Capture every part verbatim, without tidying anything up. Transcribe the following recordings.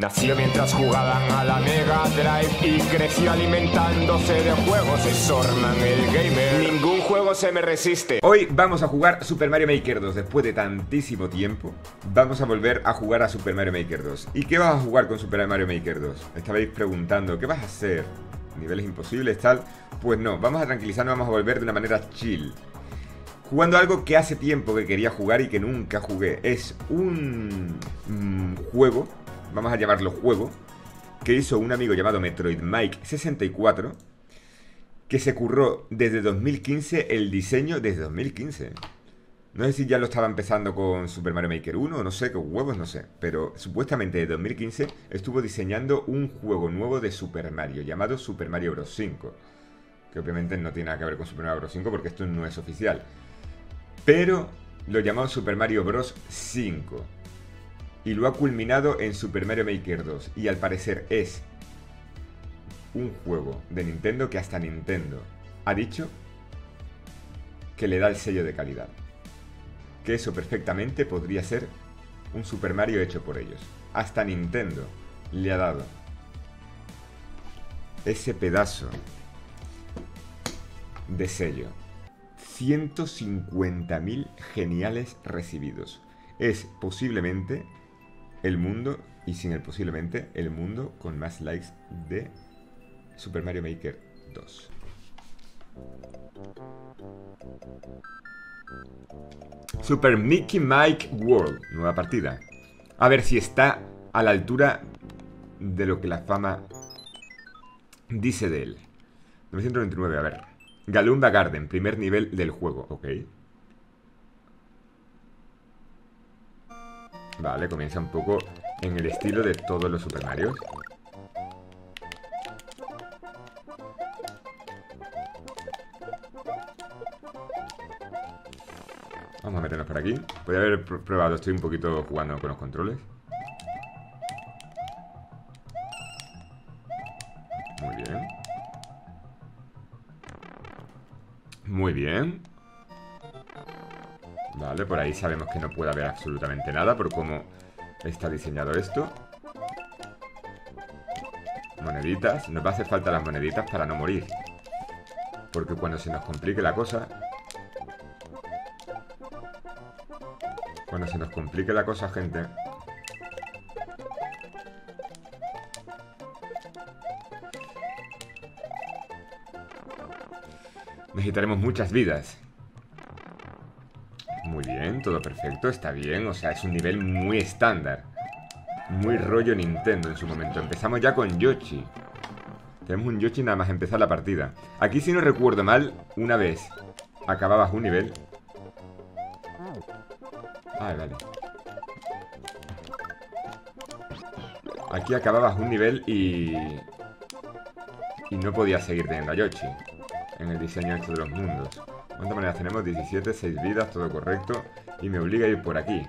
Nació mientras jugaban a la Mega Drive y creció alimentándose de juegos. Es Sorman el gamer. Ningún juego se me resiste. Hoy vamos a jugar Super Mario Maker dos. Después de tantísimo tiempo, vamos a volver a jugar a Super Mario Maker dos. ¿Y qué vas a jugar con Super Mario Maker dos? Estabais preguntando, ¿qué vas a hacer? ¿Niveles imposibles, tal? Pues no, vamos a tranquilizarnos, vamos a volver de una manera chill. Jugando algo que hace tiempo que quería jugar y que nunca jugué. Es un mm, juego, vamos a llamarlo juego, que hizo un amigo llamado Metroid Mike sesenta y cuatro, que se curró desde dos mil quince el diseño, desde dos mil quince. No sé si ya lo estaba empezando con Super Mario Maker uno, no sé, qué huevos, no sé. Pero supuestamente desde dos mil quince estuvo diseñando un juego nuevo de Super Mario, llamado Super Mario Bros. cinco. Que obviamente no tiene nada que ver con Super Mario Bros. cinco porque esto no es oficial. Pero lo llamó Super Mario Bros. cinco. Y lo ha culminado en Super Mario Maker dos. Y al parecer es un juego de Nintendo que hasta Nintendo ha dicho que le da el sello de calidad. Que eso perfectamente podría ser un Super Mario hecho por ellos. Hasta Nintendo le ha dado ese pedazo de sello. ciento cincuenta mil geniales recibidos. Es posiblemente el mundo, y sin el posiblemente, el mundo con más likes de Super Mario Maker dos. Super Mickey Mike World, nueva partida. A ver si está a la altura de lo que la fama dice de él. novecientos veintinueve, a ver. Galumba Garden, primer nivel del juego, ok. Vale, comienza un poco en el estilo de todos los Super Marios. Vamos a meternos por aquí. Podría haber pr- probado, estoy un poquito jugando con los controles. Muy bien. Muy bien. Vale, por ahí sabemos que no puede haber absolutamente nada por cómo está diseñado esto. Moneditas. Nos va a hacer falta las moneditas para no morir. Porque cuando se nos complique la cosa... Cuando se nos complique la cosa, gente... necesitaremos muchas vidas. Muy bien, todo perfecto, está bien. O sea, es un nivel muy estándar. Muy rollo Nintendo en su momento. Empezamos ya con Yoshi. Tenemos un Yoshi nada más empezar la partida. Aquí, si no recuerdo mal, una vez acababas un nivel. Ah, vale. Aquí acababas un nivel y... y no podías seguir teniendo a Yoshi en el diseño hecho de los mundos. ¿Cuántas maneras tenemos? diecisiete, seis vidas, todo correcto. Y me obliga a ir por aquí.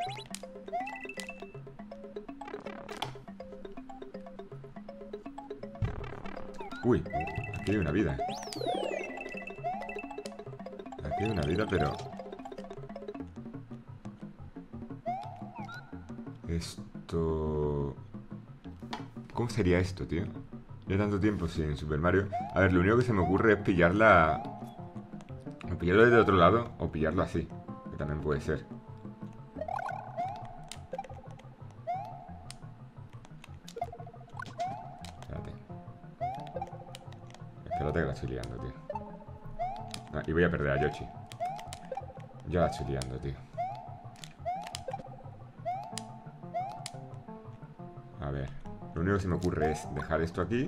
Uy, aquí hay una vida. Aquí hay una vida, pero... Esto... ¿Cómo sería esto, tío? Ya tanto tiempo sin Super Mario. A ver, lo único que se me ocurre es pillarla... O pillarlo desde otro lado, o pillarlo así, que también puede ser. Espérate. Espérate que la estoy liando, tío. Ah, y voy a perder a Yoshi. Ya la estoy liando, tío. A ver. Lo único que se me ocurre es dejar esto aquí.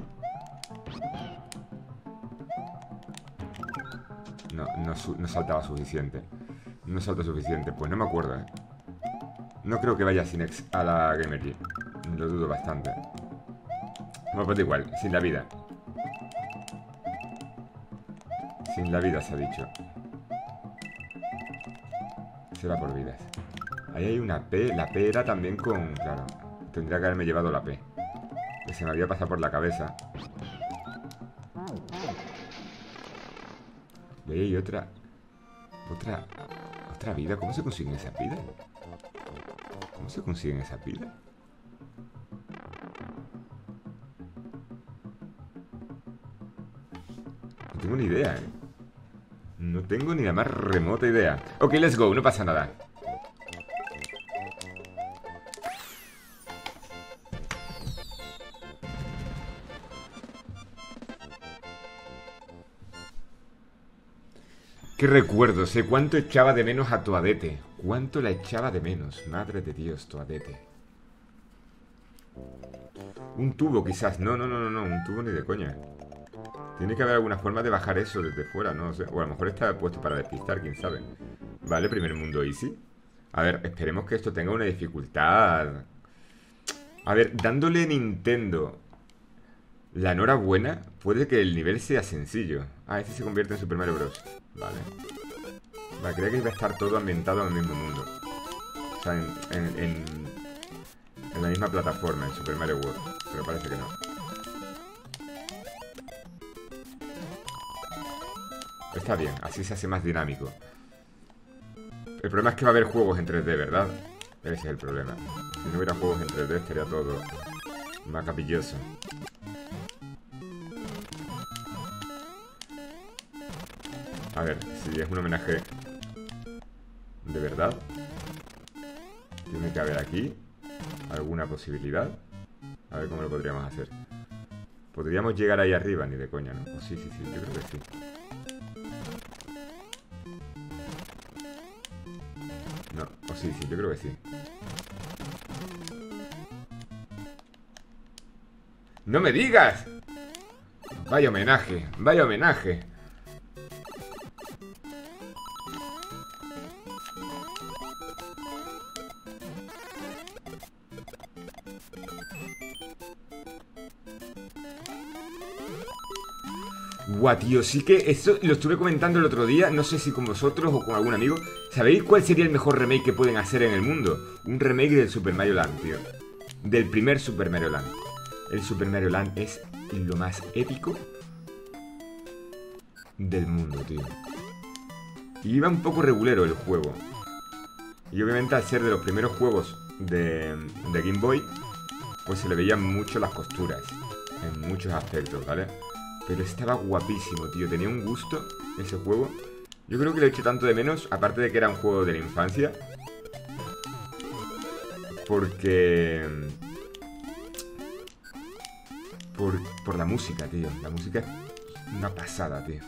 No, no, no saltaba suficiente. No salta suficiente. Pues no me acuerdo, ¿eh? No creo que vaya sin ex a la Gamergy. Lo dudo bastante. Bueno, pues da igual. Sin la vida. Sin la vida se ha dicho. Será por vidas. Ahí hay una P. La P era también con... Claro. Tendría que haberme llevado la P. Que se me había pasado por la cabeza. Y ahí hay otra... Otra... Otra vida. ¿Cómo se consiguen esas vidas? ¿Cómo se consiguen esas vidas? No tengo ni idea, ¿eh? No tengo ni la más remota idea. Ok, let's go, no pasa nada. Qué recuerdo, sé cuánto echaba de menos a Toadette. Cuánto la echaba de menos. Madre de Dios, Toadette. Un tubo quizás. No, no, no, no, no. Un tubo ni de coña. Tiene que haber alguna forma de bajar eso desde fuera, no sé. O a lo mejor está puesto para despistar, quién sabe. Vale, primer mundo easy. A ver, esperemos que esto tenga una dificultad. A ver, dándole Nintendo la enhorabuena, puede que el nivel sea sencillo. Ah, este se convierte en Super Mario Bros. Vale. Vale, creía que iba a estar todo ambientado en el mismo mundo. O sea, en, en, en, en la misma plataforma, en Super Mario World. Pero parece que no. Está bien, así se hace más dinámico. El problema es que va a haber juegos en tres D, ¿verdad? Ese es el problema. Si no hubiera juegos en tres D estaría todo más capilloso. A ver, si es un homenaje de verdad, tiene que haber aquí alguna posibilidad. A ver cómo lo podríamos hacer. ¿Podríamos llegar ahí arriba? Ni de coña, ¿no? Oh, sí, sí, sí, yo creo que sí. No, o oh, sí, sí, yo creo que sí. ¡No me digas! Vaya homenaje, vaya homenaje. Guau, tío, sí que eso lo estuve comentando el otro día. No sé si con vosotros o con algún amigo. ¿Sabéis cuál sería el mejor remake que pueden hacer en el mundo? Un remake del Super Mario Land, tío. Del primer Super Mario Land. El Super Mario Land es lo más épico del mundo, tío. Y iba un poco regulero el juego. Y obviamente al ser de los primeros juegos de, de Game Boy, pues se le veían mucho las costuras en muchos aspectos, ¿vale? Pero estaba guapísimo, tío. Tenía un gusto ese juego. Yo creo que lo he hecho tanto de menos, aparte de que era un juego de la infancia. Porque... Por, por la música, tío. La música es una pasada, tío.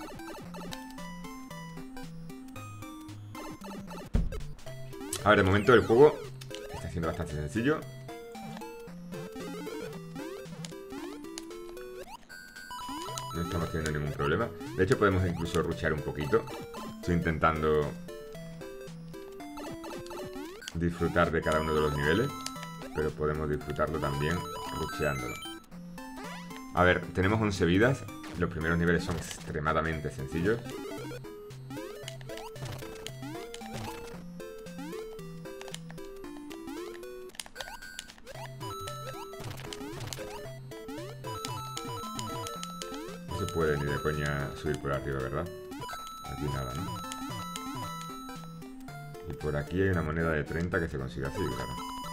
A ver, de momento el juego está siendo bastante sencillo. No estamos teniendo ningún problema. De hecho podemos incluso rushear un poquito. Estoy intentando disfrutar de cada uno de los niveles, pero podemos disfrutarlo también rusheándolo. A ver, tenemos once vidas. Los primeros niveles son extremadamente sencillos. No se puede ni de coña subir por arriba, ¿verdad? Aquí nada, ¿no? Y por aquí hay una moneda de treinta que se consigue así, claro.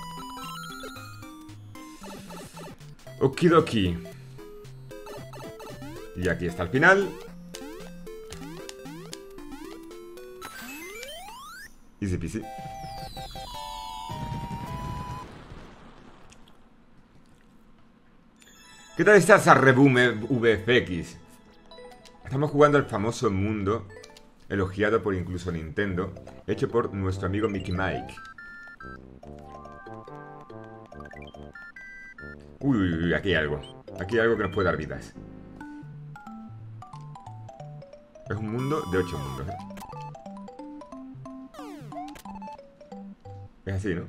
Okidoki. Y aquí está el final. Easy peasy. ¿Qué tal estás, Arreboom V F X? Estamos jugando al famoso mundo, elogiado por incluso Nintendo, hecho por nuestro amigo Mickey Mike. Uy, uy, uy, aquí hay algo. Aquí hay algo que nos puede dar vidas. Es un mundo de ocho mundos, ¿eh? Es así, ¿no?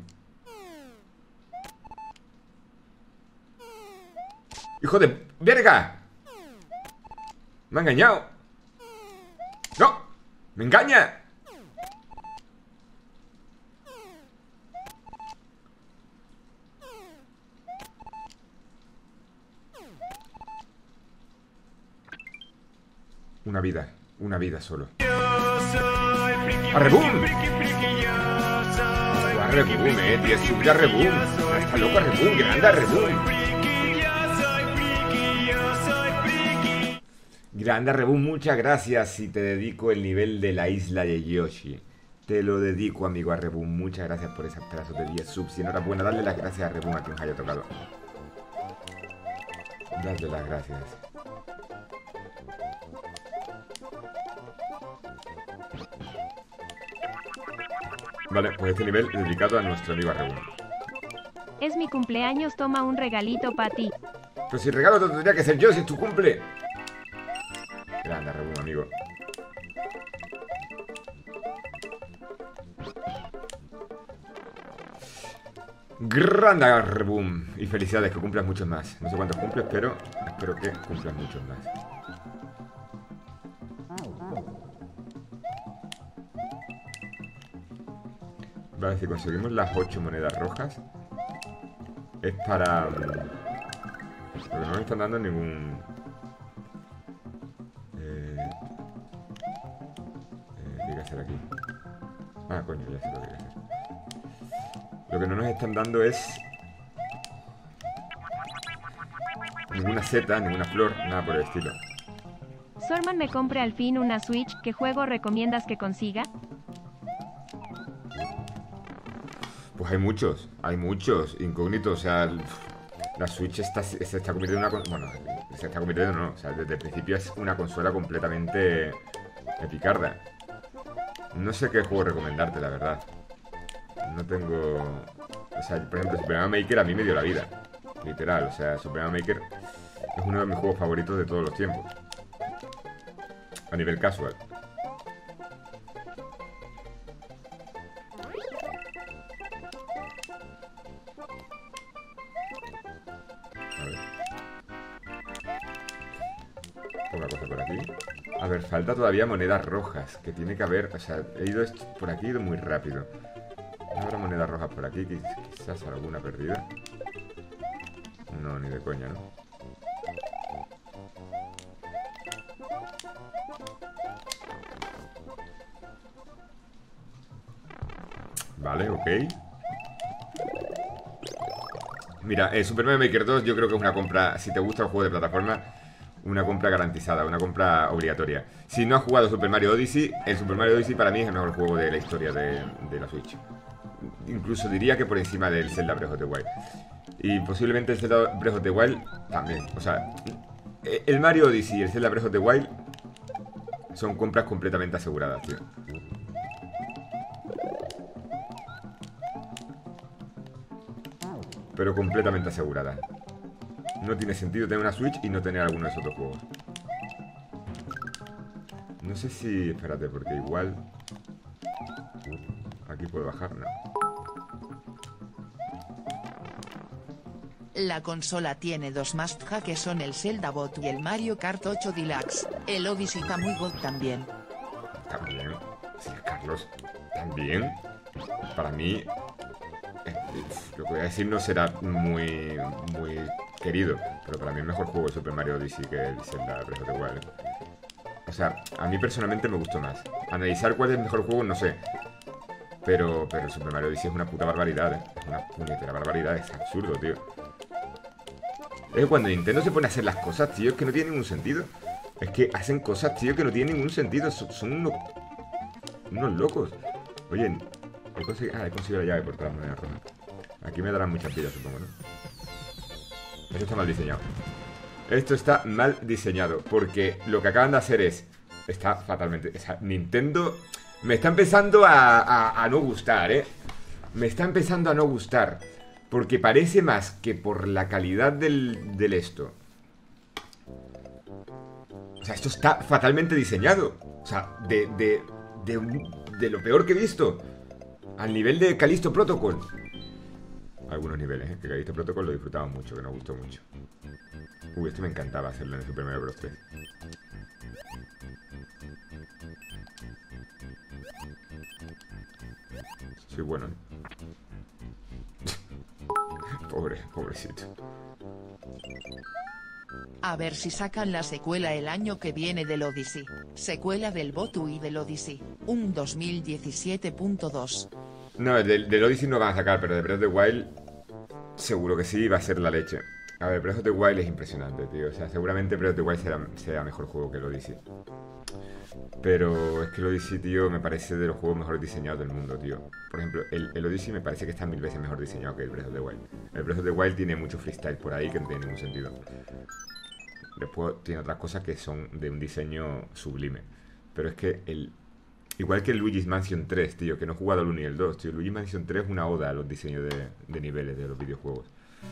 ¡Hijo de verga! ¡Me ha engañado! ¡No! ¡Me engaña! Una vida, una vida solo. ¡Arreboom! Arreboom, eh, tío, sube Arreboom. Está loco Arreboom, grande Arreboom. Grande Rebu, muchas gracias y te dedico el nivel de la isla de Yoshi. Te lo dedico, amigo Arrebu. Muchas gracias por esos pedazos de diez subs. Y enhorabuena, darle las gracias a Rebu a quien nos haya tocado. Darle las gracias. Vale, pues este nivel es dedicado a nuestro amigo Arrebu. Es mi cumpleaños, toma un regalito para ti. Pero si el regalo te tendría que ser yo, si es tu cumple. Grande Arrebu, amigo. Grande Arrebum. Y felicidades, que cumplas muchos más. No sé cuántos cumples, pero espero que cumplas muchos más. Vale, si conseguimos las ocho monedas rojas es para... Porque no me están dando ningún... Eh... Eh, ¿Qué hay que hacer aquí? Ah, coño, ya sé lo que hay que hacer. Lo que no nos están dando es ninguna seta, ninguna flor, nada por el estilo. Sorman me compre al fin una Switch. ¿Qué juego recomiendas que consiga? Pues hay muchos, hay muchos incógnitos. O sea, la Switch está, se está convirtiendo en una... Bueno, se está convirtiendo, no. O sea, desde el principio es una consola completamente epicarda. No sé qué juego recomendarte, la verdad. No tengo... O sea, por ejemplo, Super Mario Maker a mí me dio la vida. Literal, o sea, Super Mario Maker es uno de mis juegos favoritos de todos los tiempos. A nivel casual. A ver. Ponga cosa por aquí. A ver, falta todavía monedas rojas. Que tiene que haber... O sea, he ido por aquí, he ido muy rápido. ¿No habrá monedas rojas por aquí? Quizás alguna perdida. No, ni de coña, ¿no? Vale, ok. Mira, eh, Super Mario Maker dos yo creo que es una compra, si te gusta el juego de plataforma, una compra garantizada, una compra obligatoria. Si no has jugado Super Mario Odyssey, el Super Mario Odyssey para mí es el mejor juego de la historia de, de la Switch. Incluso diría que por encima del Zelda Breath of the Wild. Y posiblemente el Zelda Breath of the Wild también. O sea, el Mario Odyssey y el Zelda Breath of the Wild son compras completamente aseguradas, tío. Pero completamente aseguradas. No tiene sentido tener una Switch y no tener alguno de esos otros juegos. No sé si... Espérate, porque igual... Aquí puedo bajar, no. La consola tiene dos must-have que son el Zelda Bot y el Mario Kart ocho Deluxe. El Odyssey está muy god también. También. Sí, Carlos. También. Para mí... Eh, lo que voy a decir no será muy... Muy querido. Pero para mí el mejor juego es Super Mario Odyssey que el Zelda Breath of the Wild. O sea, a mí personalmente me gustó más. Analizar cuál es el mejor juego, no sé. Pero, pero Super Mario Odyssey es una puta barbaridad, ¿eh? Es una puñetera barbaridad, es absurdo, tío. Es que cuando Nintendo se pone a hacer las cosas, tío, es que no tiene ningún sentido. Es que hacen cosas, tío, que no tienen ningún sentido. Son, son unos... unos locos. Oye, he conseguido... Ah, he conseguido la llave por todas las monedas rojas. Aquí me darán muchas vidas, supongo, ¿no? Esto está mal diseñado. Esto está mal diseñado, porque lo que acaban de hacer es... Está fatalmente... O sea, Nintendo... Me está empezando a, a, a no gustar, ¿eh? Me está empezando a no gustar. Porque parece más que por la calidad del, del esto. O sea, esto está fatalmente diseñado. O sea, de, de, de, de lo peor que he visto. Al nivel de Callisto Protocol. Algunos niveles, ¿eh? Que Callisto Protocol lo disfrutaba mucho, que nos gustó mucho. Uy, esto me encantaba hacerlo en el Super Mario Bros. tres. Sí, bueno. Pobre, pobrecito. A ver si sacan la secuela el año que viene del Odyssey. Secuela del Botu y del Odyssey. Un dos mil diecisiete punto dos. No, del, del Odyssey no van a sacar, pero de Breath of the Wild seguro que sí, va a ser la leche. A ver, Breath of the Wild es impresionante, tío. O sea, seguramente Breath of the Wild será, sea mejor juego que el Odyssey. Pero es que el Odyssey, tío, me parece de los juegos mejor diseñados del mundo, tío. Por ejemplo, el, el Odyssey me parece que está mil veces mejor diseñado que el Breath of the Wild. El Breath of the Wild tiene mucho freestyle por ahí que no tiene ningún sentido. Después tiene otras cosas que son de un diseño sublime. Pero es que el... Igual que el Luigi's Mansion tres, tío, que no he jugado al uno y el dos, tío. El Luigi's Mansion tres es una oda a los diseños de, de niveles de los videojuegos.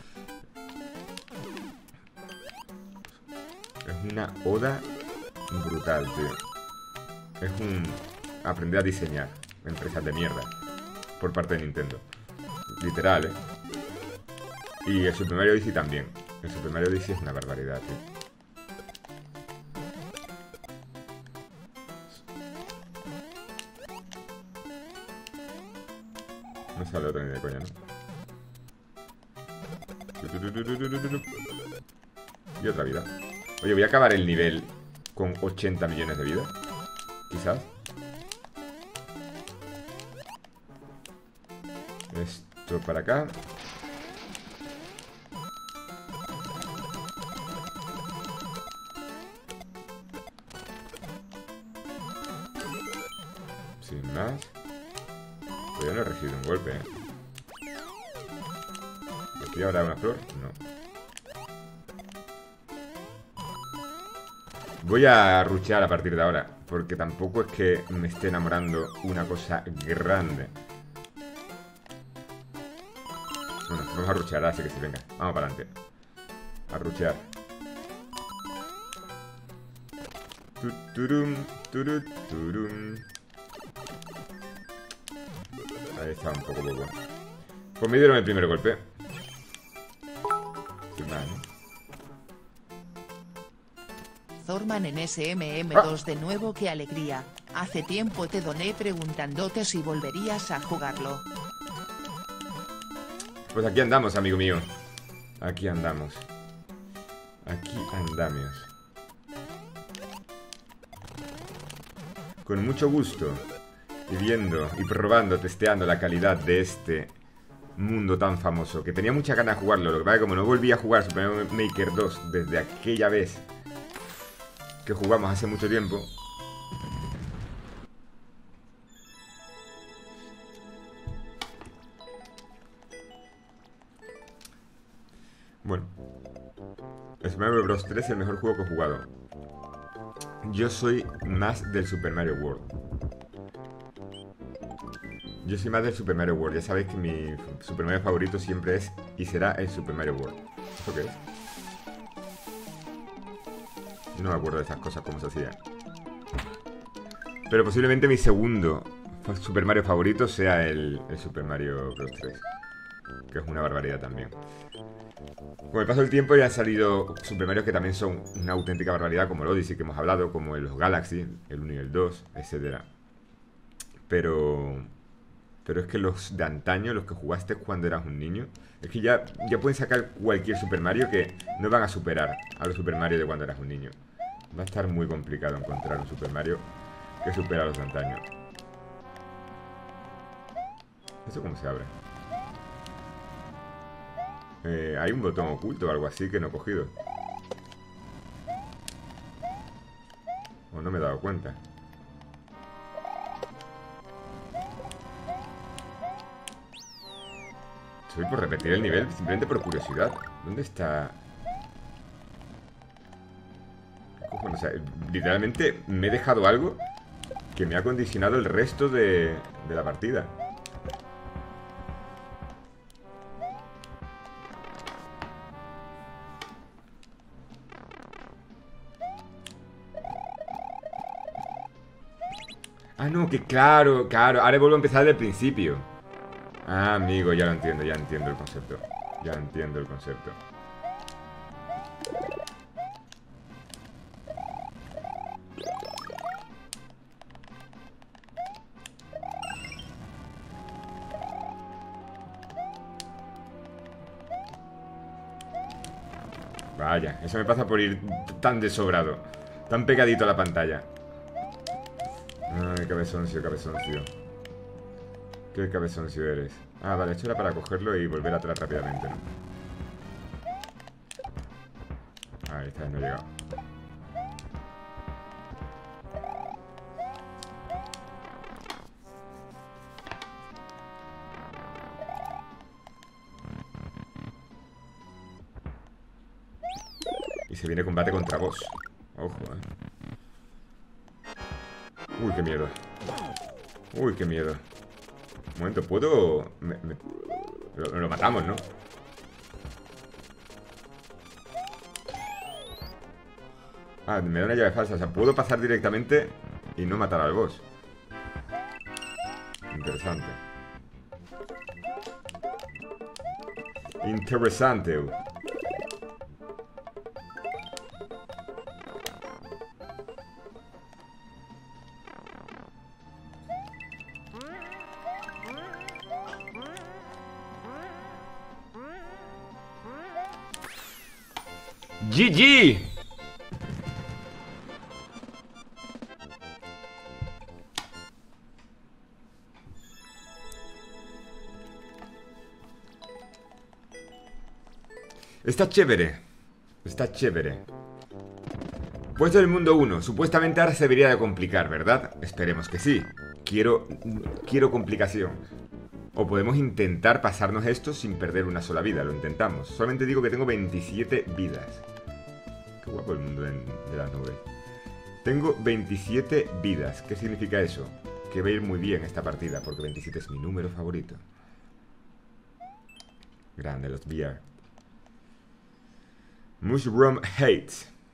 Es una oda brutal, tío. Es un aprender a diseñar empresas de mierda por parte de Nintendo. Literal, ¿eh? Y el Super Mario Odyssey también. El Super Mario Odyssey es una barbaridad, tío. No sale otro ni de coña, ¿no? Y otra vida. Oye, voy a acabar el nivel con ochenta millones de vida. Quizás. Esto para acá. Sin más. Pues ya no he recibido un golpe, ¿eh? ¿Aquí habrá una flor? No. Voy a ruchear a partir de ahora, porque tampoco es que me esté enamorando una cosa grande. Bueno, vamos a ruchear, así que sí, venga. Vamos para adelante. A ruchear. Tuturum, turu, turum. Ahí está, un poco poco. Pues me dieron el primer golpe. Sin más, ¿no? Zorman en S M M dos ah. De nuevo, qué alegría. Hace tiempo te doné preguntándote si volverías a jugarlo. Pues aquí andamos, amigo mío. Aquí andamos. Aquí andamos. Con mucho gusto. Y viendo y probando, testeando la calidad de este mundo tan famoso. Que tenía mucha ganas de jugarlo. Lo que pasa es que como no volví a jugar Super Mario Maker dos desde aquella vez que jugamos hace mucho tiempo. Bueno, Super Mario Bros. tres es el mejor juego que he jugado. Yo soy más del Super Mario World. Yo soy más del Super Mario World. Ya sabéis que mi Super Mario favorito siempre es y será el Super Mario World. ¿Esto qué es? No me acuerdo de esas cosas, cómo se hacía. Pero posiblemente mi segundo Super Mario favorito sea el, el Super Mario Bros. tres. Que es una barbaridad también. Con el paso del tiempo ya han salido Super Mario que también son una auténtica barbaridad, como el Odyssey que hemos hablado, como los Galaxy, el uno y el dos, etcétera. Pero... Pero es que los de antaño, los que jugaste cuando eras un niño, es que ya, ya pueden sacar cualquier Super Mario que no van a superar a los Super Mario de cuando eras un niño. Va a estar muy complicado encontrar un Super Mario que supera a los de antaño. ¿Eso cómo se abre? Eh, hay un botón oculto o algo así que no he cogido. O no me he dado cuenta. Estoy por repetir el nivel simplemente por curiosidad. ¿Dónde está? O sea, literalmente me he dejado algo que me ha condicionado el resto de, de la partida. Ah, no, que claro, claro. Ahora vuelvo a empezar desde el principio. Ah, amigo, ya lo entiendo, ya entiendo el concepto. Ya entiendo el concepto. Vaya, eso me pasa por ir tan desobrado. Tan pegadito a la pantalla. Ay, cabezoncio, cabezoncio. Qué cabezoncio eres. Ah, vale, esto era para cogerlo y volver atrás rápidamente, ¿no? Ahí esta vez no he llegado. Y se viene combate contra boss. Ojo, eh. Uy, qué miedo. Uy, qué miedo. Un momento, ¿puedo...? Me, me... Lo, lo matamos, ¿no? Ah, me da una llave falsa. O sea, puedo pasar directamente y no matar al boss. Interesante. Interesante. G G. Está chévere. Está chévere. Puesto del mundo uno. Supuestamente ahora se debería de complicar, ¿verdad? Esperemos que sí. Quiero... Quiero complicación. O podemos intentar pasarnos esto sin perder una sola vida. Lo intentamos. Solamente digo que tengo veintisiete vidas. Qué guapo el mundo de, de las nubes. Tengo veintisiete vidas. ¿Qué significa eso? Que va a ir muy bien esta partida, porque veintisiete es mi número favorito. Grande los V R. Mushroom Hate.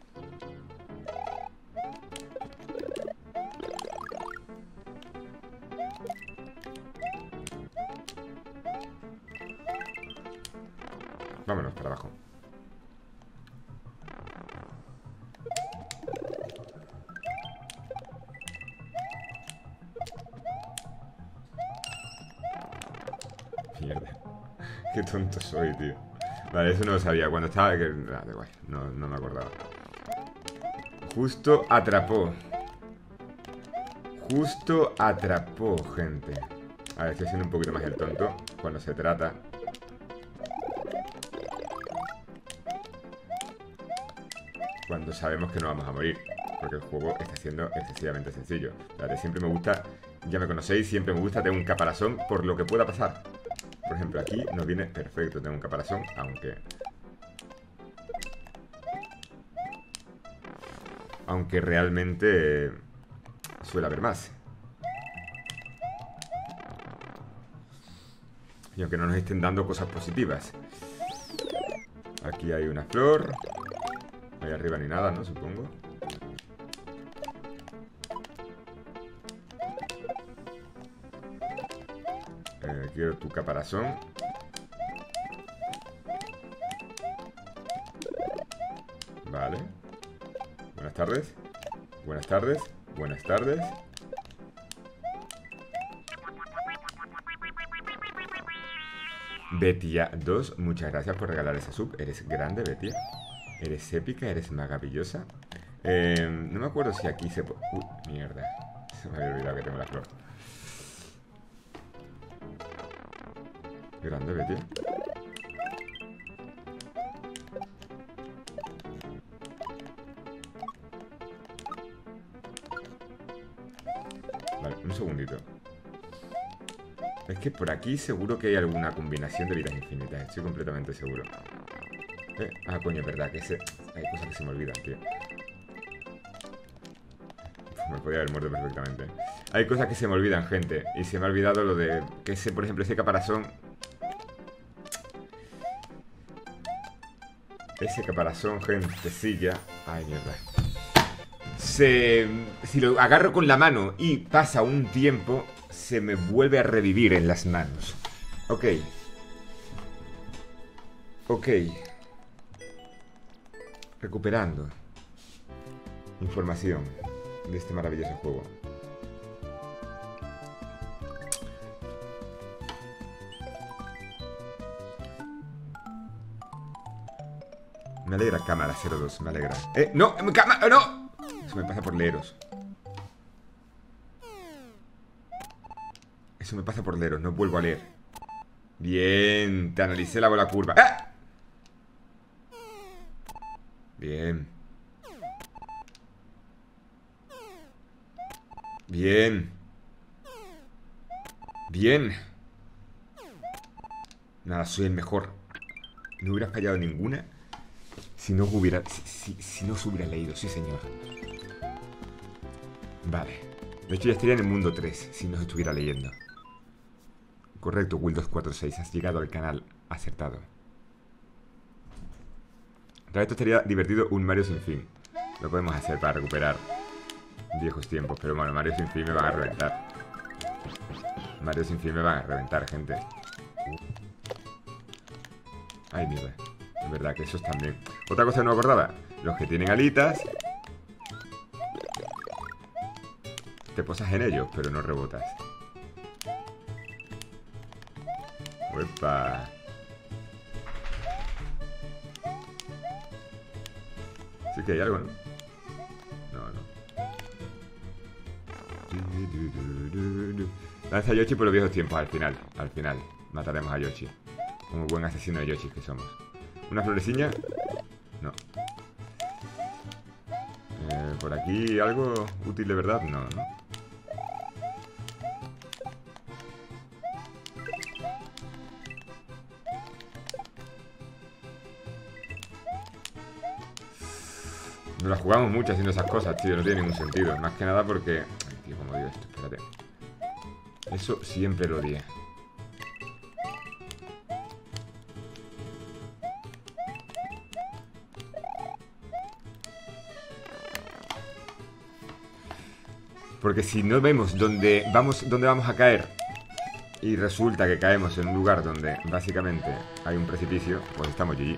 Vámonos para abajo. Mierda. Qué tonto soy, tío. Vale, eso no lo sabía. Cuando estaba... Que... Ah, de guay. No, no me acordaba. Justo atrapó. Justo atrapó, gente. A ver, estoy siendo un poquito más el tonto cuando se trata. Cuando sabemos que no vamos a morir. Porque el juego está siendo excesivamente sencillo. Vale, siempre me gusta... Ya me conocéis, siempre me gusta tener un caparazón por lo que pueda pasar. Por ejemplo, aquí nos viene perfecto tener un caparazón, aunque... Aunque realmente eh, suele haber más. Y aunque no nos estén dando cosas positivas. Aquí hay una flor. Ahí arriba ni nada, ¿no? Supongo. Eh, quiero tu caparazón. Vale. Buenas tardes. Buenas tardes. Buenas tardes. Betia dos, muchas gracias por regalar ese sub. Eres grande, Betia. Eres épica, eres maravillosa. Eh, no me acuerdo si aquí se puede... Uy, mierda. Se me había olvidado que tengo la flor. Grande, Betia. Vale, un segundito. Es que por aquí seguro que hay alguna combinación de vidas infinitas. Estoy completamente seguro. ¿Eh? Ah, coño, es verdad que ese... hay cosas que se me olvidan, tío. Uf, me podía haber muerto perfectamente. Hay cosas que se me olvidan, gente. Y se me ha olvidado lo de... Que ese, por ejemplo, ese caparazón... Ese caparazón, gentecilla... Ay, mierda. Se... Si lo agarro con la mano y pasa un tiempo... Se me vuelve a revivir en las manos. Ok. Ok. Recuperando información de este maravilloso juego. Me alegra, cámara cero dos, me alegra. ¡Eh! ¡No! ¡Cámara! ¡No! Eso me pasa por leeros. Eso me pasa por leeros, no vuelvo a leer. Bien, te analicé la bola curva. ¡Ah! Bien. Bien. Bien. Nada, soy el mejor. No hubiera fallado ninguna si no hubiera... Si, si, si no se hubiera leído, sí señor. Vale. De hecho ya estaría en el mundo tres si no se estuviera leyendo. Correcto, Will dos cuatro seis. Has llegado al canal acertado. Para esto estaría divertido un Mario sin fin. Lo podemos hacer para recuperar viejos tiempos. Pero bueno, Mario sin fin me van a reventar. Mario sin fin me van a reventar, gente. Ay, mierda. Es verdad que esos también. Otra cosa que no acordaba. Los que tienen alitas, te posas en ellos, pero no rebotas. Uepa. Sí que hay algo, ¿no? No, no. Lanza a Yoshi por los viejos tiempos, al final. Al final. Mataremos a Yoshi. Como buen asesino de Yoshi que somos. ¿Una florecilla? No. Eh, ¿Por aquí algo útil de verdad? No, ¿no? Nos la jugamos mucho haciendo esas cosas, tío. No tiene ningún sentido. Más que nada porque... Ay, tío, ¿cómo digo esto? Espérate. Eso siempre lo odié. Porque si no vemos dónde vamos, dónde vamos a caer y resulta que caemos en un lugar donde básicamente hay un precipicio, pues estamos G G.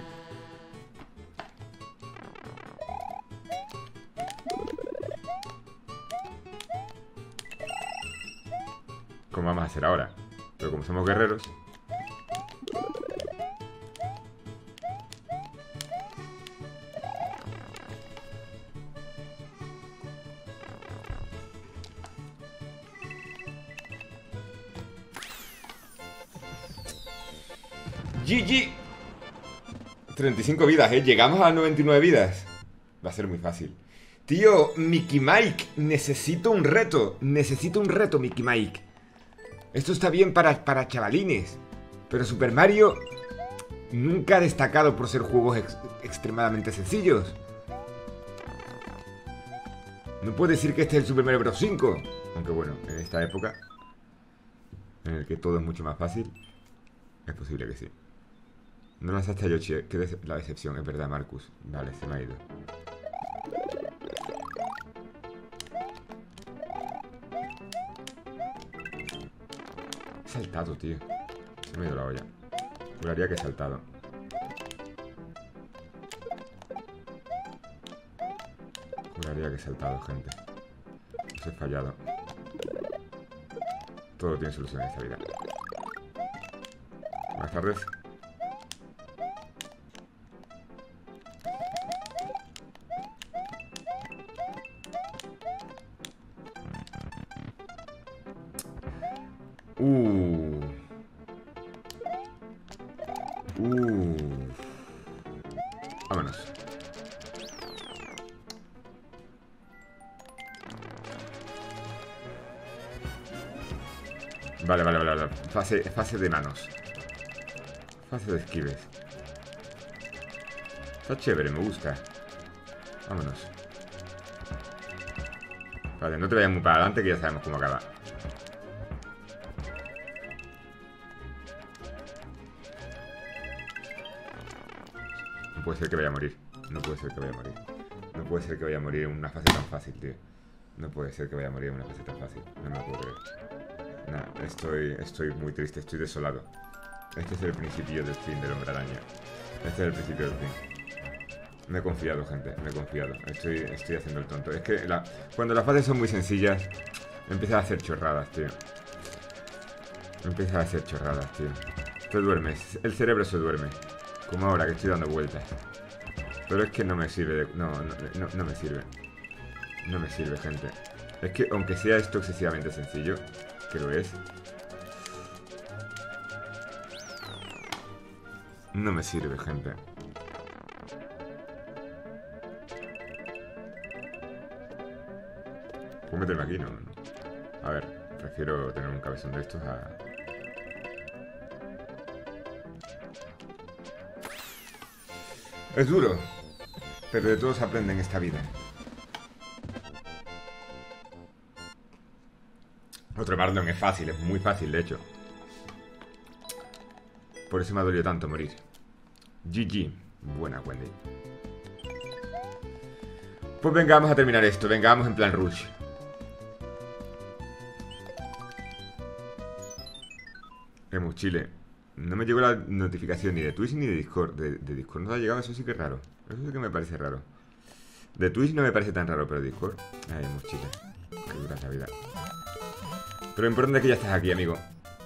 Como vamos a hacer ahora. Pero como somos guerreros... G G. treinta y cinco vidas, ¿eh? Llegamos a las noventa y nueve vidas. Va a ser muy fácil. Tío, Mickey Mike, necesito un reto. Necesito un reto, Mickey Mike. Esto está bien para, para chavalines. Pero Super Mario nunca ha destacado por ser juegos ex extremadamente sencillos. No puedo decir que este es el Super Mario Bros. cinco. Aunque bueno, en esta época en el que todo es mucho más fácil, es posible que sí. No lanzaste a Yoshi, eh. Que la decepción, es verdad, Marcus. Vale, se me ha ido. He saltado, tío. Se me ha ido la olla. Juraría que he saltado. Juraría que he saltado, gente. Os he fallado. Todo tiene solución en esta vida. Buenas tardes. Uh. Uh. Vámonos. Vale, vale, vale, vale. Fase, fase de manos. Fase de esquives. Está chévere, me gusta. Vámonos. Vale, no te vayas muy para adelante que ya sabemos cómo acaba. No puede ser que vaya a morir. No puede ser que vaya a morir. No puede ser que vaya a morir en una fase tan fácil, tío. No puede ser que vaya a morir en una fase tan fácil. No me lo puedo creer. Nah, estoy, estoy muy triste, estoy desolado. Este es el principio del fin del Hombre Araña. Este es el principio del fin. Me he confiado, gente, me he confiado. Estoy, estoy haciendo el tonto. Es que la, cuando las fases son muy sencillas, empiezas a hacer chorradas, tío. Empiezas a hacer chorradas, tío. Te duermes, el cerebro se duerme. Como ahora que estoy dando vueltas. Pero es que no me sirve de, no, no, no, no me sirve. No me sirve, gente. Es que aunque sea esto excesivamente sencillo, que lo es, no me sirve, gente. ¿Puedo meterme aquí? No, no. A ver, prefiero tener un cabezón de estos a... Es duro, pero de todo se aprende en esta vida. Otro Marlon es fácil, es muy fácil, de hecho. Por eso me ha dolido tanto morir. G G. Buena, Wendy. Pues venga, vamos a terminar esto. Venga, vamos en plan rush. Hemos Chile. No me llegó la notificación ni de Twitch ni de Discord. De, de Discord no ha llegado, eso sí que es raro. Eso sí que me parece raro. De Twitch no me parece tan raro, pero Discord... Ay, hemos Chile. Qué dura la vida. Pero lo importante es que ya estás aquí, amigo.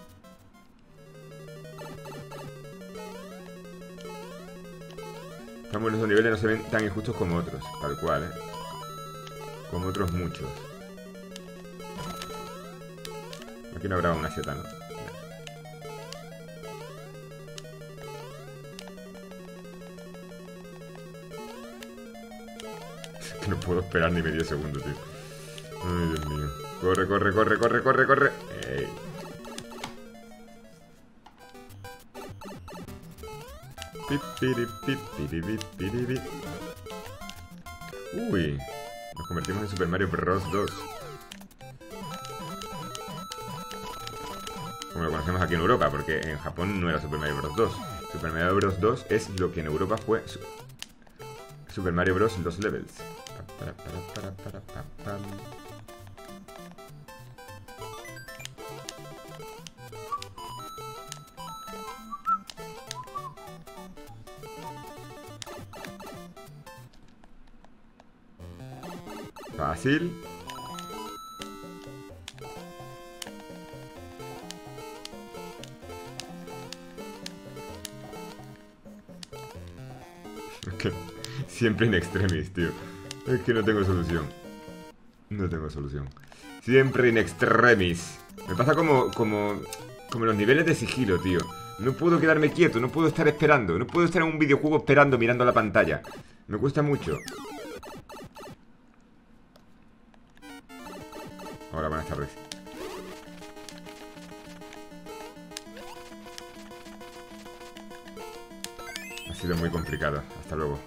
Estamos en los dos niveles, no se ven tan injustos como otros. Tal cual, ¿eh? Como otros muchos. Aquí no habrá una seta, ¿no? Es que no puedo esperar ni medio segundo, tío. Ay, Dios mío. Corre, corre, corre, corre, corre, corre. Ey. Uy, nos convertimos en Super Mario Bros. dos. Como lo conocemos aquí en Europa, porque en Japón no era Super Mario Bros. dos. Super Mario Bros. dos es lo que en Europa fue Super Mario Bros. Los Levels. Fácil. Es que siempre in extremis, tío. Es que no tengo solución. No tengo solución. Siempre in extremis. Me pasa como, como, como los niveles de sigilo, tío. No puedo quedarme quieto, no puedo estar esperando. No puedo estar en un videojuego esperando, mirando la pantalla. Me cuesta mucho. Hola, buenas tardes. Ha sido muy complicado. Hasta luego.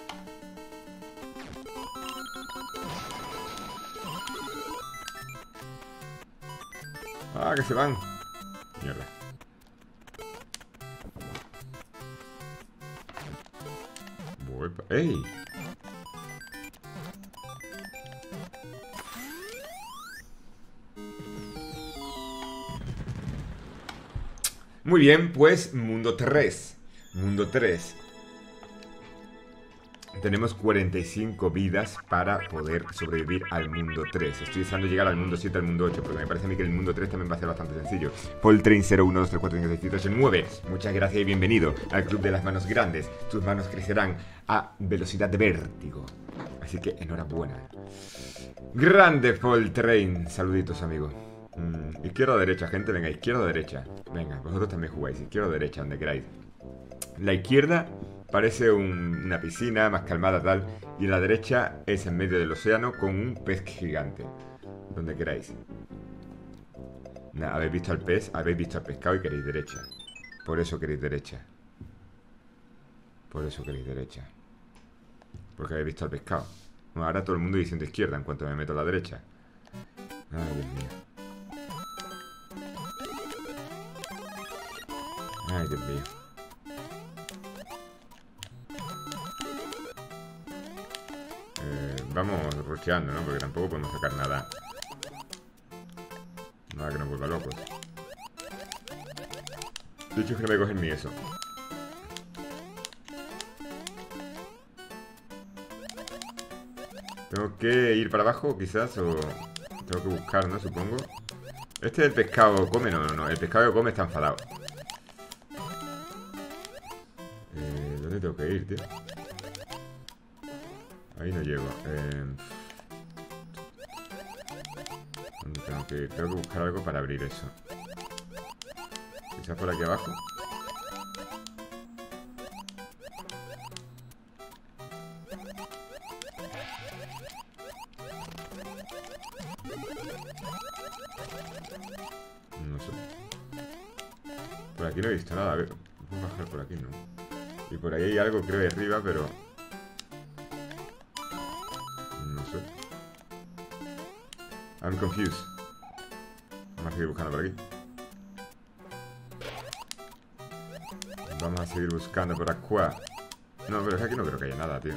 Ah, que se van. Mierda. ¡Ey! Muy bien, pues mundo tres. Mundo tres. Tenemos cuarenta y cinco vidas para poder sobrevivir al mundo tres. Estoy deseando llegar al mundo siete, al mundo ocho, porque me parece a mí que el mundo tres también va a ser bastante sencillo. Poltrain cero uno dos tres cuatro cinco seis siete ocho nueve. Muchas gracias y bienvenido al club de las manos grandes. Tus manos crecerán a velocidad de vértigo. Así que enhorabuena. Grande Poltrain. Saluditos, amigo. Mm, izquierda o derecha, gente. Venga, izquierda o derecha. Venga, vosotros también jugáis. Izquierda o derecha, donde queráis. La izquierda parece un, una piscina más calmada tal. Y la derecha es en medio del océano con un pez gigante. Donde queráis. Nah, habéis visto al pez, habéis visto al pescado y queréis derecha. Por eso queréis derecha. Por eso queréis derecha. Porque habéis visto al pescado. Bueno, ahora todo el mundo diciendo izquierda en cuanto me meto a la derecha. Ay, Dios mío. Ay, Dios mío. Eh, vamos rusheando, ¿no? Porque tampoco podemos sacar nada. Nada que nos vuelva locos. De hecho, es que no me cogen ni eso. Tengo que ir para abajo, quizás, o tengo que buscar, ¿no? Supongo. Este es el pescado come, no, no, no. El pescado que come está enfadado. Eh, ¿Dónde tengo que ir, tío? Ahí no llego. Eh, ¿Dónde tengo que ir? Tengo que buscar algo para abrir eso. Quizás por aquí abajo. aquí no he visto nada. A ver, voy a bajar por aquí, ¿no? Y por ahí hay algo, creo, de arriba, pero... no sé. I'm confused. Vamos a seguir buscando por aquí. Vamos a seguir buscando por acá. No, pero es que aquí no creo que haya nada, tío.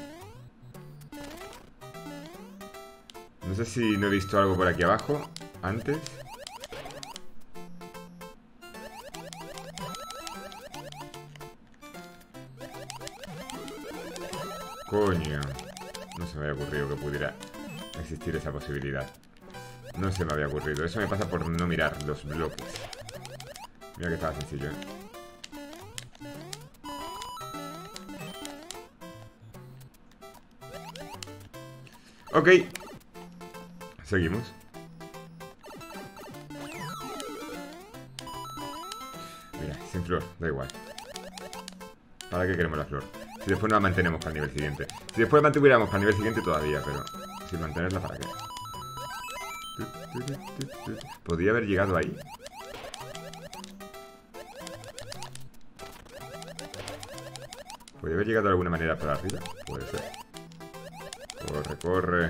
No sé si no he visto algo por aquí abajo antes. Coño. No se me había ocurrido que pudiera existir esa posibilidad. No se me había ocurrido. Eso me pasa por no mirar los bloques. Mira que estaba sencillo, ¿eh? Ok. Seguimos. Mira, sin flor, da igual. ¿Para qué queremos la flor? Si después no la mantenemos para el nivel siguiente. Si después la mantuviéramos para el nivel siguiente todavía, pero sin mantenerla, ¿para qué? ¿Podría haber llegado ahí? ¿Podría haber llegado de alguna manera para arriba? Puede ser. Corre, corre.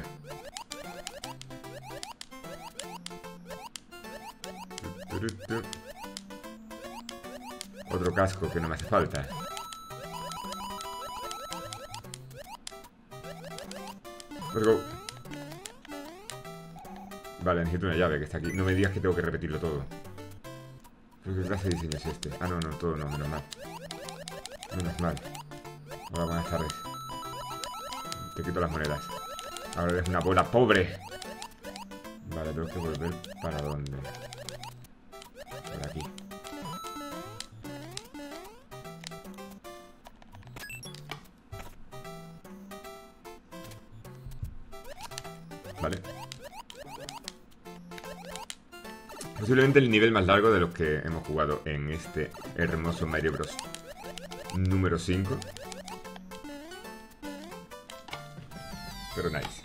Otro casco que no me hace falta. Let's go. Vale, necesito una llave que está aquí. No me digas que tengo que repetirlo todo. ¿Pero qué clase de diseño es este? Ah, no, no, todo no, menos mal. Menos mal. Hola, buenas tardes. Te quito las monedas. Ahora eres una bola pobre. Vale, tengo que volver. ¿Para dónde? Por aquí. Vale. Posiblemente el nivel más largo de los que hemos jugado en este hermoso Mario Bros. Número cinco. Pero nice.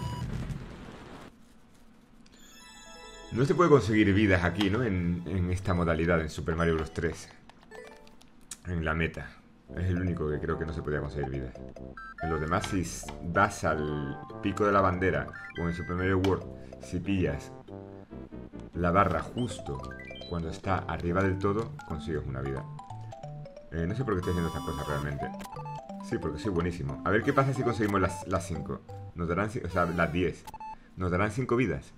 No se puede conseguir vidas aquí, ¿no? En, en esta modalidad, en Super Mario Bros. tres. En la meta. Es el único que creo que no se podía conseguir vidas. En los demás, si das al pico de la bandera, o en Super Mario World, si pillas la barra justo cuando está arriba del todo, consigues una vida. Eh, no sé por qué estoy haciendo estas cosas realmente. Sí, porque soy buenísimo. A ver qué pasa si conseguimos las cinco. Nos darán, o sea, las diez. Nos darán cinco vidas.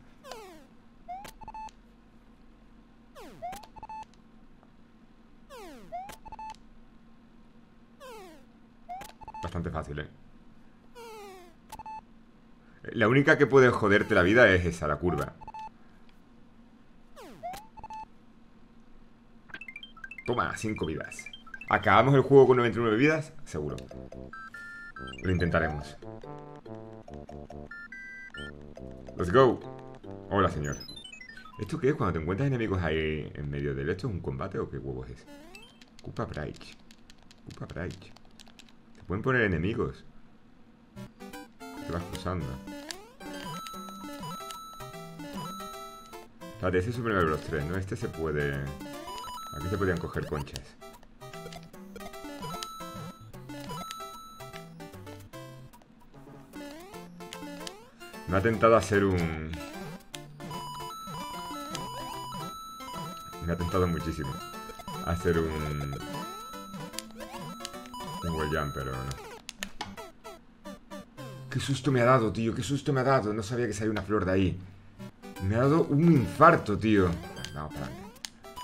Bastante fácil, ¿eh? La única que puede joderte la vida es esa, la curva. Toma, cinco vidas. ¿Acabamos el juego con noventa y nueve vidas? Seguro. Lo intentaremos. Let's go. Hola, señor. ¿Esto qué es? Cuando te encuentras enemigos ahí en medio del... ¿Esto es un combate o qué huevos es? Koopa Bright. Koopa Bright. Te pueden poner enemigos. Te vas cruzando. Espérate, ese es Super Mario Bros. tres, ¿no? Este se puede... Aquí se podían coger conchas. Me ha tentado hacer un... Me ha tentado muchísimo hacer un... Un wall jump, pero no. Qué susto me ha dado, tío. Qué susto me ha dado. No sabía que salía una flor de ahí. Me ha dado un infarto, tío. Vamos para adelante.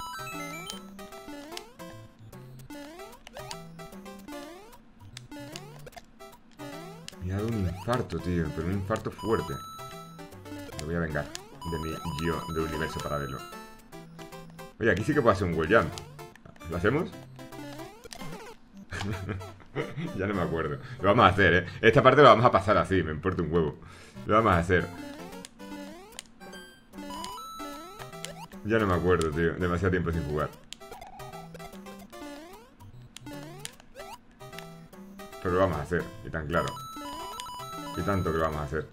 Me ha dado un infarto, tío. Pero un infarto fuerte. Me voy a vengar de mi yo del universo paralelo. Oye, aquí sí que puedo hacer un wall jump. ¿Lo hacemos? Ya no me acuerdo. Lo vamos a hacer, ¿eh? Esta parte lo vamos a pasar así. Me importa un huevo. Lo vamos a hacer. Ya no me acuerdo, tío. Demasiado tiempo sin jugar. Pero lo vamos a hacer. Y tan claro. Y tanto que lo vamos a hacer.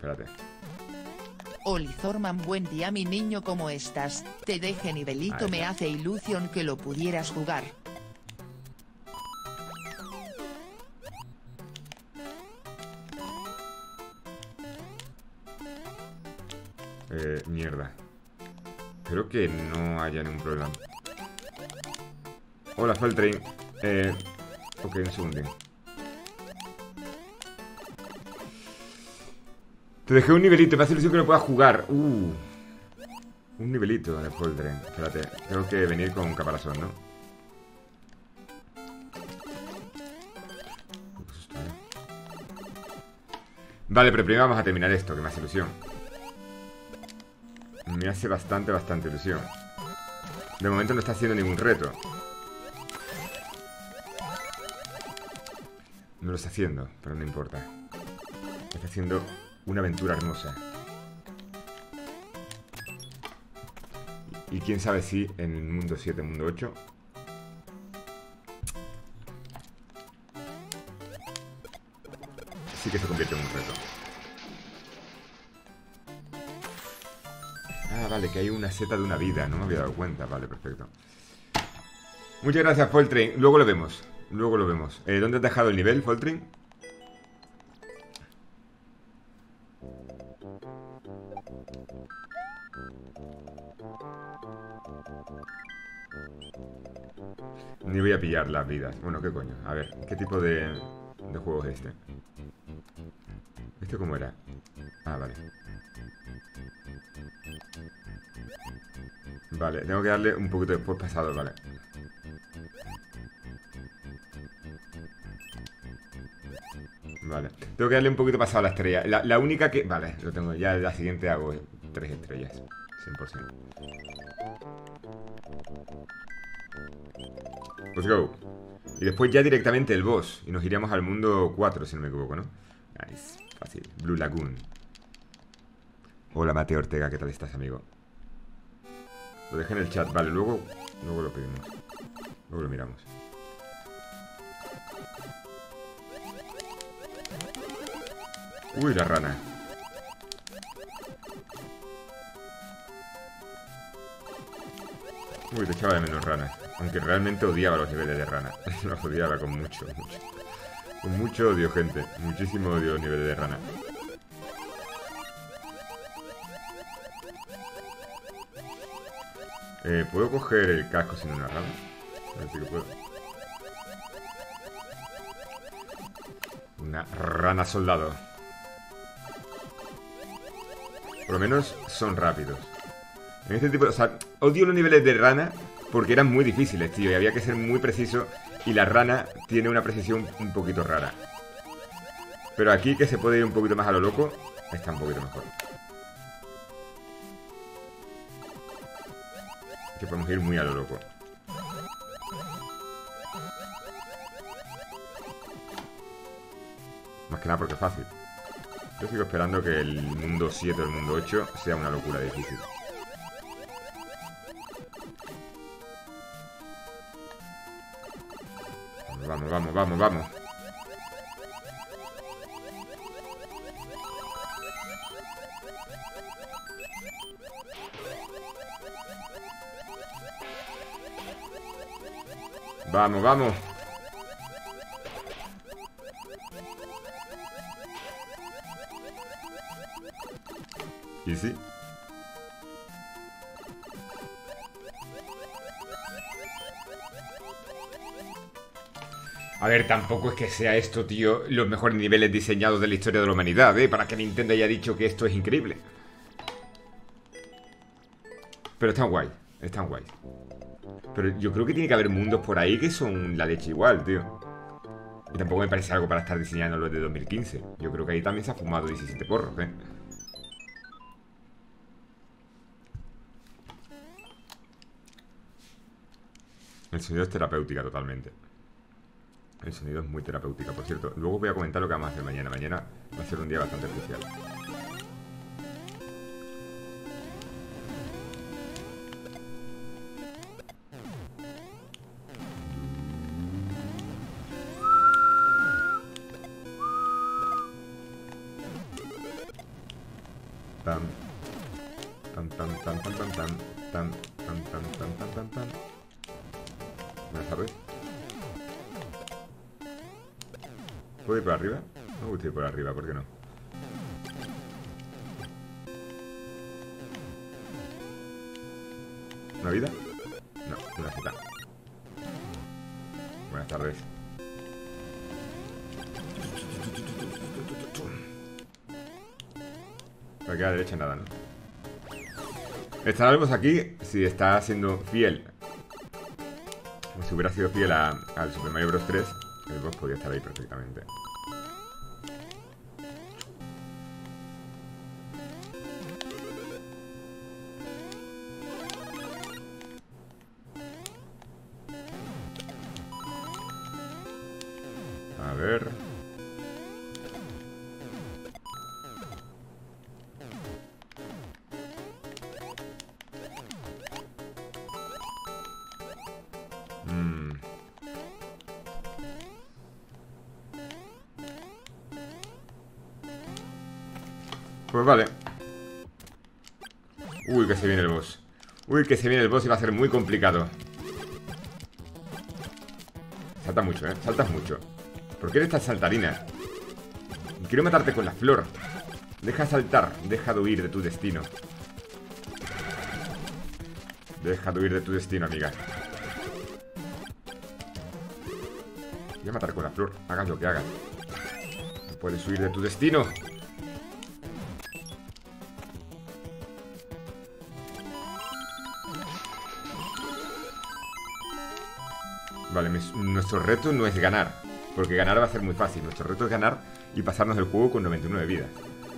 espérate. Oli Zorman, buen día mi niño, ¿cómo estás? Te deje nivelito, Ahí me está. hace ilusión que lo pudieras jugar. Eh, mierda. Espero que no haya ningún problema. Hola, Feltrain. Eh, ok, un segundín. Te dejé un nivelito, me hace ilusión que lo puedas jugar. Uh, un nivelito de Feltrain. Espérate, tengo que venir con un caparazón, ¿no? Vale, pero primero vamos a terminar esto, que me hace ilusión. Me hace bastante, bastante ilusión. De momento no está haciendo ningún reto. No lo está haciendo, pero no importa. Está haciendo una aventura hermosa. Y quién sabe si en el mundo siete, mundo ocho sí que se convierte en un reto. Ah, vale, que hay una seta de una vida. No me había dado cuenta. Vale, perfecto. Muchas gracias, Foltrain. Luego lo vemos. Luego lo vemos. Eh, ¿Dónde has dejado el nivel, Foltrain? Ni voy a pillar las vidas. Bueno, ¿qué coño? A ver, ¿qué tipo de, de juego es este? ¿Este cómo era? Ah, vale. Vale, tengo que darle un poquito después pasado, vale. Vale, tengo que darle un poquito pasado a la estrella. La, la única que... Vale, lo tengo. Ya la siguiente hago tres estrellas. cien por ciento. Let's go. Y después ya directamente el boss. Y nos iríamos al mundo cuatro, si no me equivoco, ¿no? Nice, fácil. Blue Lagoon. Hola, Mateo Ortega, ¿qué tal estás, amigo? Lo dejé en el chat, vale, luego, luego lo pedimos. Luego lo miramos. Uy, la rana. Uy, te echaba de menos rana. Aunque realmente odiaba los niveles de rana. Los odiaba con mucho, mucho. Con mucho odio, gente. Muchísimo odio los niveles de rana. Eh, ¿puedo coger el casco sin una rana? A ver si que puedo. Una rana soldado. Por lo menos son rápidos. En este tipo, o sea, odio los niveles de rana porque eran muy difíciles, tío, y había que ser muy preciso. Y la rana tiene una precisión un poquito rara. Pero aquí, que se puede ir un poquito más a lo loco, está un poquito mejor. Que podemos ir muy a lo loco. Más que nada porque es fácil. Yo sigo esperando que el mundo siete o el mundo ocho sea una locura difícil. Vamos, vamos, vamos, vamos. Vamos, vamos. ¿Y sí? A ver, tampoco es que sea esto, tío, los mejores niveles diseñados de la historia de la humanidad, ¿eh? Para que Nintendo haya dicho que esto es increíble. Pero están guay, están guay. Pero yo creo que tiene que haber mundos por ahí que son la leche igual, tío. Y tampoco me parece algo para estar diseñando los de dos mil quince. Yo creo que ahí también se ha fumado diecisiete porros, ¿eh? El sonido es terapéutica totalmente. El sonido es muy terapéutica, por cierto. Luego voy a comentar lo que vamos a hacer mañana. Mañana va a ser un día bastante especial. tan, tan, tan, tan, tan, tan, tan. Buenas tardes. ¿Puedo ir por arriba? Me gusta ir por arriba, ¿por qué no? ¿Una vida? No, una Z. Buenas tardes. Por aquí a la derecha nada, ¿no? Estaremos aquí si está siendo fiel. Si hubiera sido fiel a, al Super Mario Bros. tres, el boss podría estar ahí perfectamente. A ver... Mm. Pues vale. Uy, que se viene el boss. Uy, que se viene el boss y va a ser muy complicado. Salta mucho, ¿eh? Saltas mucho. ¿Por qué eres tan saltarina? Quiero matarte con la flor. Deja saltar. Deja de huir de tu destino. Deja de huir de tu destino, amiga. Voy a matar con la flor. Hagas lo que hagas. No puedes huir de tu destino. Vale, mis, nuestro reto no es ganar, porque ganar va a ser muy fácil. Nuestro reto es ganar y pasarnos el juego con noventa y nueve vidas.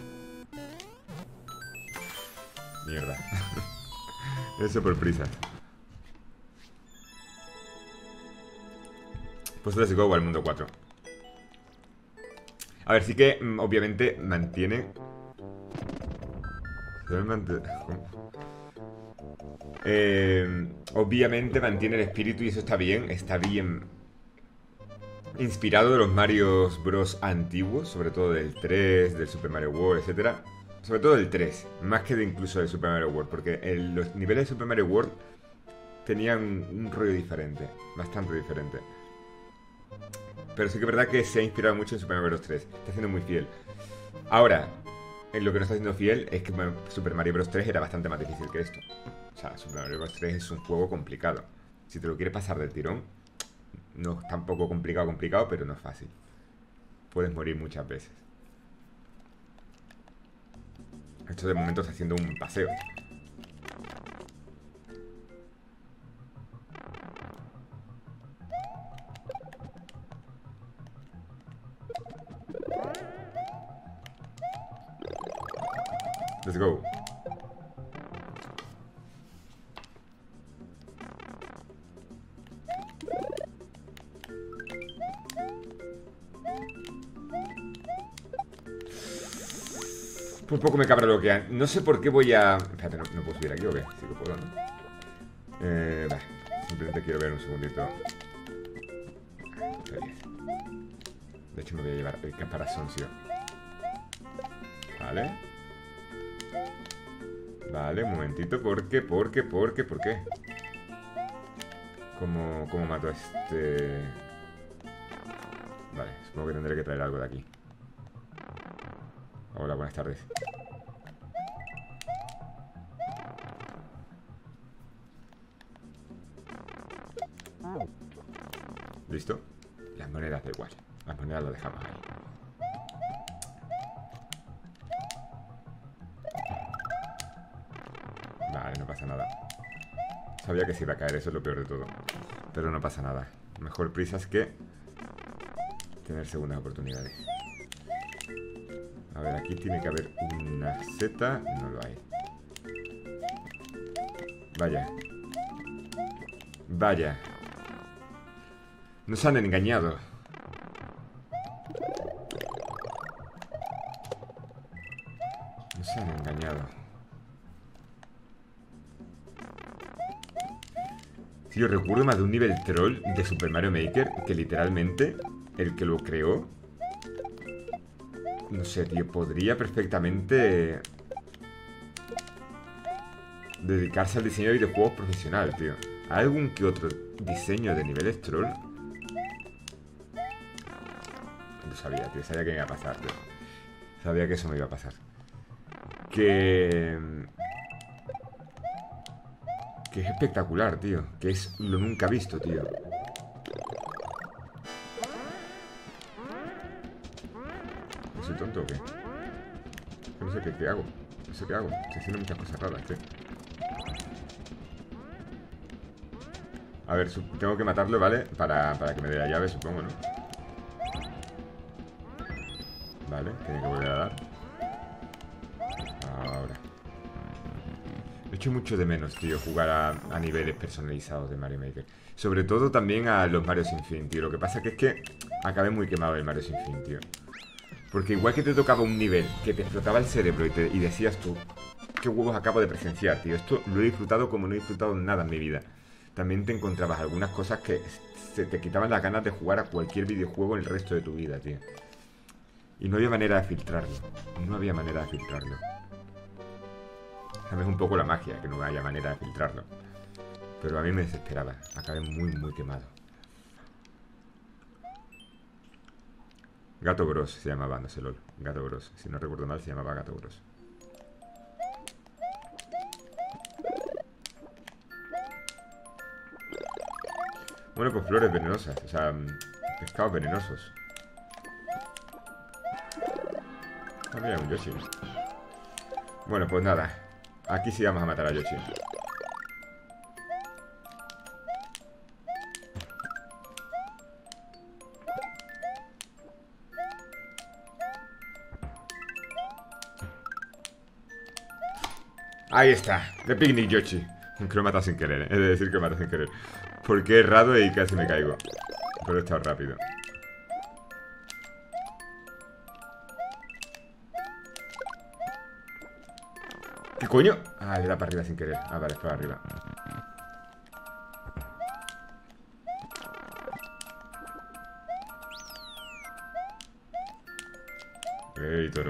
Mierda. Eso por prisa. Pues let's go al mundo cuatro. A ver, sí que mm, obviamente mantiene... Eh, obviamente mantiene el espíritu y eso está bien. Está bien inspirado de los Mario Bros. Antiguos, sobre todo del tres, del Super Mario World, etcétera. Sobre todo del tres, más que de incluso del Super Mario World, porque el, los niveles de Super Mario World tenían un rollo diferente, bastante diferente. Pero sí que es verdad que se ha inspirado mucho en Super Mario Bros. tres. Está siendo muy fiel. Ahora, en lo que no está siendo fiel es que Super Mario Bros. tres era bastante más difícil que esto. O sea, Super Mario Bros. tres es un juego complicado. Si te lo quieres pasar del tirón, no es tampoco complicado, complicado, pero no es fácil. Puedes morir muchas veces. Esto de momento está haciendo un paseo. Let's go. Por poco me cabra bloquear. No sé por qué voy a... Espérate, ¿no, no puedo subir aquí o qué? Sí que puedo, ¿no? Eh, vale. Simplemente quiero ver un segundito. De hecho me voy a llevar el caparazón, tío. Vale. Vale, un momentito. ¿Por qué? ¿Por qué? ¿Por qué? ¿Por qué? ¿Cómo, cómo mato a este...? Vale, supongo que tendré que traer algo de aquí. Hola, buenas tardes. ¿Listo? Las monedas da igual. Las monedas las dejamos ahí. Vale, no pasa nada. Sabía que se iba a caer, eso es lo peor de todo. Pero no pasa nada. Mejor prisas que tener segundas oportunidades. A ver, aquí tiene que haber una Z. No lo hay. Vaya. Vaya. Nos han engañado. Nos han engañado. Si yo recuerdo más de un nivel troll de Super Mario Maker que literalmente el que lo creó, no sé, tío, podría perfectamente dedicarse al diseño de videojuegos profesional, tío. ¿Hay algún que otro diseño de niveles troll? Lo sabía, tío. Sabía que me iba a pasar, tío. Sabía que eso me iba a pasar. Que... Que es espectacular, tío. Que es lo nunca visto, tío. ¿Soy tonto o qué? No sé qué, qué hago. No sé qué hago. Estoy haciendo muchas cosas raras, tío. A ver, tengo que matarlo, ¿vale? Para, para que me dé la llave, supongo, ¿no? Vale, tiene que volver a dar. Ahora. Echo mucho de menos, tío, jugar a, a niveles personalizados de Mario Maker. Sobre todo también a los Mario Sin Fin, tío. Lo que pasa que es que acabé muy quemado el Mario Sin Fin, tío. Porque igual que te tocaba un nivel que te explotaba el cerebro y, te, y decías tú, qué huevos acabo de presenciar, tío. Esto lo he disfrutado como no he disfrutado nada en mi vida. También te encontrabas algunas cosas que se te quitaban las ganas de jugar a cualquier videojuego el resto de tu vida, tío. Y no había manera de filtrarlo. No había manera de filtrarlo. También es un poco la magia, que no haya manera de filtrarlo. Pero a mí me desesperaba. Acabé muy, muy quemado. Gato Bros se llamaba, no sé LOL. Gato Bros. Si no recuerdo mal, se llamaba Gato Bros. Bueno, pues flores venenosas. O sea, pescados venenosos. Ah, mira, un Yoshi. Bueno, pues nada. Aquí sí vamos a matar a Yoshi. Ahí está, The Picnic Yoshi. Que lo he matado sin querer, ¿eh? Es decir, que lo he matado sin querer. Porque he errado y casi me caigo. Pero he estado rápido. ¿Qué coño? Ah, le da para arriba sin querer. Ah, vale, es para arriba. Ey, toro.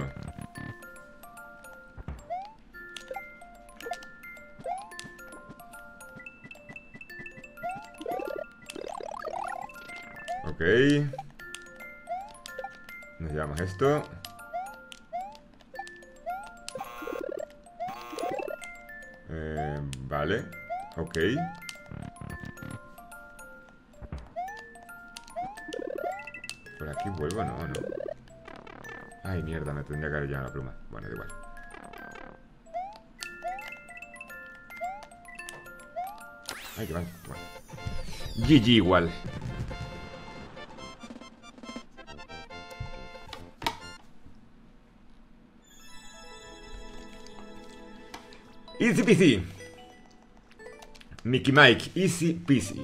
Ok. Nos llevamos esto. Eh, vale. Ok. Por aquí vuelvo, no, no. Ay, mierda, me tendría que haber llevado la pluma. Bueno, da igual. Ay, que mal. Bueno. G G igual. Easy peasy. Mickey Mike, easy peasy.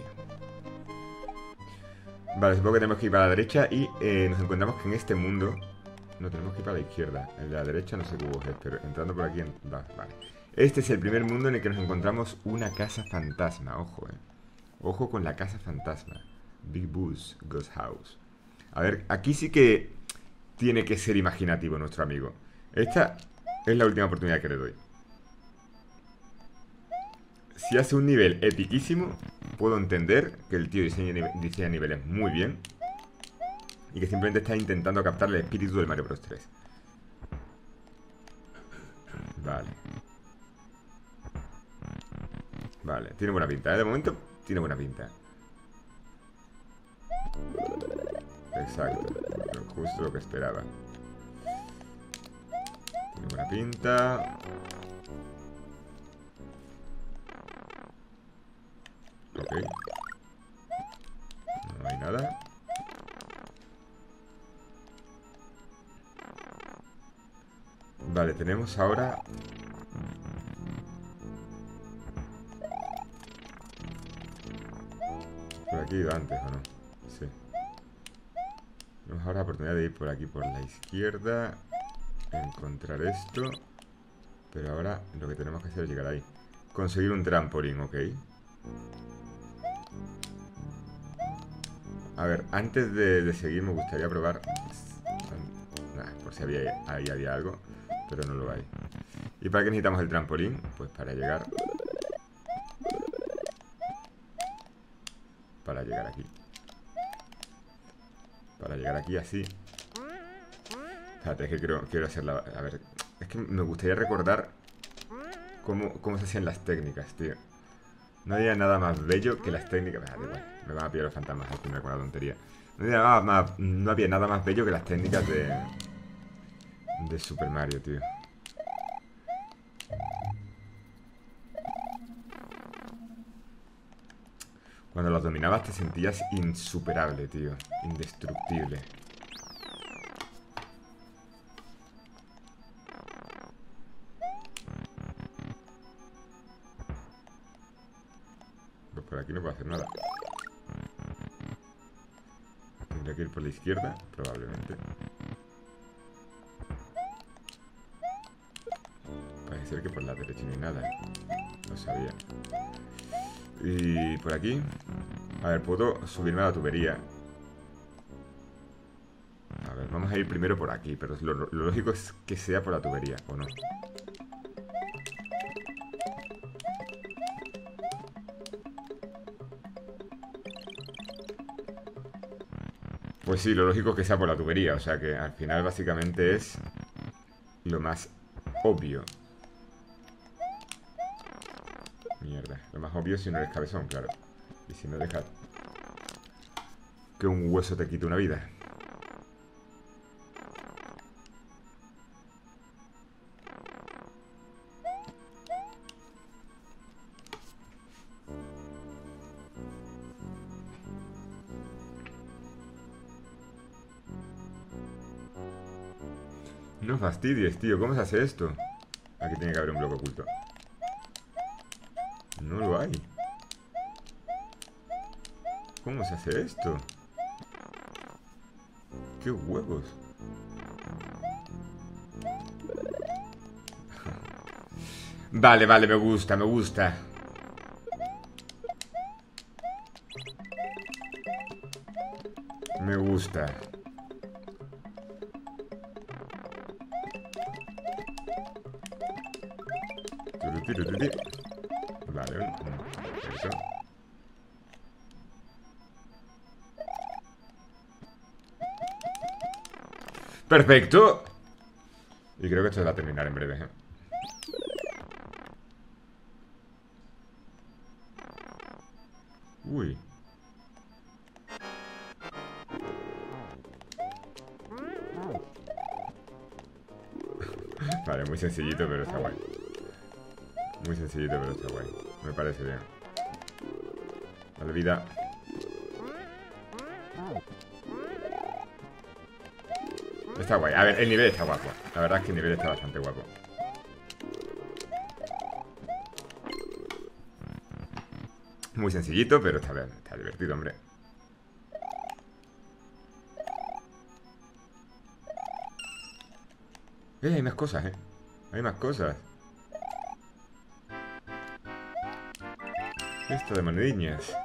Vale, supongo que tenemos que ir para la derecha y eh, nos encontramos que en este mundo no tenemos que ir para la izquierda. En la derecha no sé qué es, pero entrando por aquí en... va, vale. Este es el primer mundo en el que nos encontramos una casa fantasma. Ojo, eh. Ojo con la casa fantasma. Big Boo's Ghost House. A ver, aquí sí que tiene que ser imaginativo nuestro amigo. Esta es la última oportunidad que le doy. Si hace un nivel epiquísimo, puedo entender que el tío diseña, diseña niveles muy bien y que simplemente está intentando captar el espíritu del Mario Bros tres. Vale. Vale, tiene buena pinta, ¿eh? De momento tiene buena pinta. Exacto, pero justo lo que esperaba. Tiene buena pinta. Ok. No hay nada. Vale, tenemos ahora... Por aquí he ido antes, ¿o no? Sí. Tenemos ahora la oportunidad de ir por aquí, por la izquierda. Encontrar esto. Pero ahora lo que tenemos que hacer es llegar ahí. Conseguir un trampolín, ok. A ver, antes de, de seguir me gustaría probar... Nah, por si había, ahí había algo, pero no lo hay. ¿Y para qué necesitamos el trampolín? Pues para llegar para llegar aquí. Para llegar aquí así. Espérate, es que quiero, quiero hacerla... A ver, es que me gustaría recordar cómo, cómo se hacían las técnicas, tío. No había nada más bello que las técnicas... Espérate, bueno, me van a pillar los fantasmas al final con la tontería. No había, nada más, no había nada más bello que las técnicas de... De Super Mario, tío. Cuando las dominabas te sentías insuperable, tío. Indestructible. Pues por aquí no puedo hacer nada. Tendría que ir por la izquierda, probablemente. Parece ser que por la derecha no hay nada. No sabía. Y por aquí. A ver, puedo subirme a la tubería. A ver, vamos a ir primero por aquí. Pero lo, lo lógico es que sea por la tubería, ¿o no? Pues sí, lo lógico es que sea por la tubería. O sea que al final básicamente es lo más obvio. Mierda, lo más obvio si no eres cabezón, claro. Y si no dejas que un hueso te quite una vida. No fastidies, tío, ¿cómo se hace esto? Aquí tiene que haber un bloque oculto. No lo hay. ¿Cómo se hace esto? ¡Qué huevos! Vale, vale, me gusta, me gusta. Me gusta. Vale, eso. Perfecto. Y creo que esto se va a terminar en breve, ¿eh? Uy. Vale, muy sencillito, pero está guay. Muy sencillito, pero está guay. Me parece bien. Vale, vida. Está guay. A ver, el nivel está guapo. La verdad es que el nivel está bastante guapo. Muy sencillito, pero está bien. Está divertido, hombre. Eh, hay más cosas, eh. Hay más cosas. Esto de monediñas.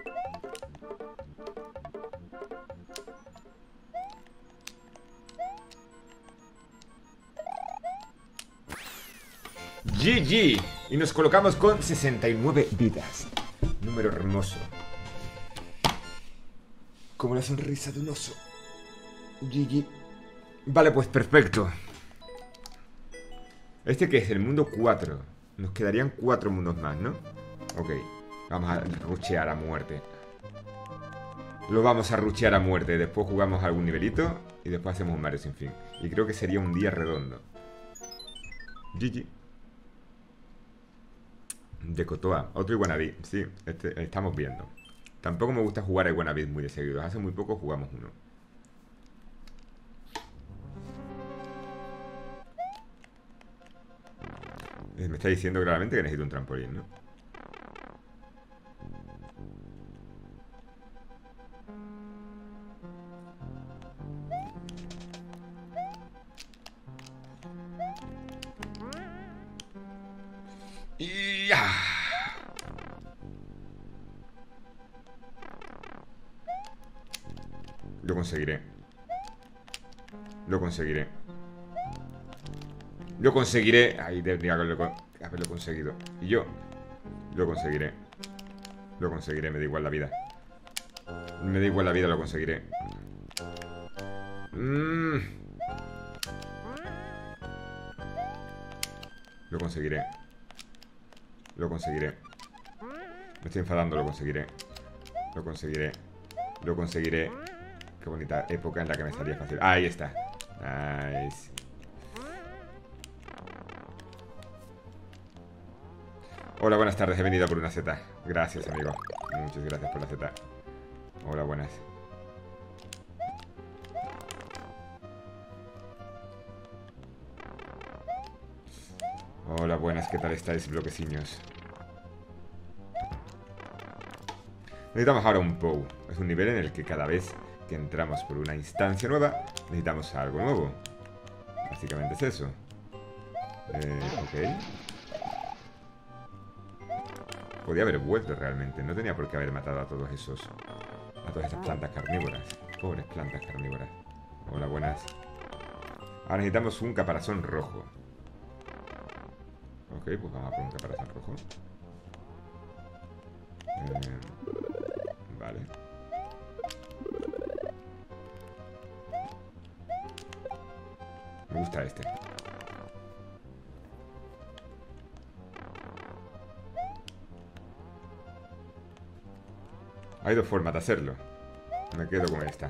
G G. Y nos colocamos con sesenta y nueve vidas. Número hermoso. Como la sonrisa de un oso. G G. Vale, pues perfecto. Este que es el mundo cuatro. Nos quedarían cuatro mundos más, ¿no? Ok. Vamos a ruchear a muerte. Lo vamos a ruchear a muerte. Después jugamos algún nivelito y después hacemos un Mario sin fin. Y creo que sería un día redondo. G G. De Cotoa, otro Iguanabit. Sí, este, estamos viendo. Tampoco me gusta jugar a Iguanabit muy de seguido. Hace muy poco jugamos uno. Me está diciendo claramente que necesito un trampolín, ¿no? Y ya. Lo conseguiré. Lo conseguiré. Lo conseguiré. Ahí tendría que haberlo, haberlo conseguido. Y yo lo conseguiré. Lo conseguiré, me da igual la vida. Me da igual la vida, lo conseguiré. Mm. Lo conseguiré. Lo conseguiré. Me estoy enfadando, lo conseguiré. Lo conseguiré. Lo conseguiré. Qué bonita época en la que me salía fácil. Ahí está. Nice. Hola, buenas tardes. He venido por una Z. Gracias, amigo. Muchas gracias por la Z. Hola, buenas. Hola, buenas. ¿Qué tal estáis, bloqueciños? Necesitamos ahora un P O W. Es un nivel en el que cada vez que entramos por una instancia nueva, necesitamos algo nuevo. Básicamente es eso. Eh, ok. Podía haber vuelto realmente. No tenía por qué haber matado a todos esos... A todas esas plantas carnívoras. Pobres plantas carnívoras. Hola, buenas. Ahora necesitamos un caparazón rojo. Ok, pues vamos a por un caparazón rojo. Eh, vale. Me gusta este. Hay dos formas de hacerlo. Me quedo con esta.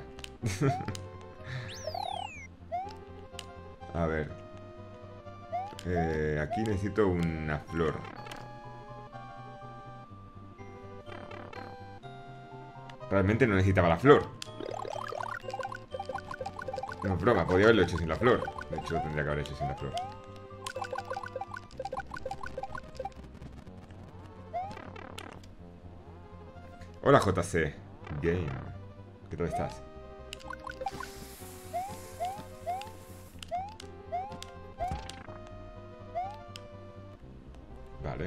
A ver. Eh, aquí necesito una flor. Realmente no necesitaba la flor. No es broma, podía haberlo hecho sin la flor. De hecho, lo tendría que haber hecho sin la flor. Hola, J C Game. ¿Qué tal estás? Vale.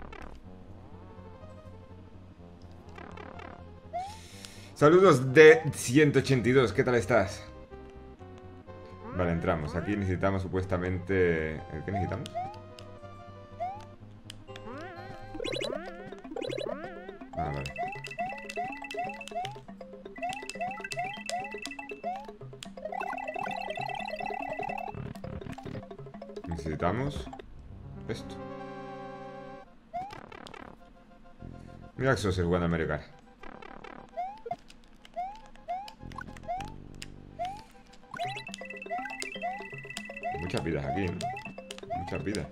Saludos de ciento ochenta y dos. ¿Qué tal estás? Vale, entramos. Aquí necesitamos supuestamente... ¿El qué necesitamos? Ah, vale. Necesitamos esto. Mira que sos jugando al Mario Kart. Muchas vidas aquí, ¿no? Muchas vidas.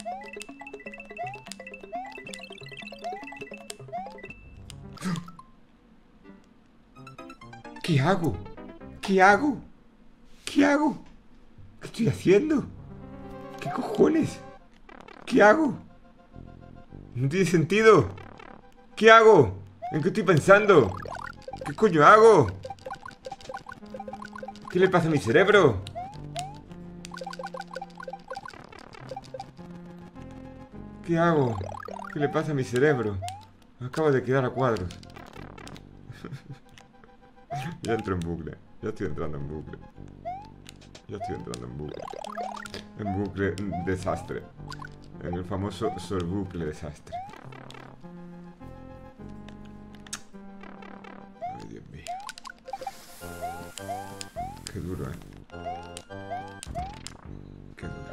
¿Qué hago? ¿Qué hago? ¿Qué hago? ¿Qué estoy haciendo? ¿Qué cojones? ¿Qué hago? No tiene sentido. ¿Qué hago? ¿En qué estoy pensando? ¿Qué coño hago? ¿Qué le pasa a mi cerebro? ¿Qué hago? ¿Qué le pasa a mi cerebro? Me acabo de quedar a cuadros. Ya entro en bucle. Ya estoy entrando en bucle. Ya estoy entrando en bucle. En bucle desastre. En el famoso sol bucle desastre. Ay, Dios mío. Qué duro, eh. Qué duro.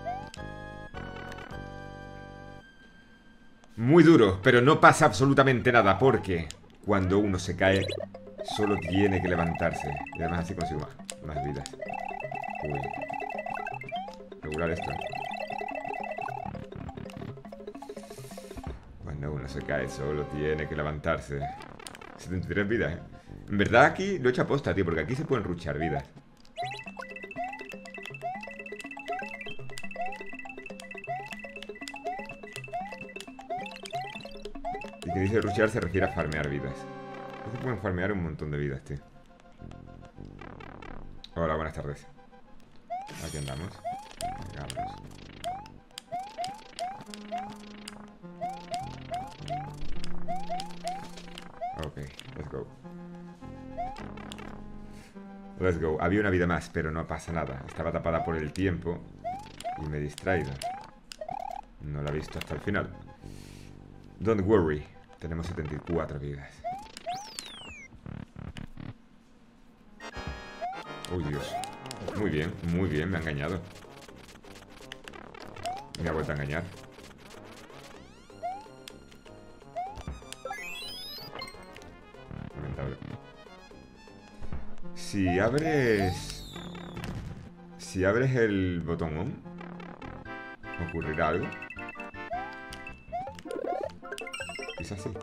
Muy duro, pero no pasa absolutamente nada porque cuando uno se cae solo tiene que levantarse. Y además así consigo más, más vidas. Uy. Regular esto. Cuando uno se cae solo tiene que levantarse. setenta y tres vidas, ¿eh? En verdad aquí lo he hecho aposta, tío, porque aquí se pueden ruchar vidas. Y que dice ruchear se refiere a farmear vidas. Se pueden farmear un montón de vidas, tío. Hola, buenas tardes. Aquí andamos. Venga, vámonos. Ok, let's go. Let's go. Había una vida más, pero no pasa nada. Estaba tapada por el tiempo y me he distraído. No la he visto hasta el final. Don't worry. Tenemos setenta y cuatro vidas. Uy, Dios. Muy bien, muy bien, me ha engañado. Me ha vuelto a engañar. Lamentable. Si abres... Si abres el botón on, ¿ocurrirá algo? Quizás sí.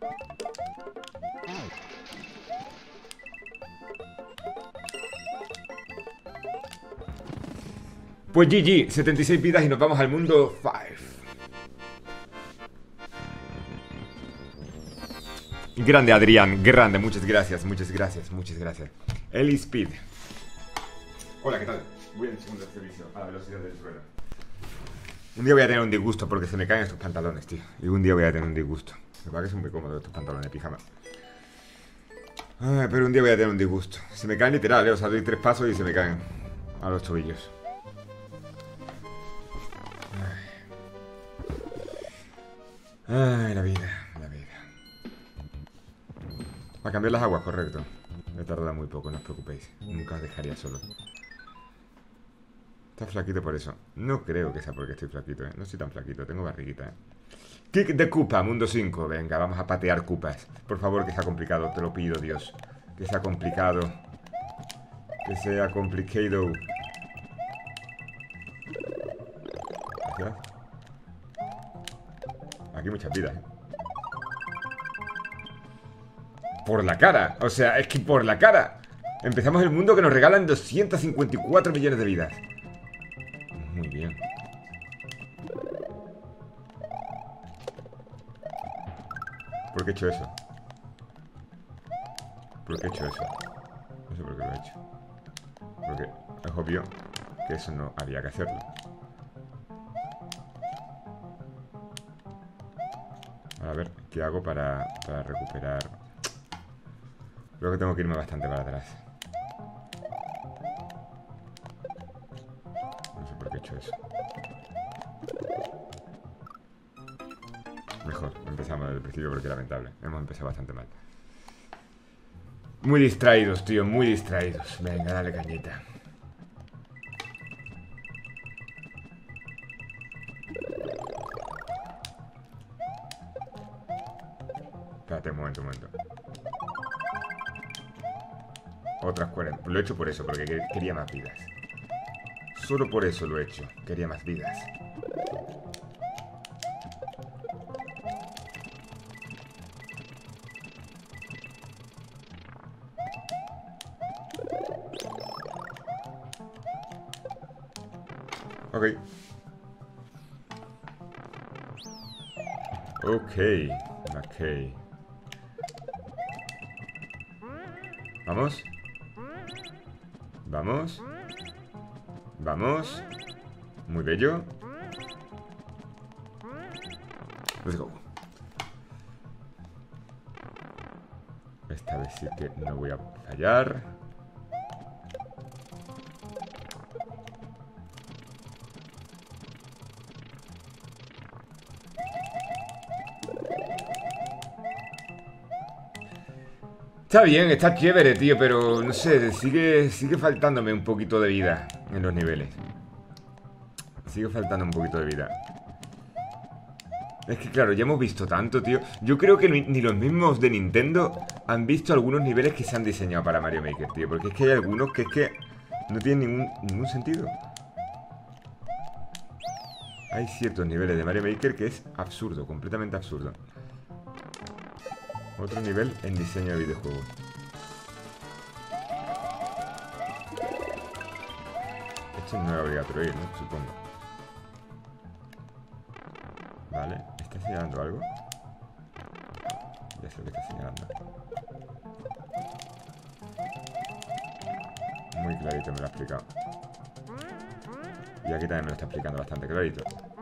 Pues G G, setenta y seis vidas y nos vamos al mundo cinco. Grande Adrián, grande, muchas gracias, muchas gracias, muchas gracias. Eli Speed. Hola, ¿qué tal? Voy en segundo servicio a la velocidad del suelo. Un día voy a tener un disgusto porque se me caen estos pantalones, tío. Y un día voy a tener un disgusto. Me parece que son muy cómodos estos pantalones de pijama. Ay, pero un día voy a tener un disgusto. Se me caen literal, ¿eh? O sea, doy tres pasos y se me caen a los tobillos. Ay, la vida, la vida. A cambiar las aguas, correcto. Me tarda muy poco, no os preocupéis. Nunca os dejaría solo. Está flaquito por eso. No creo que sea porque estoy flaquito, ¿eh? No estoy tan flaquito, tengo barriguita, ¿eh? Kick de Koopa, mundo cinco. Venga, vamos a patear Koopas. Por favor, que sea complicado, te lo pido, Dios. Que sea complicado. Que sea complicado. Gracias. Aquí muchas vidas, ¿eh? Por la cara, o sea, es que por la cara. Empezamos el mundo que nos regalan doscientos cincuenta y cuatro millones de vidas. Muy bien. ¿Por qué he hecho eso? ¿Por qué he hecho eso? No sé por qué lo he hecho. Porque es obvio que eso no había que hacerlo. A ver, ¿qué hago para, para recuperar? Creo que tengo que irme bastante para atrás. No sé por qué he hecho eso. Mejor, empezamos desde el principio porque es lamentable. Hemos empezado bastante mal. Muy distraídos, tío, muy distraídos. Venga, dale cañita. Espérate un momento, un momento. Otras cuarenta. Lo he hecho por eso, porque quería más vidas. Solo por eso lo he hecho. Quería más vidas. Ok. Ok. Ok. Vamos. Vamos. Vamos. Muy bello. Let's go. Esta vez sí que no voy a fallar. Está bien, está chévere, tío, pero no sé, sigue, sigue faltándome un poquito de vida en los niveles. Sigue faltando un poquito de vida. Es que claro, ya hemos visto tanto, tío. Yo creo que ni, ni los mismos de Nintendo han visto algunos niveles que se han diseñado para Mario Maker, tío. Porque es que hay algunos que es que no tienen ningún, ningún sentido. Hay ciertos niveles de Mario Maker que es absurdo, completamente absurdo. Otro nivel en diseño de videojuegos. Esto no era obligatorio ir, ¿no? Supongo. Vale, ¿está señalando algo? Ya sé lo que está señalando. Muy clarito me lo ha explicado. Y aquí también me lo está explicando bastante clarito.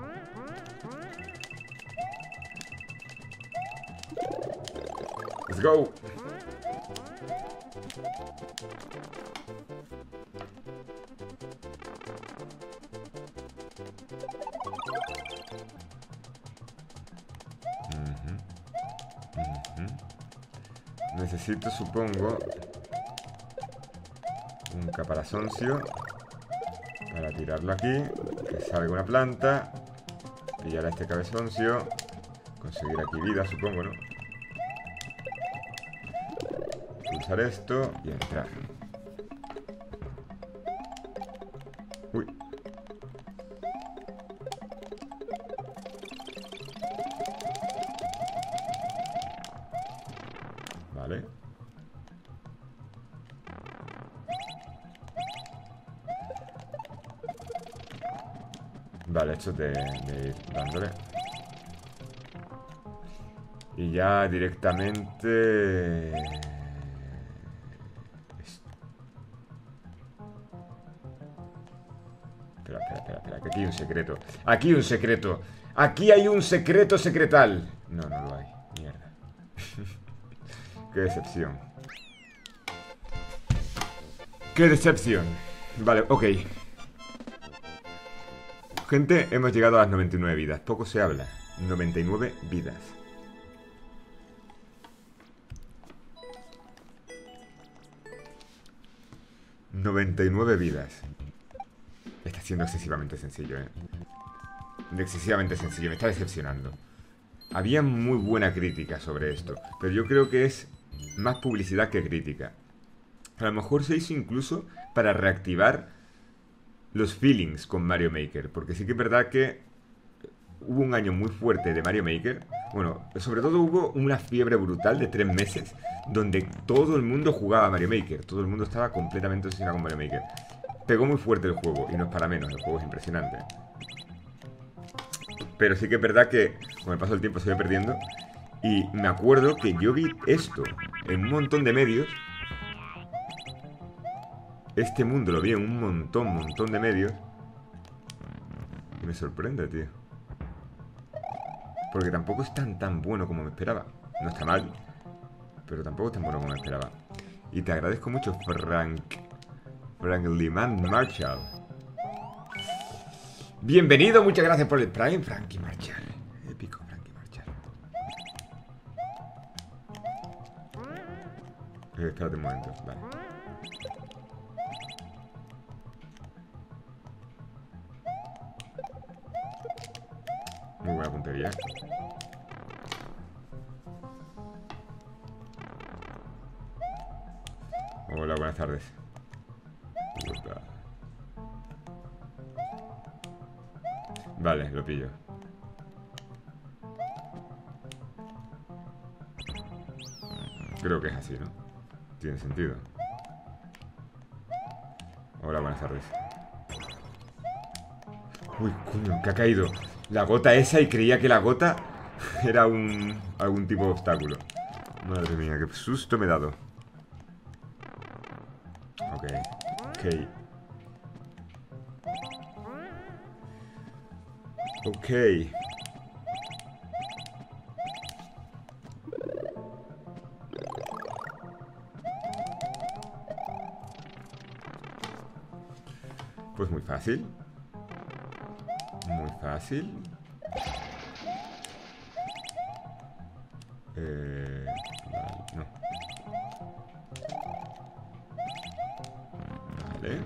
Let's go. Uh-huh. Uh-huh. Necesito, supongo, Un caparazoncio. Para tirarlo aquí. Que salga una planta. Pillar a este cabezoncio. Conseguir aquí vida, supongo, ¿no? Pulsar esto y entrar. Uy. Vale. Vale, esto de, de ir dándole. Y ya directamente... Espera, espera, espera, espera, que aquí hay un secreto. Aquí hay un secreto. Aquí hay un secreto secretal. No, no lo hay. Mierda. Qué decepción. Qué decepción. Vale, ok. Gente, hemos llegado a las noventa y nueve vidas. Poco se habla. noventa y nueve vidas. noventa y nueve vidas. Está siendo excesivamente sencillo, ¿eh? Excesivamente sencillo. Me está decepcionando. Había muy buena crítica sobre esto, pero yo creo que es más publicidad que crítica. A lo mejor se hizo incluso para reactivar los feelings con Mario Maker, porque sí que es verdad que hubo un año muy fuerte de Mario Maker. Bueno, sobre todo hubo una fiebre brutal de tres meses donde todo el mundo jugaba a Mario Maker. Todo el mundo estaba completamente obsesionado con Mario Maker. Pegó muy fuerte el juego, y no es para menos, el juego es impresionante. Pero sí que es verdad que con el paso del tiempo se iba perdiendo. Y me acuerdo que yo vi esto en un montón de medios. Este mundo lo vi en un montón, montón de medios. Y me sorprende, tío. Porque tampoco es tan, tan bueno como me esperaba. No está mal, pero tampoco es tan bueno como me esperaba. Y te agradezco mucho, Frank. Franklin Marshall. Bienvenido, muchas gracias por el Prime, Frankie Marshall. Épico, Frankie Marshall. Eh, espérate un momento, vale. Muy buena puntería. Hola, buenas tardes. Vale, lo pillo. Creo que es así, ¿no? Tiene sentido. Hola, buenas tardes. Uy, coño, que ha caído la gota esa y creía que la gota era un... algún tipo de obstáculo. Madre mía, qué susto me he dado. Ok, ok. Ok. Pues muy fácil. Muy fácil. Eh, vale, no. Vale.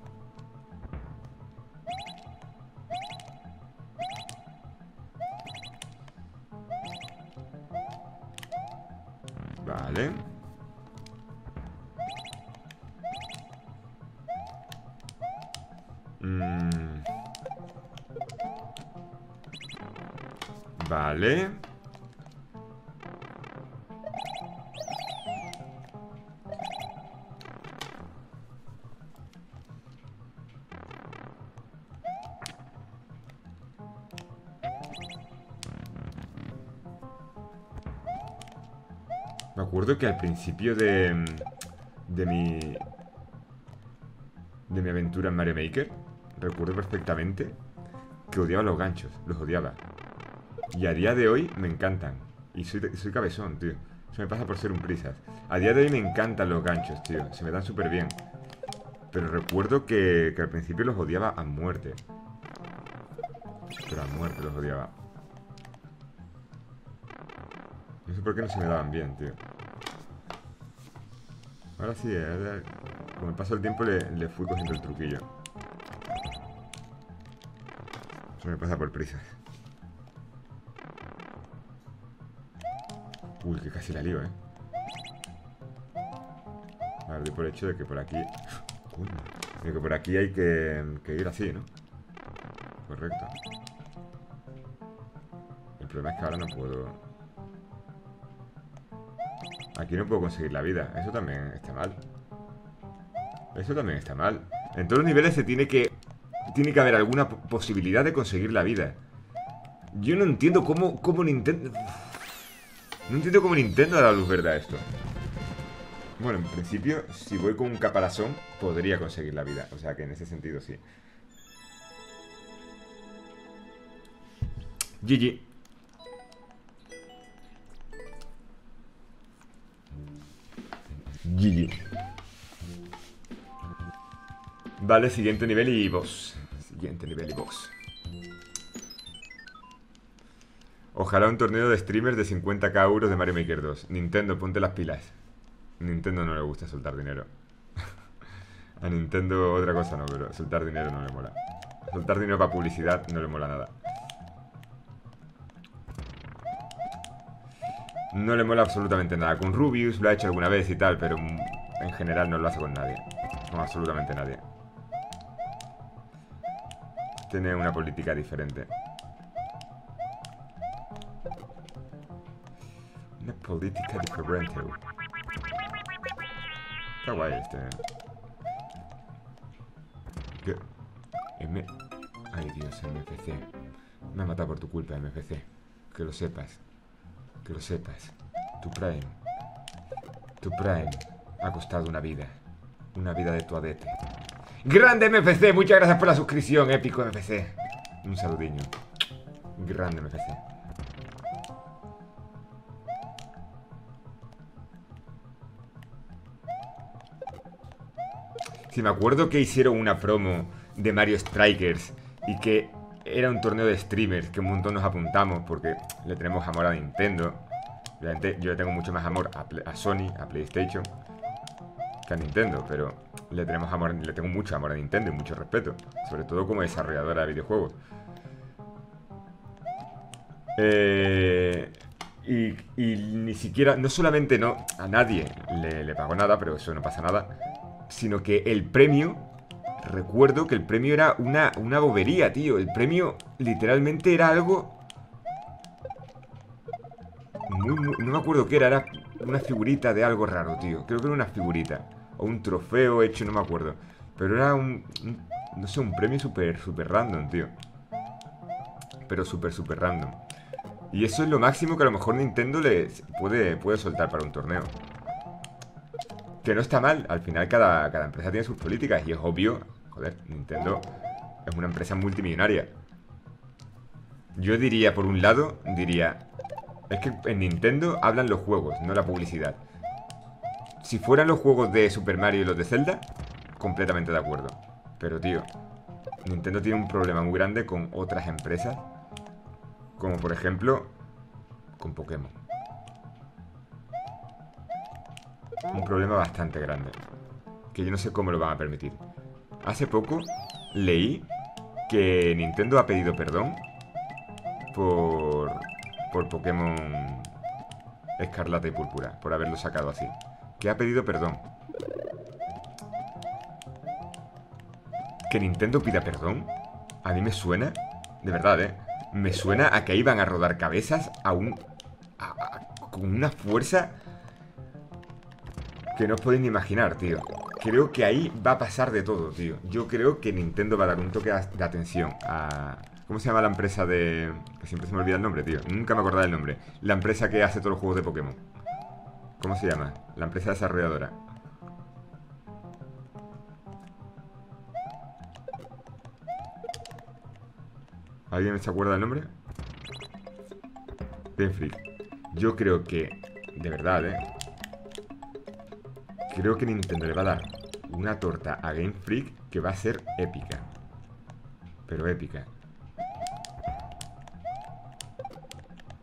Vale. Mm. Vale. Me acuerdo que al principio de, de mi de mi aventura en Mario Maker, recuerdo perfectamente que odiaba los ganchos, los odiaba. Y a día de hoy me encantan. Y soy, soy cabezón, tío. Eso me pasa por ser un prisas. A día de hoy me encantan los ganchos, tío. Se me dan súper bien. Pero recuerdo que, que al principio los odiaba a muerte. Pero a muerte los odiaba. No sé por qué no se me daban bien, tío. Ahora sí, ahora, con el paso del tiempo le, le fui cogiendo el truquillo. Eso me pasa por prisas. Uy, que casi la lío, eh. A ver, doy por hecho de que por aquí... Uy, de que por aquí hay que, que ir así, ¿no? Correcto. El problema es que ahora no puedo... Aquí no puedo conseguir la vida. Eso también está mal. Eso también está mal. En todos los niveles se tiene que... Tiene que haber alguna posibilidad de conseguir la vida. Yo no entiendo cómo, cómo Nintendo... No entiendo cómo Nintendo da la luz verde a esto. Bueno, en principio, si voy con un caparazón, podría conseguir la vida. O sea que en ese sentido sí. G G. G G. Vale, siguiente nivel y boss. Siguiente nivel y boss. Ojalá un torneo de streamers de cincuenta k euros de Mario Maker dos. Nintendo, ponte las pilas. Nintendo no le gusta soltar dinero. A Nintendo otra cosa no, pero soltar dinero no le mola. Soltar dinero para publicidad no le mola nada. No le mola absolutamente nada. Con Rubius lo ha hecho alguna vez y tal, pero en general no lo hace con nadie. Con absolutamente nadie. Tiene una política diferente. Una política diferente. Está guay este. ¿Qué? M... Ay Dios, M F C. Me ha matado por tu culpa, M F C. Que lo sepas. Que lo sepas. Tu Prime. Tu Prime ha costado una vida. Una vida de tu adete. ¡Grande M F C! Muchas gracias por la suscripción, épico M F C. Un saludiño. Grande M F C. Sí, me acuerdo que hicieron una promo de Mario Strikers y que era un torneo de streamers que un montón nos apuntamos porque le tenemos amor a Nintendo. Obviamente yo le tengo mucho más amor a, a Sony, a PlayStation, que a Nintendo, pero le tenemos amor, le tengo mucho amor a Nintendo y mucho respeto, sobre todo como desarrolladora de videojuegos. Eh, y, y ni siquiera, no solamente no, a nadie le, le pagó nada, pero eso no pasa nada, sino que el premio, recuerdo que el premio era una, una bobería, tío. El premio literalmente era algo muy, muy, no me acuerdo qué era, era una figurita de algo raro, tío. Creo que era una figurita o un trofeo hecho, no me acuerdo. Pero era un, un no sé, un premio súper, súper random, tío. Pero súper, súper random. Y eso es lo máximo que a lo mejor Nintendo le puede, puede soltar para un torneo. Que no está mal, al final cada, cada empresa tiene sus políticas y es obvio, joder, Nintendo es una empresa multimillonaria. Yo diría, por un lado, diría, es que en Nintendo hablan los juegos, no la publicidad. Si fueran los juegos de Super Mario y los de Zelda, completamente de acuerdo. Pero tío, Nintendo tiene un problema muy grande con otras empresas, como por ejemplo, con Pokémon. Un problema bastante grande, que yo no sé cómo lo van a permitir. Hace poco leí que Nintendo ha pedido perdón por, por Pokémon Escarlata y Púrpura, por haberlo sacado así. Que ha pedido perdón. ¿Que Nintendo pida perdón? A mí me suena, de verdad, ¿eh? Me suena a que iban a rodar cabezas a un... A, a, con una fuerza que no os podéis ni imaginar, tío. Creo que ahí va a pasar de todo, tío. Yo creo que Nintendo va a dar un toque de atención a... ¿Cómo se llama la empresa de...? Que siempre se me olvida el nombre, tío. Nunca me acordaba del nombre. La empresa que hace todos los juegos de Pokémon. ¿Cómo se llama? La empresa desarrolladora. ¿Alguien se acuerda del nombre? Game Freak. Yo creo que... De verdad, ¿eh? Creo que Nintendo le va a dar una torta a Game Freak que va a ser épica. Pero épica.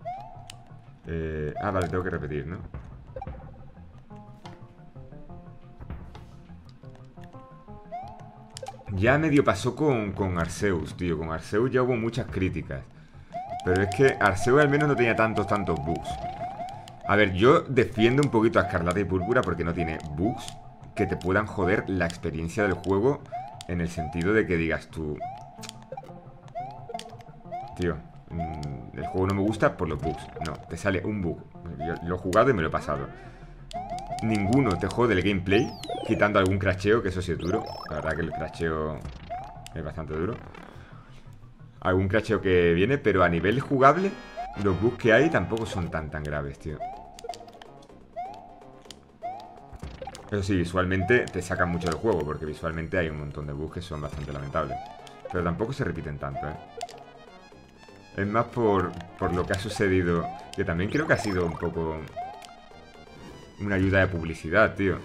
Eh, ah, vale, tengo que repetir, ¿no? Ya medio pasó con, con Arceus, tío. Con Arceus ya hubo muchas críticas. Pero es que Arceus al menos no tenía tantos, tantos bugs. A ver, yo defiendo un poquito a Escarlata y Púrpura porque no tiene bugs que te puedan joder la experiencia del juego. En el sentido de que digas tú, tío, mmm, el juego no me gusta por los bugs. No, te sale un bug. Yo lo he jugado y me lo he pasado. Ninguno te jode el gameplay, quitando algún crasheo, que eso sí es duro. La verdad que el crasheo es bastante duro. Algún crasheo que viene, pero a nivel jugable, los bugs que hay tampoco son tan tan graves, tío. Eso sí, visualmente te sacan mucho del juego, porque visualmente hay un montón de bugs que son bastante lamentables. Pero tampoco se repiten tanto, ¿eh? Es más por, por lo que ha sucedido, que también creo que ha sido un poco una ayuda de publicidad, tío.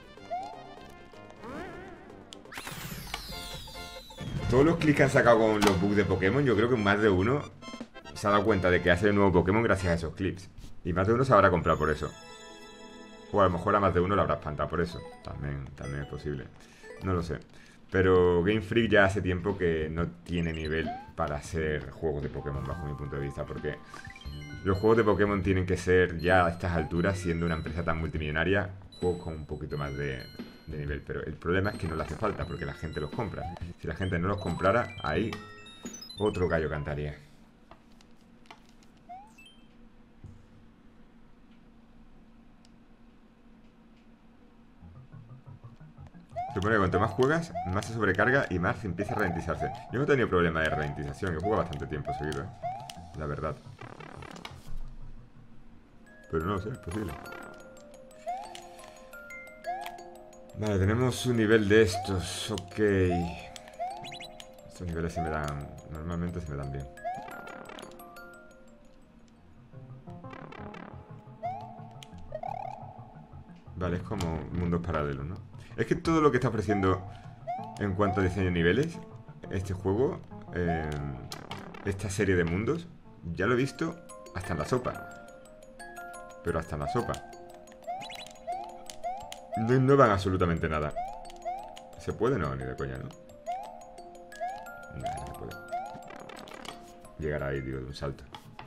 Todos los clics que han sacado con los bugs de Pokémon, yo creo que más de uno se ha dado cuenta de que hace el nuevo Pokémon gracias a esos clips. Y más de uno se habrá comprado por eso. O a lo mejor a más de uno lo habrá espantado por eso. También, también es posible. No lo sé. Pero Game Freak ya hace tiempo que no tiene nivel para hacer juegos de Pokémon, bajo mi punto de vista. Porque los juegos de Pokémon tienen que ser ya a estas alturas, siendo una empresa tan multimillonaria, juegos con un poquito más de, de nivel. Pero el problema es que no le hace falta, porque la gente los compra. Si la gente no los comprara, ahí otro gallo cantaría. Supone que cuanto más juegas, más se sobrecarga y más empieza a ralentizarse. Yo no he tenido problema de ralentización, he jugado bastante tiempo seguido, ¿eh? La verdad. Pero no lo sé, es posible. Vale, tenemos un nivel de estos, ok. Estos niveles se me dan... normalmente se me dan bien. Vale, es como mundos paralelos, ¿no? Es que todo lo que está ofreciendo en cuanto a diseño de niveles, este juego, eh, esta serie de mundos, ya lo he visto hasta en la sopa. Pero hasta en la sopa. No innovan absolutamente nada. ¿Se puede? No, ni de coña, ¿no? No, no se puede. Llegar ahí, digo, de un salto.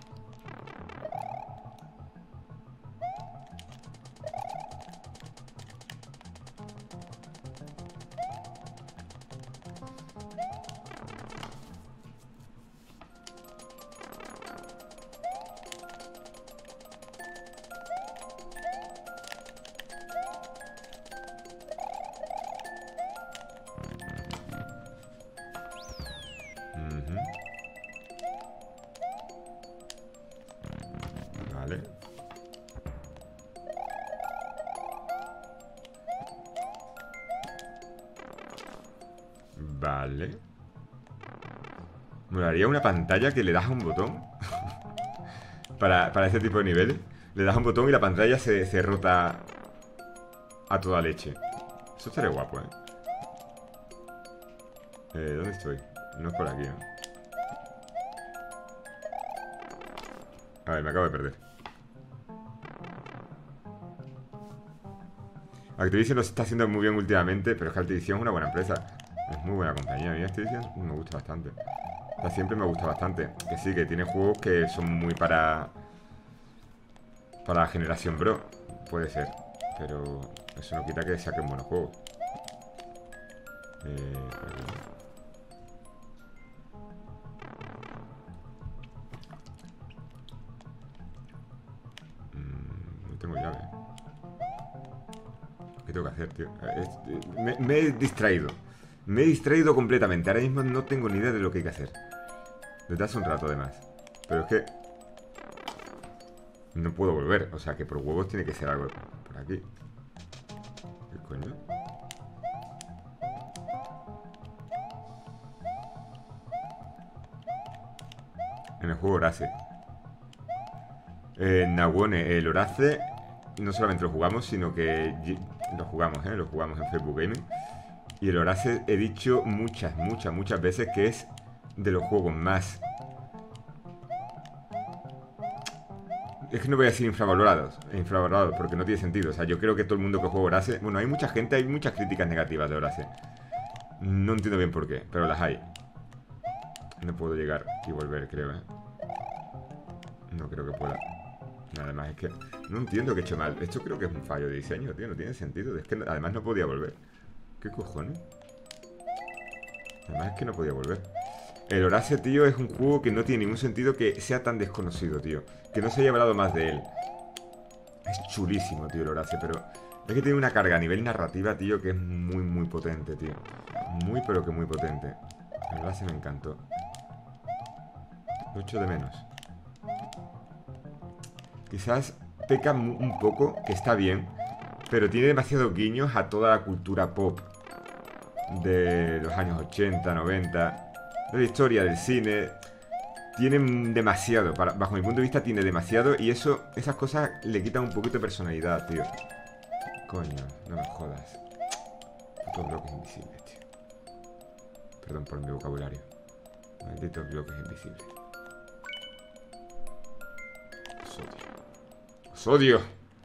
Vale. Vale. Me daría una pantalla que le das a un botón. para, para este tipo de niveles. Le das a un botón y la pantalla se, se rota a toda leche. Eso estaría guapo, ¿eh? Eh, ¿dónde estoy? No es por aquí, ¿no? A ver, me acabo de perder. Activision lo está haciendo muy bien últimamente, pero es que Activision es una buena empresa. Es muy buena compañía. A mí Activision me gusta bastante. O sea, siempre me gusta bastante. Que sí, que tiene juegos que son muy para... para la generación Bro. Puede ser. Pero eso no quita que saquen buenos juegos. Eh... No tengo llave. ¿Qué tengo que hacer, tío? Me, me he distraído. Me he distraído completamente. Ahora mismo no tengo ni idea de lo que hay que hacer. Desde hace un rato, además. Pero es que... no puedo volver. O sea, que por huevos tiene que ser algo por aquí. ¿Qué coño? En el juego Horace. En Nawone, el Horace no solamente lo jugamos, sino que lo jugamos, ¿eh? Lo jugamos en Facebook Gaming. Y el Horace he dicho muchas, muchas, muchas veces que es de los juegos más... es que no voy a decir infravalorados, infravalorados, porque no tiene sentido. O sea, yo creo que todo el mundo que juega Horace... bueno, hay mucha gente, hay muchas críticas negativas de Horace. No entiendo bien por qué, pero las hay. No puedo llegar y volver, creo, ¿eh? No creo que pueda. Nada más es que... No entiendo que he hecho mal. Esto creo que es un fallo de diseño, tío. No tiene sentido. Es que además no podía volver. ¿Qué cojones? Además es que no podía volver. El Horace, tío, es un juego que no tiene ningún sentido que sea tan desconocido, tío. Que no se haya hablado más de él. Es chulísimo, tío, el Horace, pero... Es que tiene una carga a nivel narrativa, tío, que es muy, muy potente, tío. Muy, pero que muy potente. El Horace me encantó. Lo echo de menos. Quizás peca un poco, que está bien, pero tiene demasiados guiños a toda la cultura pop de los años ochenta, noventa, de la historia del cine. Tienen demasiado, para, bajo mi punto de vista tiene demasiado, y eso, esas cosas le quitan un poquito de personalidad, tío. Coño, no me jodas. Putos bloques invisibles, tío. Perdón por mi vocabulario. Malditos bloques invisibles. Os odio. Os odio.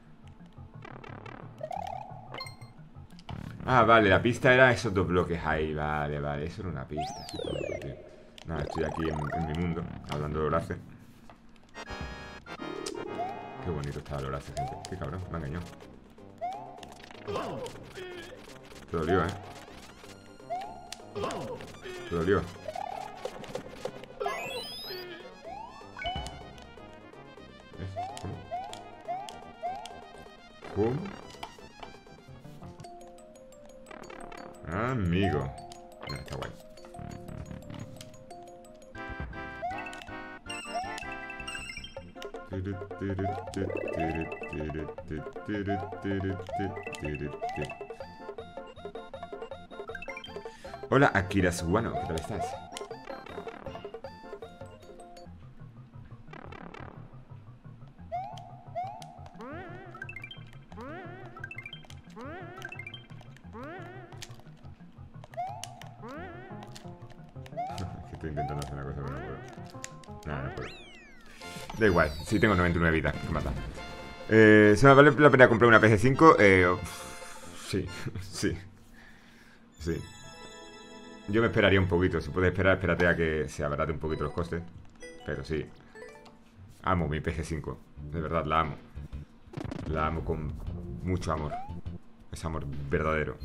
Ah, vale, la pista era esos dos bloques ahí. Vale, vale, eso era una pista, supongo, tío. Nada, estoy aquí en, en mi mundo, hablando de Horace. Qué bonito estaba el Horace, gente. Qué cabrón, me ha engañado. Te dolió, ¿eh? Te dolió. ¿Ves? ¿Cómo? ¿Cómo? Amigo. No, está guay. Hola, Akira Suwano, ¿qué tal estás? Estoy intentando hacer una cosa, pero no puedo. Nada, no puedo. Da igual, si tengo noventa y nueve vidas, que mata. Eh, ¿Se me vale la pena comprar una P C cinco? Eh, uf, sí, sí. Sí. Yo me esperaría un poquito. Si puedes esperar, espérate a que se abarate un poquito los costes. Pero sí. Amo mi P C cinco. De verdad, la amo. La amo con mucho amor. Es amor verdadero.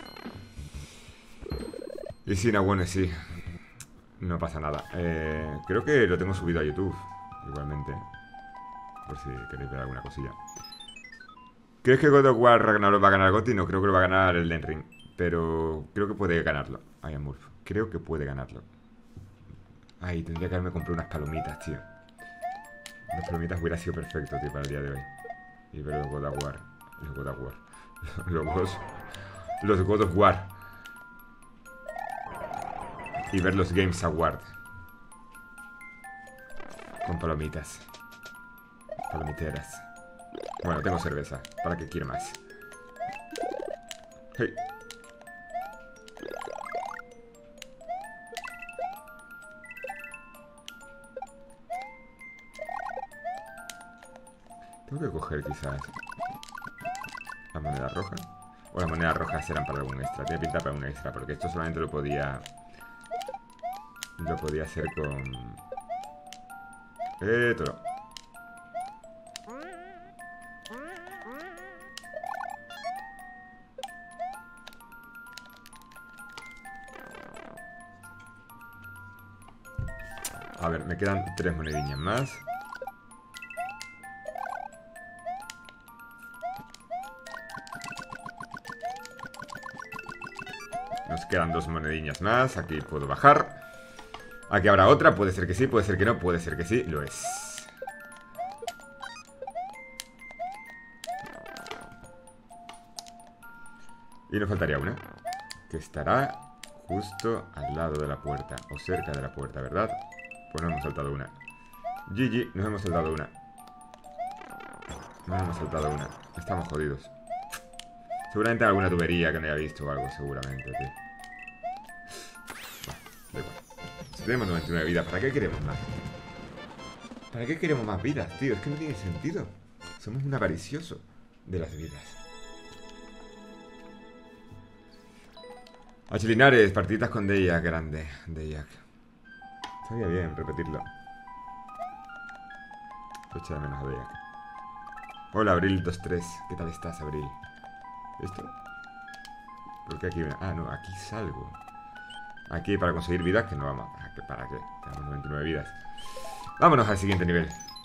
Y si no, bueno, sí. No pasa nada. Eh, creo que lo tengo subido a YouTube. Igualmente. Por si queréis ver alguna cosilla. ¿Crees que God of War Ragnarok va a ganar GOTY? No, creo que lo va a ganar el Elden Ring. Pero creo que puede ganarlo. I Am Murph. Creo que puede ganarlo. Ay, tendría que haberme comprado unas palomitas, tío. Las palomitas hubiera sido perfecto, tío, para el día de hoy. Y ver los God of War. Los God of War. Los God, los God of War. Y ver los Games Award. Con palomitas. Palomiteras. Bueno, tengo cerveza. ¿Para qué quiero más? Hey. Tengo que coger quizás la moneda roja. O las monedas rojas serán para algún extra. Tiene pinta para un extra, porque esto solamente lo podía... Lo podía hacer con... Eh, toro. A ver, me quedan tres monedillas más. Nos quedan dos monedillas más. Aquí puedo bajar. Aquí habrá otra. Puede ser que sí, puede ser que no. Puede ser que sí, lo es. Y nos faltaría una, que estará justo al lado de la puerta, o cerca de la puerta, ¿verdad? Pues nos hemos saltado una. G G, nos hemos saltado una. Nos hemos saltado una. Estamos jodidos. Seguramente alguna tubería que no haya visto o algo, seguramente, tío. Bueno, da igual. Si tenemos noventa y nueve vidas, ¿para qué queremos más? ¿Para qué queremos más vidas, tío? Es que no tiene sentido. Somos un avaricioso de las vidas. H. Linares, partiditas con Deyak, grande. Deyak. Estaría bien repetirlo. Echa de menos a Deyak. Hola, Abril dos tres. ¿Qué tal estás, Abril? ¿Esto? ¿Por qué aquí? Ah, no, aquí salgo. Aquí para conseguir vidas, que no vamos. ¿Para qué? Tenemos noventa y nueve vidas. Vámonos al siguiente nivel.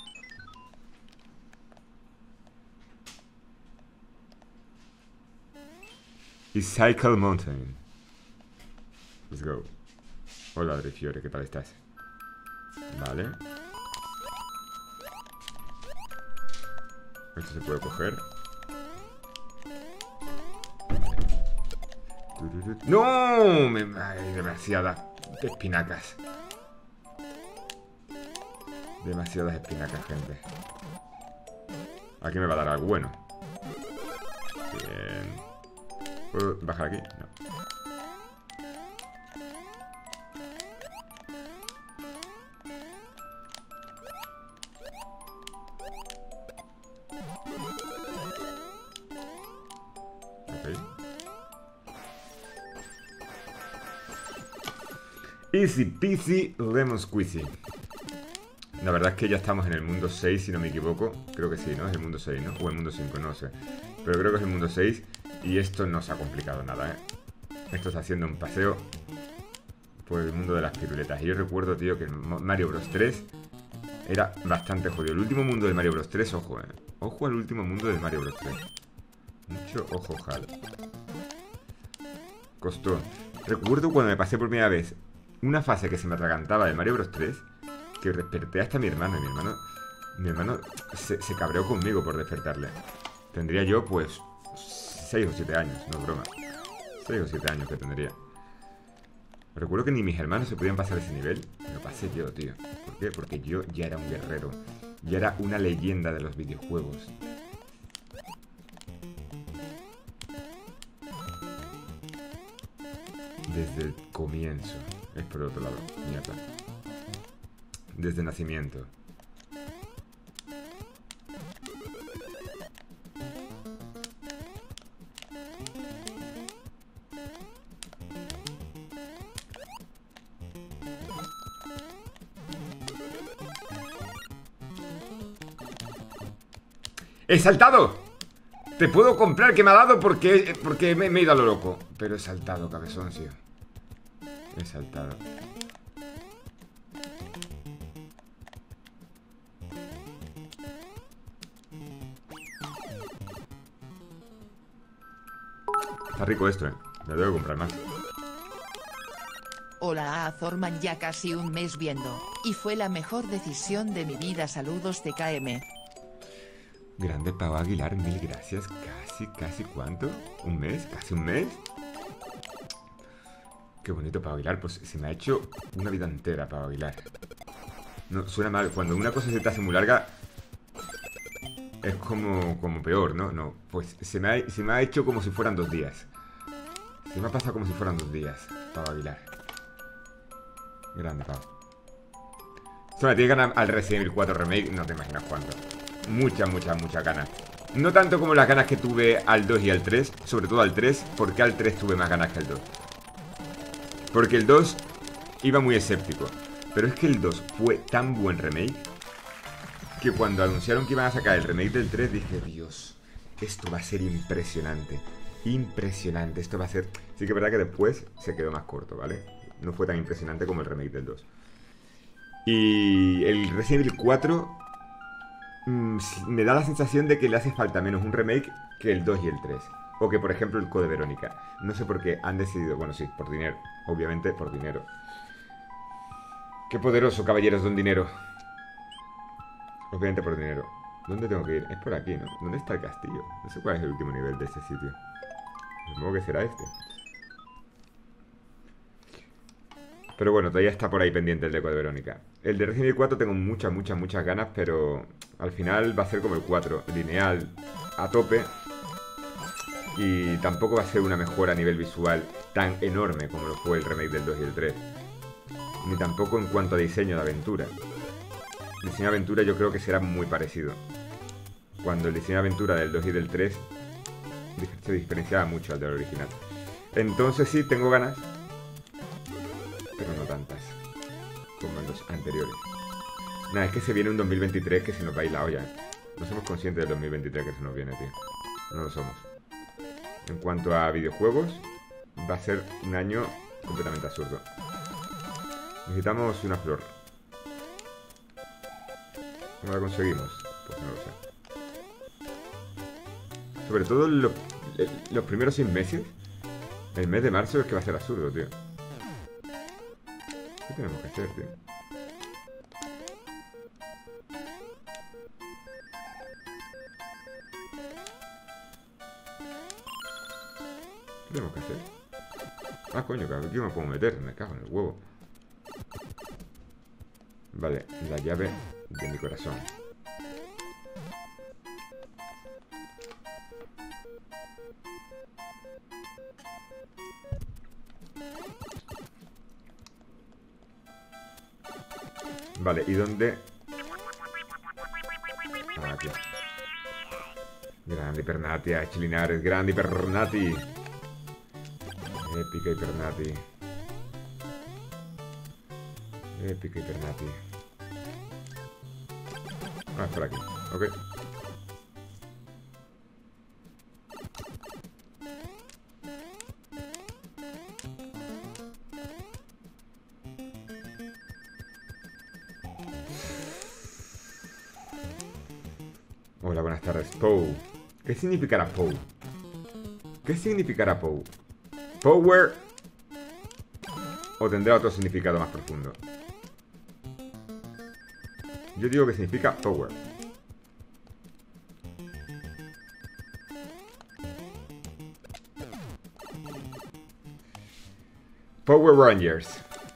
Cycle Mountain. Let's go. Hola, Adri Fiore, ¿qué tal estás? Vale. Esto se puede coger. ¡No! Me... Hay demasiadas espinacas. Demasiadas espinacas, gente. Aquí me va a dar algo bueno. Bien. ¿Puedo bajar aquí? No. Ok. Easy peasy lemon squeezy. La verdad es que ya estamos en el mundo seis, si no me equivoco. Creo que sí, ¿no? Es el mundo seis, ¿no? O el mundo cinco, no sé. Pero creo que es el mundo seis. Y esto no se ha complicado nada, ¿eh? Esto está haciendo un paseo por el mundo de las piruletas. Y yo recuerdo, tío, que Mario Bros tres era bastante jodido. El último mundo del Mario Bros tres, ojo, ¿eh? Ojo al último mundo del Mario Bros tres. Mucho ojo, jal. Costó. Recuerdo cuando me pasé por primera vez una fase que se me atragantaba del Mario Bros tres, que desperté hasta a mi hermano. Y mi hermano, mi hermano se, se cabreó conmigo por despertarle. Tendría yo, pues... seis o siete años, no es broma. seis o siete años que tendría. Recuerdo que ni mis hermanos se podían pasar ese nivel. Me lo pasé yo, tío. ¿Por qué? Porque yo ya era un guerrero. Ya era una leyenda de los videojuegos. Desde el comienzo. Es por el otro lado. Mierda. Desde el nacimiento. ¡He saltado! Te puedo comprar que me ha dado porque, porque me, me he ido a lo loco. Pero he saltado, cabezón, tío. He saltado. Está rico esto, eh. Me debo comprar más. Hola a Zorman, ya casi un mes viendo. Y fue la mejor decisión de mi vida. Saludos de K M. Grande Pau Aguilar, mil gracias. Casi, casi, ¿cuánto? ¿Un mes? ¿Casi un mes? Qué bonito, Pau Aguilar. Pues se me ha hecho una vida entera, Pau Aguilar. No, suena mal. Cuando una cosa se te hace muy larga, es como, como peor, ¿no? No, pues se me, ha, se me ha hecho como si fueran dos días. Se me ha pasado como si fueran dos días, Pau Aguilar. Grande, Pau. Solo me tiene ganas al Resident Evil cuatro Remake, no te imaginas cuánto. Muchas, muchas, muchas ganas. No tanto como las ganas que tuve al dos y al tres. Sobre todo al tres. Porque al tres tuve más ganas que al dos. Porque el dos iba muy escéptico. Pero es que el dos fue tan buen remake que cuando anunciaron que iban a sacar el remake del tres dije, Dios, esto va a ser impresionante. Impresionante, esto va a ser... Sí que es verdad que después se quedó más corto, ¿vale? No fue tan impresionante como el remake del dos. Y el Resident Evil cuatro... me da la sensación de que le hace falta menos un remake que el dos y el tres. O que, por ejemplo, el Code Verónica. No sé por qué han decidido... Bueno, sí, por dinero. Obviamente, por dinero. Qué poderoso, caballeros, don dinero. Obviamente por dinero. ¿Dónde tengo que ir? Es por aquí, ¿no? ¿Dónde está el castillo? No sé cuál es el último nivel de este sitio. Supongo que será este. Pero bueno, todavía está por ahí pendiente el de Code Verónica. El de Resident Evil cuatro tengo muchas, muchas, muchas ganas, pero al final va a ser como el cuatro, lineal, a tope. Y tampoco va a ser una mejora a nivel visual tan enorme como lo fue el remake del dos y el tres. Ni tampoco en cuanto a diseño de aventura. El diseño de aventura yo creo que será muy parecido. Cuando el diseño de aventura del dos y del tres se diferenciaba mucho al del original. Entonces sí, tengo ganas. Pero no tantas como en los anteriores. Nada, es que se viene un dos mil veintitrés que se nos va a ir la olla, ¿eh? No somos conscientes del dos mil veintitrés que se nos viene, tío. No lo somos. En cuanto a videojuegos, va a ser un año completamente absurdo. Necesitamos una flor. ¿Cómo la conseguimos? Pues no lo sé. Sobre todo lo, los primeros seis meses. El mes de marzo es que va a ser absurdo, tío. ¿Qué tenemos que hacer, tío? ¿Qué tenemos que hacer? Ah, coño, que aquí me puedo meter. Me cago en el huevo. Vale, la llave de mi corazón. Vale, ¿y dónde? Ah, aquí. Grande Ipernati, Chilinares, grande Ipernati. Épica Ipernati. Épica Ipernati. Ah, por aquí, ok. Hola, buenas tardes. Pou. ¿Qué significará Pou? ¿Qué significará Pou? ¿Power? ¿O tendrá otro significado más profundo? Yo digo que significa Power. Power Rangers.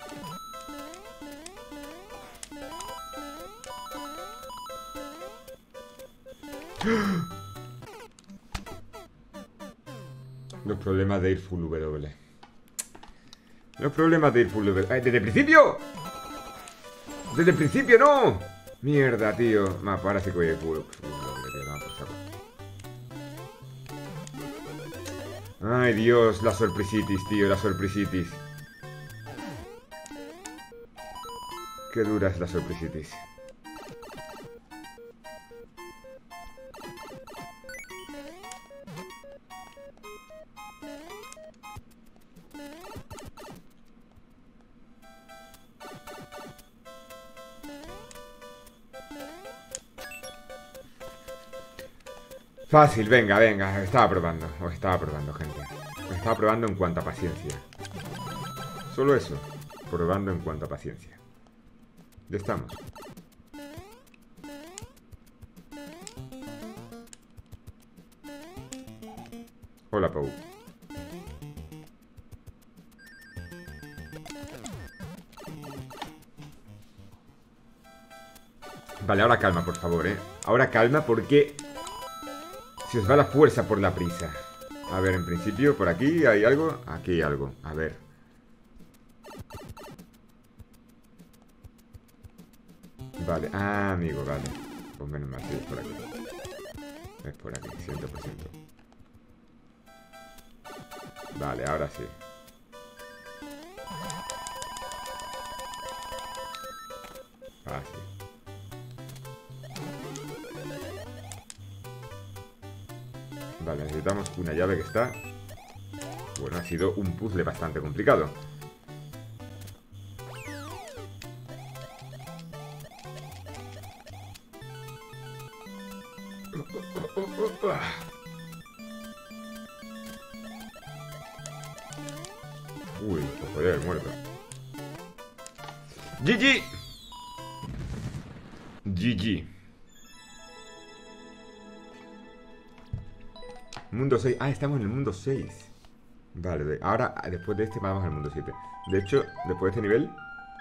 Los problemas de ir full W. Los problemas de ir full W. ¡Ay, desde el principio! ¡Desde el principio, no! Mierda, tío. Ma, pues ahora sí que voy a ir full W, tío. No, por saco. Ay, Dios, las sorpresitis, tío, las sorpresitis. Qué dura es la sorpresitis. Fácil, venga, venga. Estaba probando. Os estaba probando, gente. Os estaba probando en cuanto a paciencia. Solo eso. Probando en cuanto a paciencia. Ya estamos. Hola, Pau. Vale, ahora calma, por favor, ¿eh? Ahora calma porque se os va la fuerza por la prisa. A ver, en principio, por aquí hay algo. Aquí hay algo, a ver. Vale, ah, amigo, vale. Pues menos mal, sí, es por aquí. Es por aquí, cien por ciento. Vale, ahora sí. Ah, sí. Vale, necesitamos una llave que está... Bueno, ha sido un puzzle bastante complicado. Uy, pues podría haber muerto. G G. G G. Mundo seis. Ah, estamos en el mundo seis. Vale, ahora después de este vamos al mundo siete. De hecho, después de este nivel...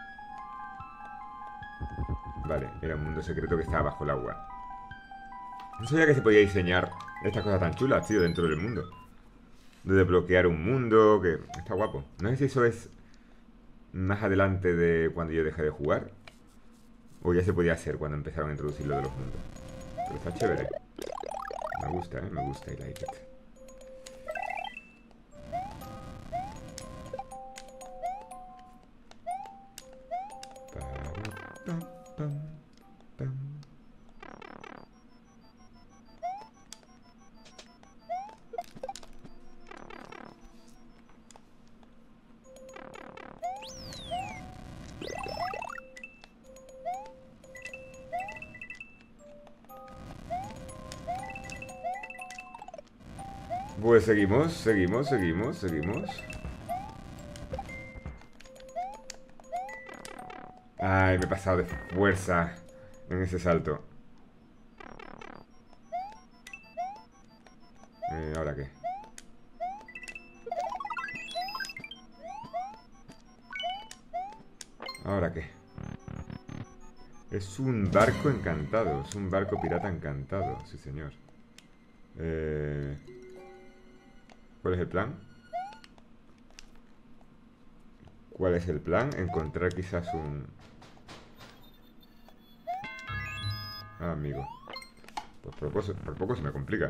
Vale, era un mundo secreto que estaba bajo el agua. No sabía que se podía diseñar estas cosas tan chulas, tío, dentro del mundo. De desbloquear un mundo, que está guapo. No sé si eso es más adelante de cuando yo dejé de jugar, o ya se podía hacer cuando empezaron a introducir lo de los mundos. Pero está chévere. Me gusta, eh, me gusta, I like it. Pues seguimos, seguimos, seguimos, seguimos. Ay, me he pasado de fuerza en ese salto. Eh, ¿ahora qué? ¿Ahora qué? Es un barco encantado. Es un barco pirata encantado. Sí, señor. Eh... ¿Cuál es el plan? ¿Cuál es el plan? Encontrar quizás un... Ah, amigo. Pues por poco, por poco se me complica.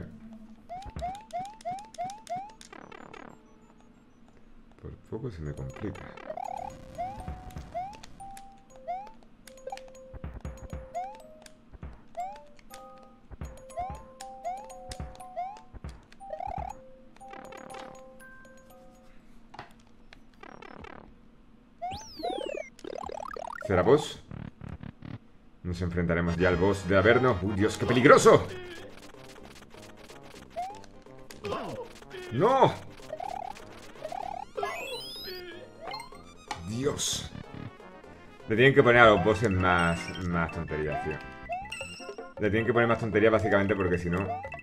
Por poco se me complica. ¿Será boss? Nos enfrentaremos ya al boss de Averno. ¡Uh, Dios, qué peligroso! ¡No! ¡Dios! Le tienen que poner a los bosses más, más tonterías, tío. Le tienen que poner más tonterías básicamente porque si no...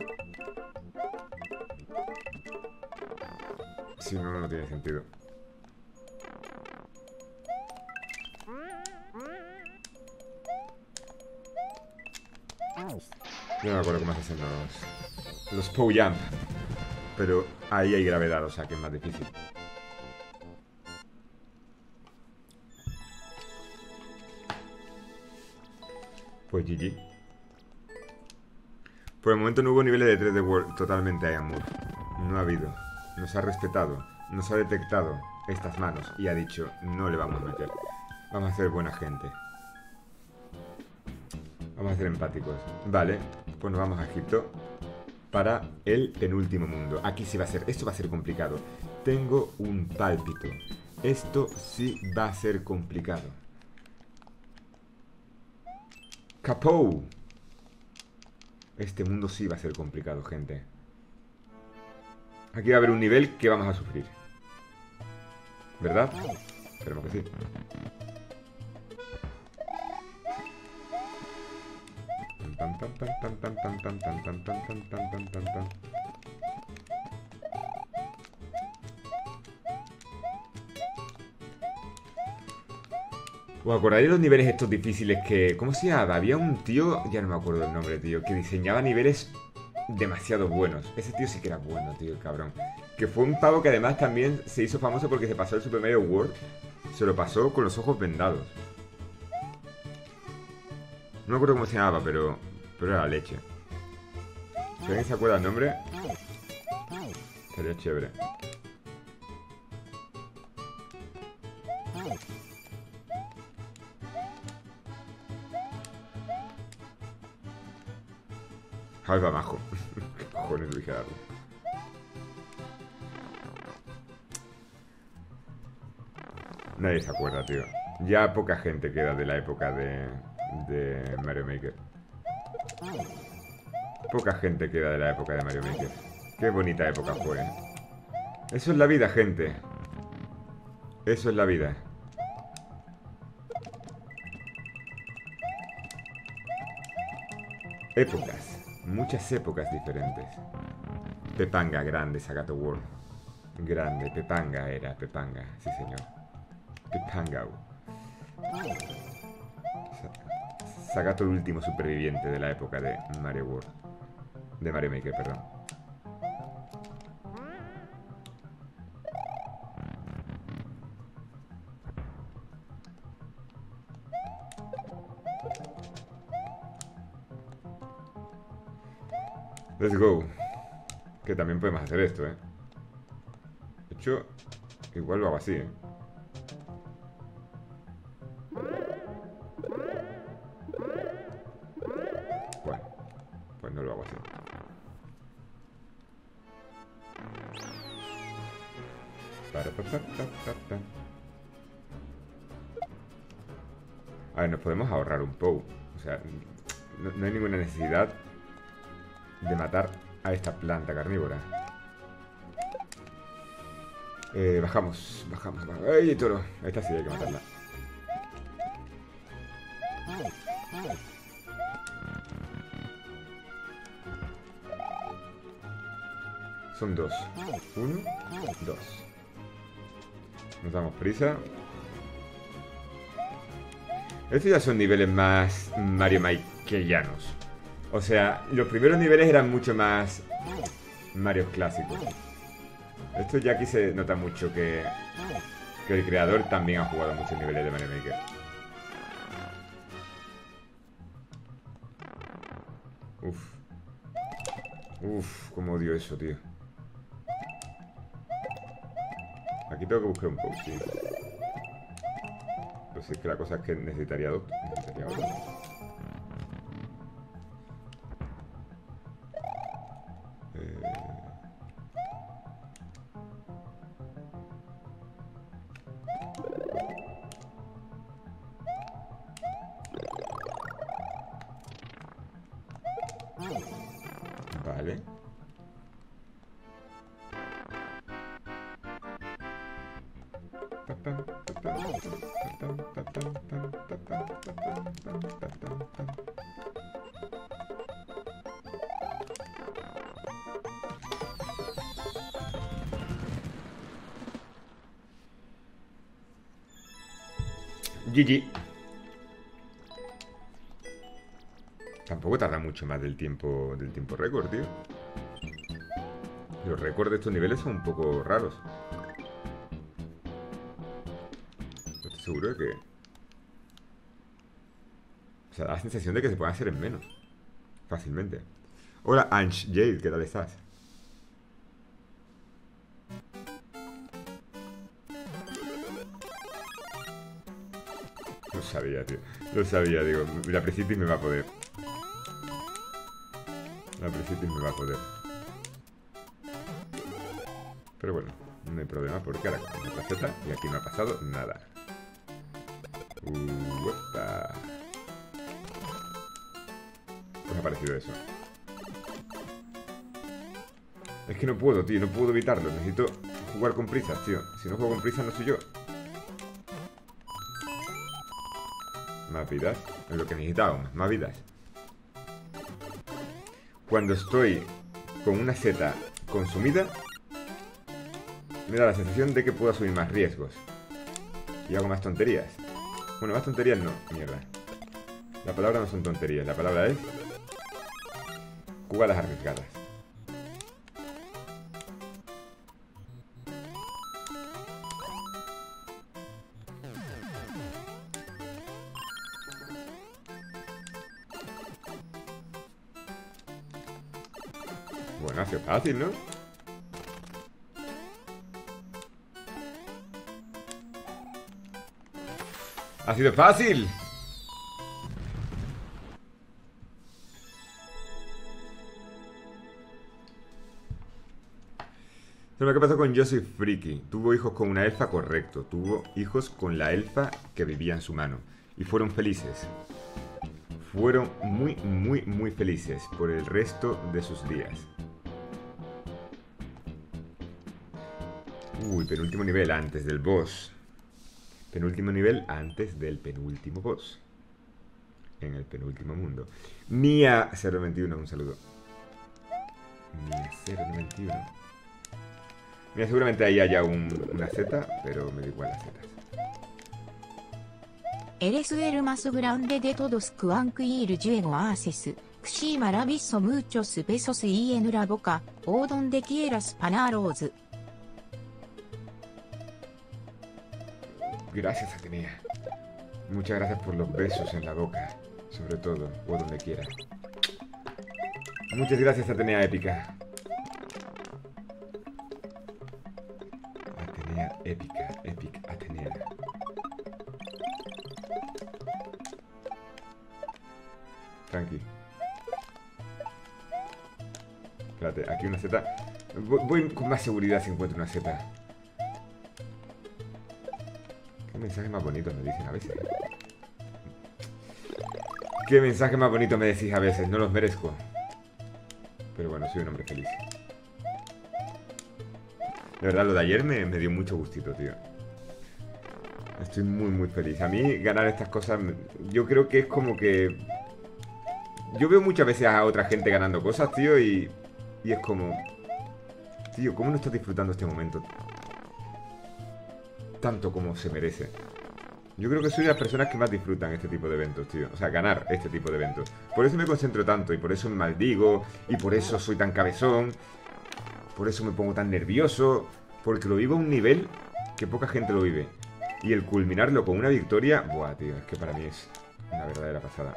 Si no, no tiene sentido. Yo no me acuerdo cómo se hacen los... Los Pow Jump. Pero ahí hay gravedad, o sea que es más difícil. Pues G G. Por el momento no hubo niveles de tres D World totalmente a Amur. No ha habido. Nos ha respetado. Nos ha detectado estas manos y ha dicho, no le vamos a meter. Vamos a ser buena gente. Vamos a ser empáticos. Vale, pues nos vamos a Egipto para el penúltimo mundo. Aquí sí va a ser, esto va a ser complicado. Tengo un pálpito. Esto sí va a ser complicado. Capou. Este mundo sí va a ser complicado, gente. Aquí va a haber un nivel que vamos a sufrir. ¿Verdad? Esperemos que sí. Tan, tan, tan, tan, tan, tan, tan, tan, tan, tan, tan, tan, tan, tan, tan. ¿Os acordáis de los niveles estos difíciles que... ¿Cómo se llamaba? Había un tío, ya no me acuerdo el nombre, tío, que diseñaba niveles demasiado buenos. Ese tío sí que era bueno, tío, el cabrón. Que fue un pavo que además también se hizo famoso porque se pasó el Super Mario World. Se lo pasó con los ojos vendados. No me acuerdo cómo se llamaba, pero... Pero era la leche. Si alguien se acuerda el nombre... Sería chévere. Alba majo. ¿Qué cojones le dije a darle? Nadie se acuerda, tío. Ya poca gente queda de la época de, de Mario Maker. Poca gente queda de la época de Mario Maker. Qué bonita época fue, ¿eh? Eso es la vida, gente. Eso es la vida. Épocas. Muchas épocas diferentes. Pepanga, grande, Sagato World. Grande, Pepanga era, Pepanga, sí señor. Pepanga. Sagato el último superviviente de la época de Mario World. De Mario Maker, perdón. Let's go. Que también podemos hacer esto, ¿eh? De hecho, igual lo hago así, ¿eh? Bueno, pues no lo hago así. Para, pa, pa, pa, pa, pa. A ver, nos podemos ahorrar un poco. O sea, no, no hay ninguna necesidad de matar a esta planta carnívora. Eh, bajamos, bajamos, bajamos. ¡Ay, toro! Esta sí hay que matarla. Son dos. Uno, dos. Nos damos prisa. Estos ya son niveles más Mario Maker-llanos. O sea, los primeros niveles eran mucho más Mario clásicos. Esto ya aquí se nota mucho que, que el creador también ha jugado muchos niveles de Mario Maker. Uf. Uf, cómo odio eso, tío. Aquí tengo que buscar un post, sí. Pues es que la cosa es que necesitaría dos. Necesitaría otro. Eh... Vale. G G. Tampoco tarda mucho más del tiempo del tiempo récord, tío. Los récords de estos niveles son un poco raros. Estoy seguro de que... O sea, da la sensación de que se pueden hacer en menos. Fácilmente. Hola, Ange Jade, ¿qué tal estás? Lo sabía, tío. Lo sabía, digo. La Precipice me va a poder. La Precipice me va a poder. Pero bueno, no hay problema porque ahora con otra Z y aquí no ha pasado nada. Uh, opa. Pues ha parecido eso. Es que no puedo, tío, no puedo evitarlo. Necesito jugar con prisas, tío. Si no juego con prisas no soy yo. Más vidas. Es lo que necesitábamos, más vidas. Cuando estoy con una Z consumida, me da la sensación de que puedo asumir más riesgos. Y hago más tonterías. Bueno, más tonterías no, mierda. La palabra no son tonterías, la palabra es jugadas arriesgadas. Bueno, ha sido fácil, ¿no? ¡Ha sido fácil! Pero ¿qué pasó con Joseph Friki? Tuvo hijos con una elfa, correcto. Tuvo hijos con la elfa que vivía en su mano. Y fueron felices. Fueron muy, muy, muy felices por el resto de sus días. Uy, penúltimo nivel antes del boss. Penúltimo nivel antes del penúltimo boss. En el penúltimo mundo. Mia cero veintiuno, un saludo. Mia cero veintiuno. Mira, seguramente ahí haya un, una Z, pero me da igual las Zetas. L S L más grande de todos Quanquil Juego Aces. Xima Rabiso muchos besos y en la boca. O donde quieras panaros. Gracias, Atenea. Muchas gracias por los besos en la boca. Sobre todo, o donde quiera. Muchas gracias, Atenea épica. Atenea épica, épica, Atenea. Tranqui. Espérate, aquí una Z. Voy, voy con más seguridad si encuentro una Z. Qué mensaje más bonito me dicen a veces. Qué mensaje más bonito me decís a veces. No los merezco. Pero bueno, soy un hombre feliz. De verdad, lo de ayer me, me dio mucho gustito, tío. Estoy muy, muy feliz. A mí ganar estas cosas, yo creo que es como que... Yo veo muchas veces a otra gente ganando cosas, tío, y... Y es como... Tío, ¿cómo no estás disfrutando este momento? Tanto como se merece. Yo creo que soy de las personas que más disfrutan este tipo de eventos, tío. O sea, ganar este tipo de eventos. Por eso me concentro tanto y por eso me maldigo. Y por eso soy tan cabezón. Por eso me pongo tan nervioso. Porque lo vivo a un nivel que poca gente lo vive. Y el culminarlo con una victoria... Buah, tío, es que para mí es una verdadera pasada.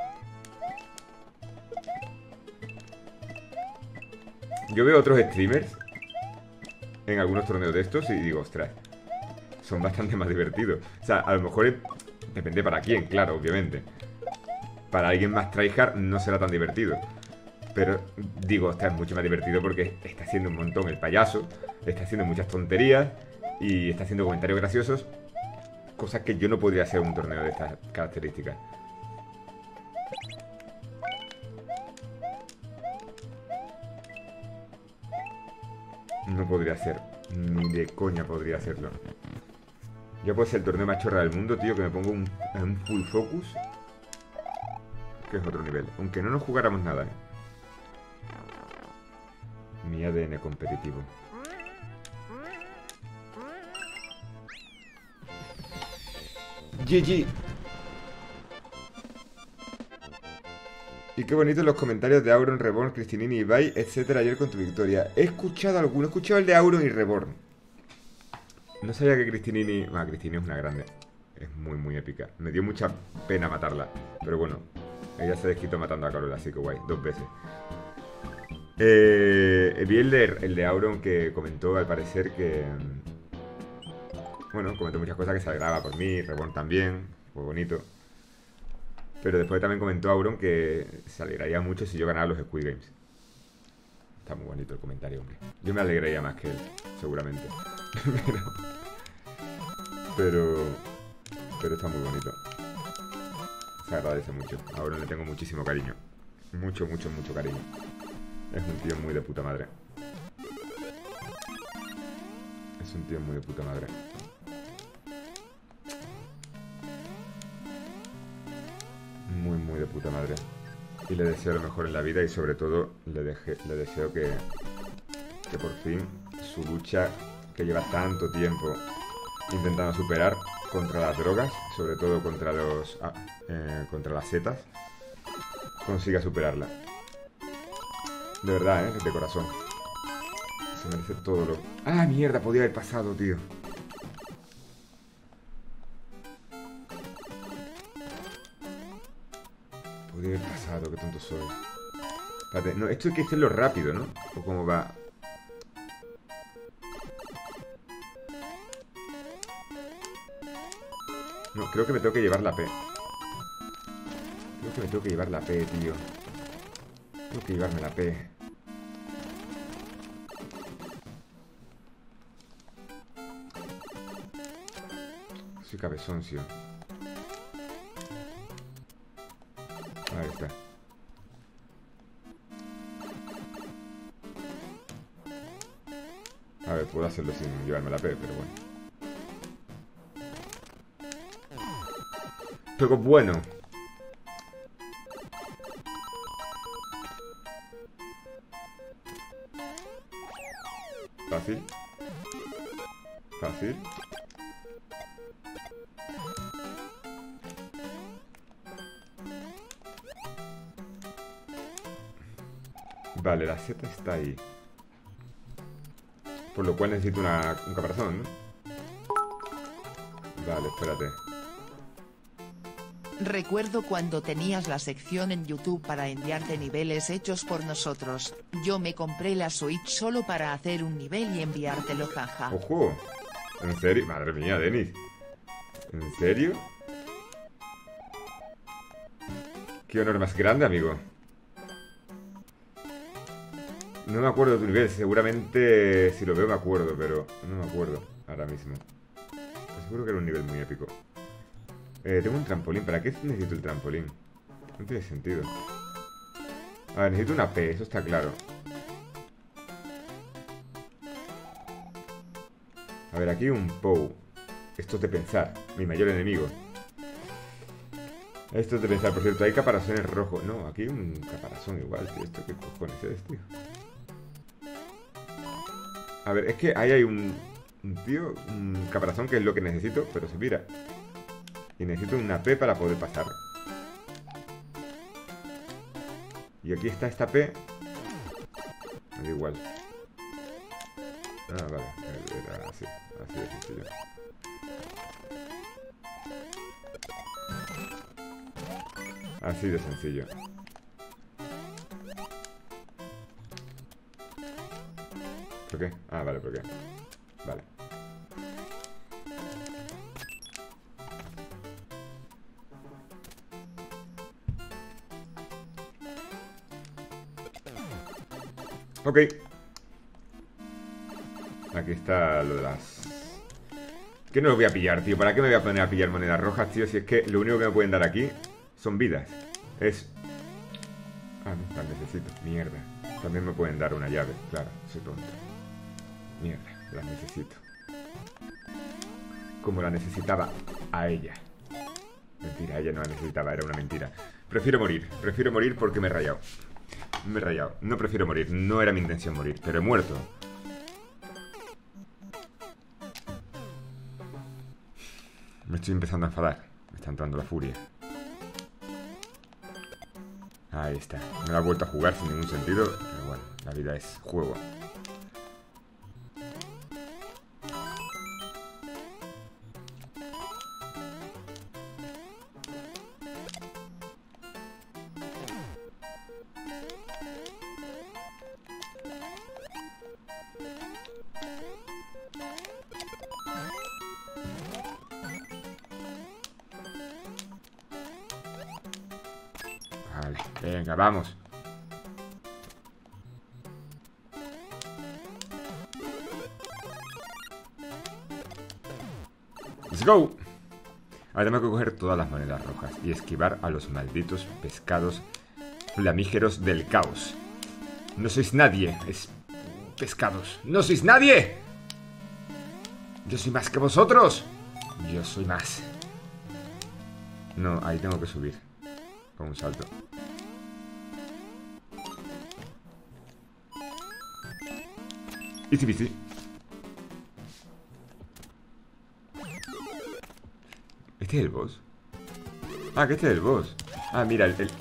Yo veo otros streamers en algunos torneos de estos y digo, ostras, son bastante más divertidos. O sea, a lo mejor es, depende para quién, claro, obviamente. Para alguien más tryhard no será tan divertido. Pero digo, ostras, es mucho más divertido porque está haciendo un montón el payaso, está haciendo muchas tonterías y está haciendo comentarios graciosos. Cosas que yo no podría hacer en un torneo de estas características. No podría hacer, ni de coña podría hacerlo. Yo puedo ser el torneo más chorra del mundo, tío, que me pongo un, en un full focus, que es otro nivel. Aunque no nos jugáramos nada, ¿eh? Mi A D N competitivo. G G. Y qué bonitos los comentarios de Auron, Reborn, Cristinini, Ibai, etcétera, ayer con tu victoria. He escuchado alguno, he escuchado el de Auron y Reborn. No sabía que Cristinini... Ah, Cristinini es una grande. Es muy, muy épica. Me dio mucha pena matarla. Pero bueno, ella se desquitó matando a Carola, así que guay, dos veces. Eh, vi el de, el de Auron que comentó, al parecer, que... Bueno, comentó muchas cosas, que se alegraba por mí, Reborn también, fue bonito. Pero después también comentó Auron que se alegraría mucho si yo ganara los Squid Games. Está muy bonito el comentario, hombre. Yo me alegraría más que él, seguramente. pero, pero... Pero está muy bonito. Se agradece mucho. A Auron le tengo muchísimo cariño. Mucho, mucho, mucho cariño. Es un tío muy de puta madre. Es un tío muy de puta madre. Muy, muy de puta madre. Y le deseo lo mejor en la vida y sobre todo le, deje, le deseo que, que por fin su lucha que lleva tanto tiempo intentando superar contra las drogas, sobre todo contra los ah, eh, contra las setas, consiga superarla. De verdad, ¿eh? De corazón. Se merece todo lo... ¡Ah, mierda! Podía haber pasado, tío. Podría haber pasado, qué tonto soy. Espérate, no, esto hay que hacerlo rápido, ¿no? ¿O cómo va? No, creo que me tengo que llevar la P. Creo que me tengo que llevar la P, tío. Tengo que llevarme la P. Soy cabezón, tío. Ahí está. A ver, puedo hacerlo sin llevarme la P, pero bueno. Pero bueno. Fácil. Fácil. Vale, la Z está ahí. Por lo cual necesito una, un caparazón, ¿no? Vale, espérate. Recuerdo cuando tenías la sección en YouTube para enviarte niveles hechos por nosotros. Yo me compré la Switch solo para hacer un nivel y enviártelo, jaja. ¡Ojo! ¿En serio? Madre mía, Denis. ¿En serio? Qué honor más grande, amigo. No me acuerdo de tu nivel. Seguramente si lo veo me acuerdo, pero no me acuerdo ahora mismo. Pero seguro que era un nivel muy épico. Eh, tengo un trampolín. ¿Para qué necesito el trampolín? No tiene sentido. A ver, necesito una P, eso está claro. A ver, aquí un Pou. Esto es de pensar. Mi mayor enemigo. Esto es de pensar. Por cierto, hay caparazones rojos. No, aquí hay un caparazón igual, tío. ¿Esto qué cojones es, tío? A ver, es que ahí hay un, un tío, un caparazón que es lo que necesito, pero se mira. Y necesito una P para poder pasar. Y aquí está esta P. Da igual. Ah, vale. Era así. Así de sencillo. Así de sencillo. ¿Por qué? Ah, vale, ¿por qué? Vale. Ok. Aquí está lo de las... ¿Qué no lo voy a pillar, tío? ¿Para qué me voy a poner a pillar monedas rojas, tío? Si es que lo único que me pueden dar aquí son vidas. Es... Ah, no, las necesito. Mierda. También me pueden dar una llave. Claro, soy tonto. Mierda, las necesito. Como la necesitaba a ella. Mentira, ella no la necesitaba, era una mentira. Prefiero morir, prefiero morir porque me he rayado. Me he rayado, no prefiero morir. No era mi intención morir, pero he muerto. Me estoy empezando a enfadar. Me está entrando la furia. Ahí está. Me la he vuelto a jugar sin ningún sentido. Pero bueno, la vida es juego. Vale, venga, vamos. Let's go. Ahora tengo que coger todas las monedas rojas y esquivar a los malditos pescados flamígeros del caos. No sois nadie, es... pescados. ¡No sois nadie! Yo soy más que vosotros. Yo soy más. No, ahí tengo que subir con un salto. Easy peasy. ¿Este es el boss? Ah, que este es el boss. Ah, mira, el... El,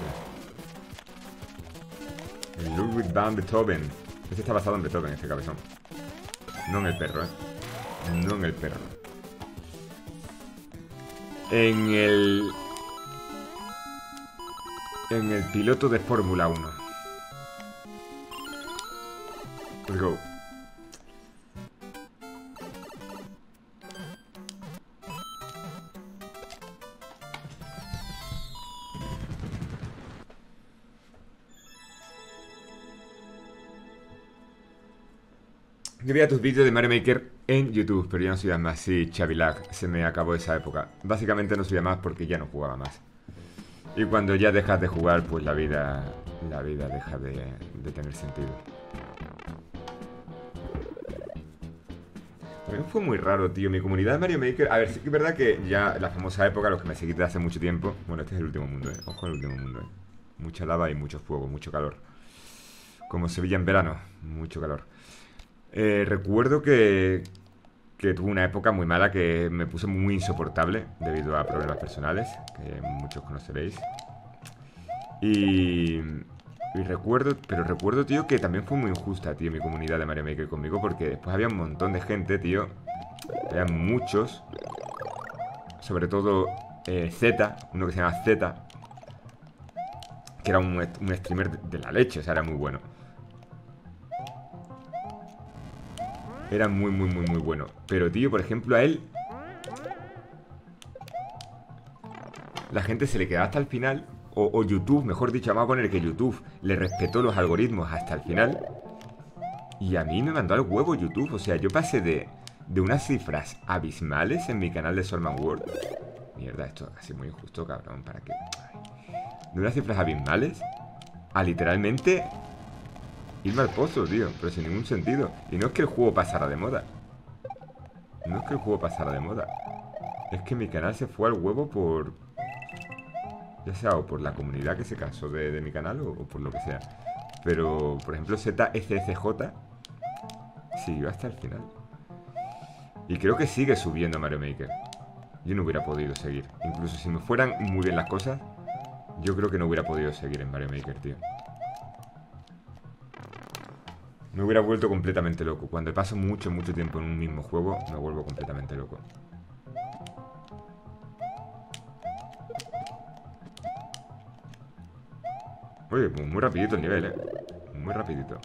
el Ludwig van Beethoven. Este está basado en Beethoven, este cabezón. No en el perro, eh. No en el perro. En el... En el piloto de Fórmula uno. Let's go. Yo veía tus vídeos de Mario Maker en YouTube, pero ya no subía más. Sí, Chavilag, se me acabó esa época. Básicamente no subía más porque ya no jugaba más. Y cuando ya dejas de jugar, pues la vida, la vida deja de, de tener sentido. También fue muy raro, tío. Mi comunidad de Mario Maker... A ver, sí que es verdad que ya la famosa época, los que me seguís de hace mucho tiempo... Bueno, este es el último mundo, eh. Ojo al último mundo, eh. Mucha lava y mucho fuego, mucho calor. Como Sevilla en verano, mucho calor. Eh, recuerdo que... Que tuve una época muy mala que me puse muy insoportable debido a problemas personales, que muchos conoceréis. Y... Y recuerdo, pero recuerdo, tío, que también fue muy injusta, tío, mi comunidad de Mario Maker conmigo, porque después había un montón de gente, tío. Había muchos. Sobre todo eh, Z, uno que se llama Z, que era un, un streamer de, de la leche, o sea, era muy bueno. Era muy, muy, muy, muy bueno. Pero, tío, por ejemplo, a él la gente se le quedaba hasta el final. O, o YouTube, mejor dicho, vamos a poner que YouTube le respetó los algoritmos hasta el final. Y a mí me mandó al huevo YouTube. O sea, yo pasé de, de unas cifras abismales en mi canal de Solman World. Mierda, esto es casi muy injusto, cabrón. ¿Para qué? De unas cifras abismales a literalmente irme al pozo, tío. Pero sin ningún sentido. Y no es que el juego pasara de moda. No es que el juego pasara de moda. Es que mi canal se fue al huevo por... Ya sea o por la comunidad que se cansó de, de mi canal o, o por lo que sea. Pero, por ejemplo, Z S S J siguió hasta el final. Y creo que sigue subiendo Mario Maker. Yo no hubiera podido seguir. Incluso si me fueran muy bien las cosas, yo creo que no hubiera podido seguir en Mario Maker, tío. Me hubiera vuelto completamente loco. Cuando paso mucho, mucho tiempo en un mismo juego, me vuelvo completamente loco. Oye, pues muy rapidito el nivel, eh. Muy rapidito.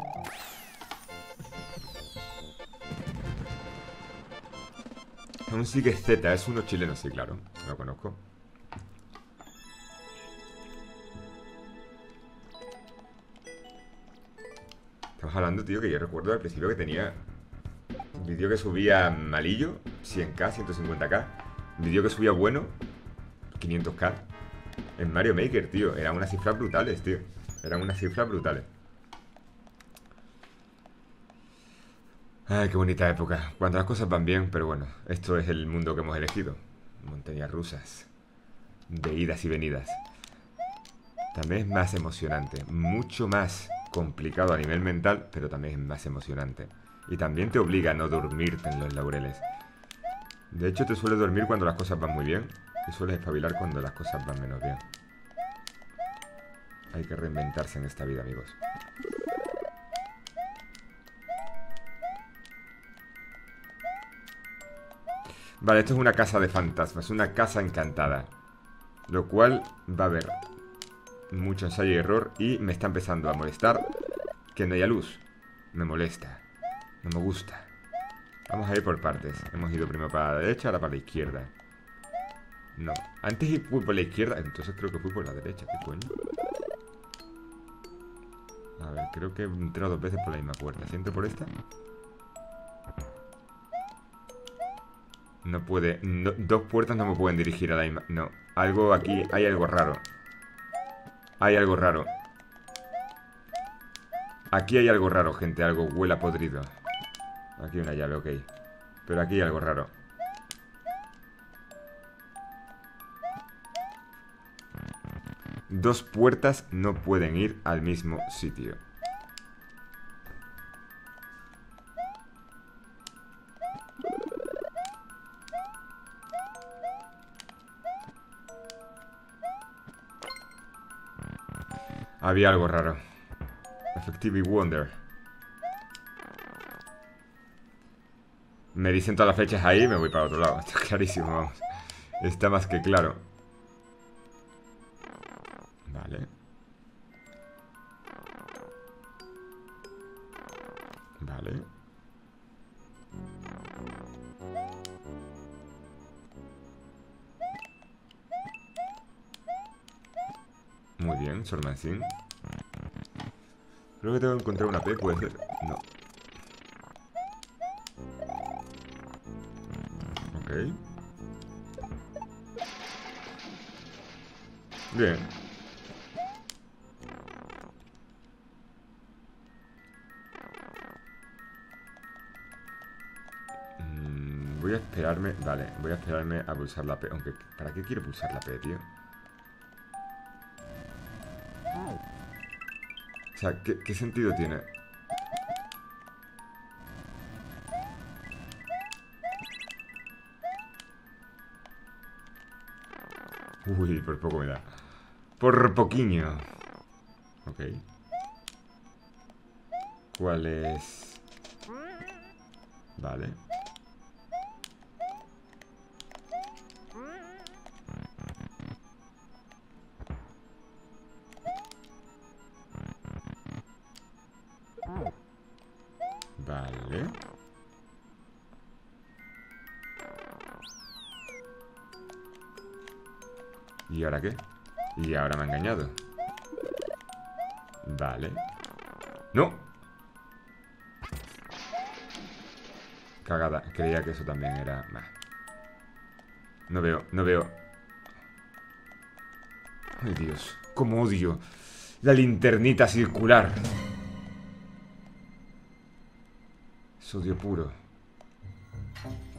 Aún sigue Z, es uno chileno, sí, claro. Lo conozco. Estamos hablando, tío, que yo recuerdo al principio que tenía vídeo que subía malillo, cien K, ciento cincuenta K. Vídeo que subía bueno, quinientos K. En Mario Maker, tío. Eran unas cifras brutales, tío. Eran unas cifras brutales. Ay, qué bonita época. Cuando las cosas van bien, pero bueno, esto es el mundo que hemos elegido. Montañas rusas. De idas y venidas. También es más emocionante. Mucho más complicado a nivel mental, pero también es más emocionante. Y también te obliga a no dormirte en los laureles. De hecho, te sueles dormir cuando las cosas van muy bien. Y sueles espabilar cuando las cosas van menos bien. Hay que reinventarse en esta vida, amigos. Vale, esto es una casa de fantasmas. Una casa encantada. Lo cual va a haber mucho ensayo y error. Y me está empezando a molestar que no haya luz. Me molesta. No me gusta. Vamos a ir por partes. Hemos ido primero para la derecha, ahora para la izquierda. No, antes fui por la izquierda. Entonces creo que fui por la derecha. ¿Qué coño? A ver, creo que he entrado dos veces por la misma puerta. ¿Si entro por esta? No puede, no, dos puertas no me pueden dirigir a la misma. No, algo aquí, hay algo raro. Hay algo raro. Aquí hay algo raro, gente. Algo huele a podrido. Aquí una llave, ok. Pero aquí hay algo raro. Dos puertas no pueden ir al mismo sitio. Había algo raro. Effective Wonder. Me dicen todas las flechas ahí y me voy para otro lado. Está clarísimo, vamos. Está más que claro. Vale. Vale. Muy bien, Sormancín. Creo que tengo que encontrar una P, puede ser. No. Ok. Bien. Mm, voy a esperarme. Vale, voy a esperarme a pulsar la P. Aunque, ¿para qué quiero pulsar la P, tío? O sea, ¿qué, qué sentido tiene? Uy, por poco me da. Por poquiño. Ok. ¿Cuál es? Vale. Vale. ¿Y ahora qué? Y ahora me ha engañado. Vale. ¡No! Cagada. Creía que eso también era... Bah. No veo, no veo. Ay, Dios. Cómo odio la linternita circular. Es odio puro.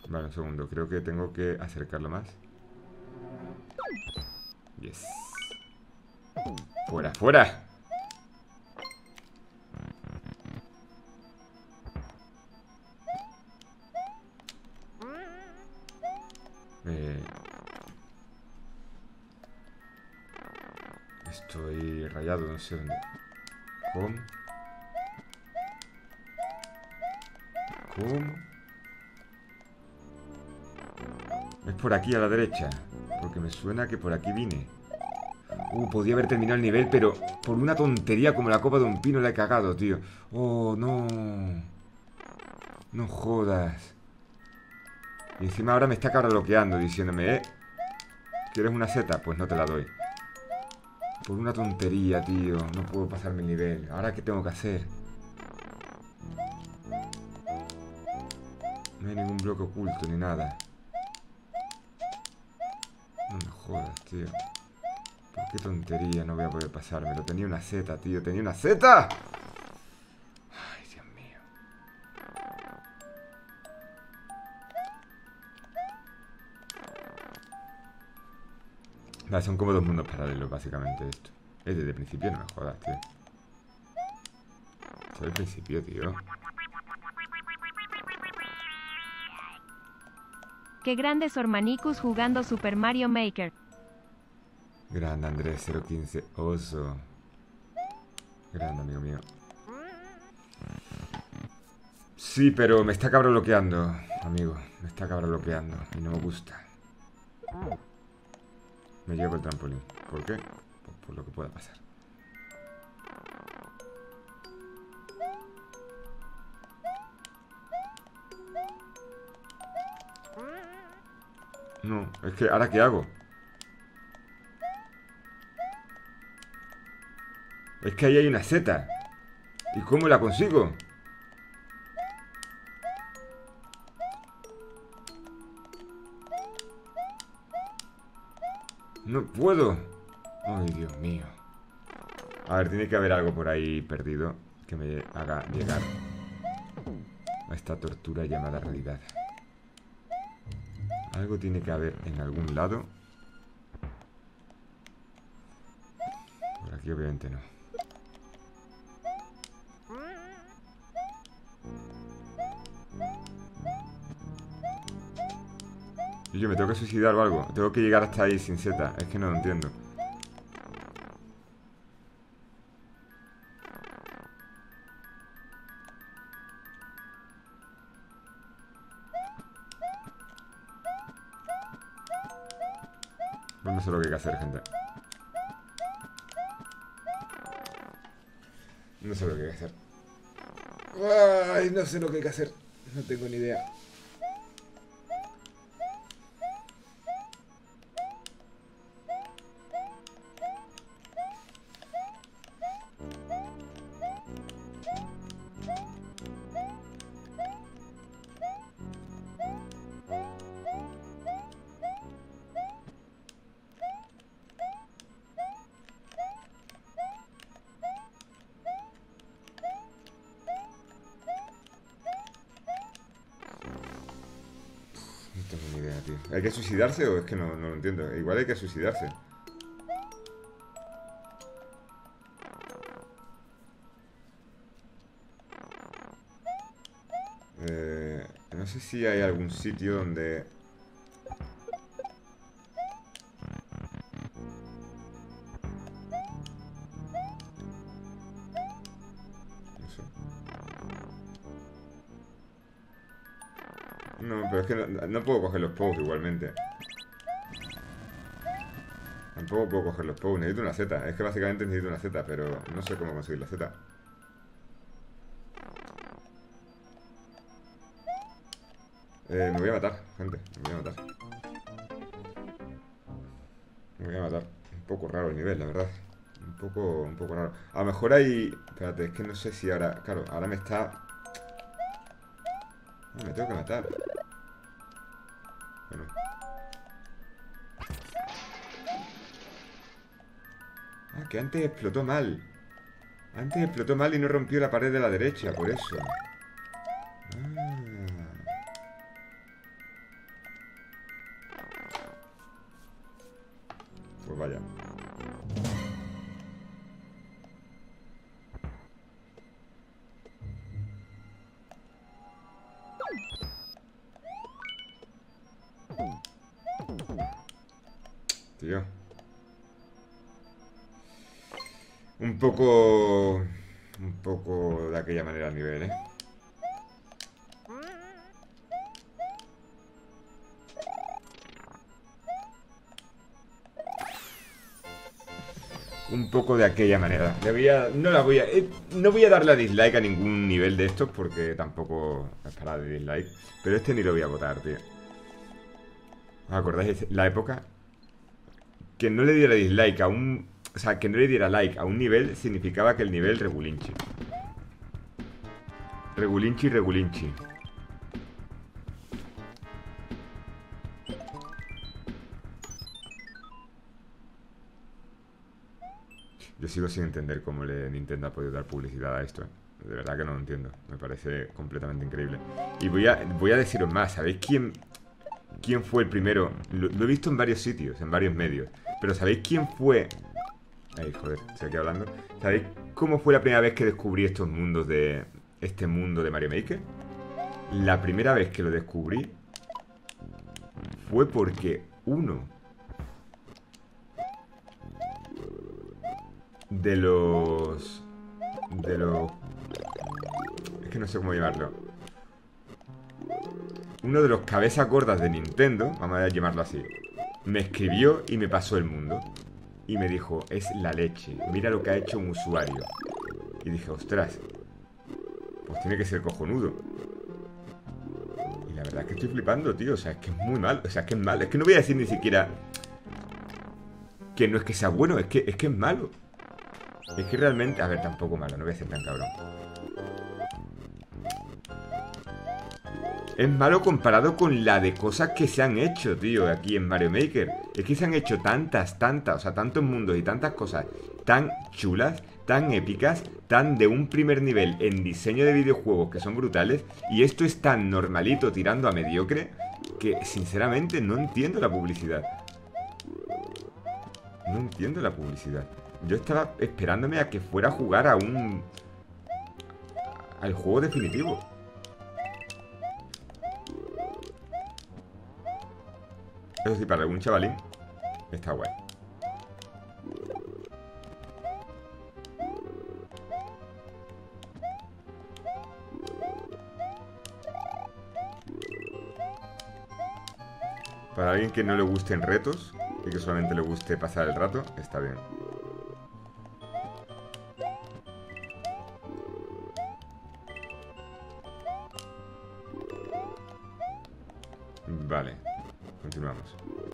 Vale, un segundo. Creo que tengo que acercarlo más. Yes. ¡Fuera, fuera! Eh... Estoy rayado, no sé dónde. ¿Cómo? ¿Cómo? Es por aquí a la derecha. Porque me suena que por aquí vine. Uh, podía haber terminado el nivel, pero por una tontería como la copa de un pino la he cagado, tío. Oh, no. No jodas. Y encima ahora me está cabraloqueando, diciéndome, ¿eh? ¿Quieres una seta? Pues no te la doy. Por una tontería, tío. No puedo pasarme el nivel. ¿Ahora qué tengo que hacer? No hay ningún bloque oculto ni nada. No me jodas, tío. ¿Por qué tontería no voy a poder pasármelo? Tenía una seta, tío. ¡Tenía una seta! Ay, Dios mío. Vale, son como dos mundos paralelos, básicamente, esto. Es desde el principio, no me jodas, tío. Es el principio, tío. Qué grande Sormanicus jugando Super Mario Maker. Grande Andrés cero quince, oso. Grande, amigo mío. Sí, pero me está cabroloqueando, amigo. Me está cabroloqueando y no me gusta. Me llevo el trampolín. ¿Por qué? Pues por lo que pueda pasar. No, es que ¿ahora qué hago? Es que ahí hay una seta. ¿Y cómo la consigo? No puedo. Ay, Dios mío. A ver, tiene que haber algo por ahí perdido que me haga llegar a esta tortura llamada realidad. Algo tiene que haber en algún lado. Por aquí obviamente no. Y yo me tengo que suicidar o algo. Tengo que llegar hasta ahí sin seta. Es que no lo entiendo. Pues no sé lo que hay que hacer, gente. No sé lo que hay que hacer. Ay, no sé lo que hay que hacer. No tengo ni idea. ¿Hay que suicidarse o es que no, no lo entiendo? Igual hay que suicidarse. Eh, no sé si hay algún sitio donde... No sé. No, pero es que no, no puedo coger los Pows igualmente. Tampoco puedo coger los Pows, necesito una Z. Es que básicamente necesito una Z, pero no sé cómo conseguir la Z. Eh, me voy a matar, gente. Me voy a matar. Me voy a matar. Un poco raro el nivel, la verdad. Un poco, un poco raro. A lo mejor hay... Espérate, es que no sé si ahora... Claro, ahora me está... No, me tengo que matar. Bueno. Ah, que antes explotó mal. Antes explotó mal y no rompió la pared de la derecha, por eso. Ah. Pues vaya. Tío. Un poco... Un poco de aquella manera el nivel, ¿eh? Un poco de aquella manera. Le voy a, no la voy a... Eh, no voy a darle a dislike a ningún nivel de estos porque tampoco es para de dislike. Pero este ni lo voy a votar, tío. ¿Os acordáis la época? Que no le diera dislike a un... O sea, que no le diera like a un nivel significaba que el nivel regulinchi. Regulinchi, regulinchi. Yo sigo sin entender cómo le Nintendo ha podido dar publicidad a esto, ¿eh? De verdad que no lo entiendo. Me parece completamente increíble. Y voy a, voy a deciros más. ¿Sabéis quién, quién fue el primero? Lo, lo he visto en varios sitios, en varios medios. Pero ¿sabéis quién fue? Ay, joder, estoy aquí hablando. ¿Sabéis cómo fue la primera vez que descubrí estos mundos de... Este mundo de Mario Maker? La primera vez que lo descubrí fue porque uno de los... De los... Es que no sé cómo llamarlo. Uno de los cabezas gordas de Nintendo, vamos a llamarlo así, me escribió y me pasó el mundo. Y me dijo, es la leche, mira lo que ha hecho un usuario. Y dije, ostras, pues tiene que ser cojonudo. Y la verdad es que estoy flipando, tío. O sea, es que es muy mal, o sea, es que es malo. Es que no voy a decir ni siquiera que no es que sea bueno, es que es, que es malo. Es que realmente... A ver, tampoco malo, no voy a ser tan cabrón. Es malo comparado con la de cosas que se han hecho, tío, aquí en Mario Maker. Es que se han hecho tantas, tantas, o sea, tantos mundos y tantas cosas tan chulas, tan épicas, tan de un primer nivel en diseño de videojuegos que son brutales. Y esto es tan normalito tirando a mediocre que, sinceramente, no entiendo la publicidad. No entiendo la publicidad. Yo estaba esperándome a que fuera a jugar a un... al juego definitivo. Eso sí, para algún chavalín está guay. Para alguien que no le gusten retos y que solamente le guste pasar el rato, está bien. Vale, continuamos.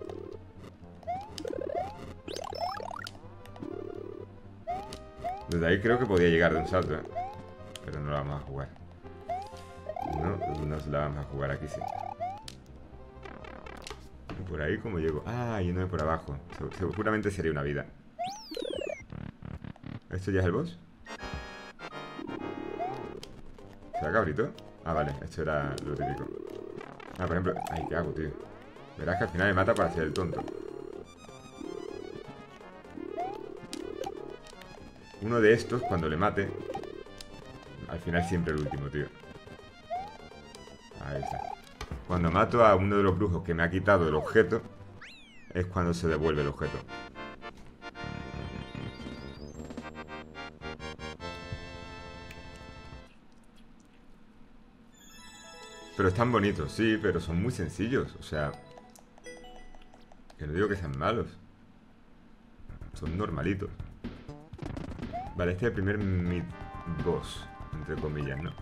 Desde ahí creo que podía llegar de un salto, ¿eh? Pero no la vamos a jugar. No, no la vamos a jugar aquí, sí. Por ahí, ¿cómo llego? Ah, yéndome por abajo. Seguramente sería una vida. ¿Esto ya es el boss? ¿Será cabrito? Ah, vale, esto era lo típico. Ah, por ejemplo... Ay, ¿qué hago, tío? Verás que al final me mata para hacer el tonto. Uno de estos, cuando le mate... Al final siempre el último, tío. Ahí está. Cuando mato a uno de los brujos que me ha quitado el objeto, es cuando se devuelve el objeto. Pero están bonitos, sí, pero son muy sencillos. O sea, que no digo que sean malos. Son normalitos. Vale, este es el primer mid-boss, entre comillas, ¿no?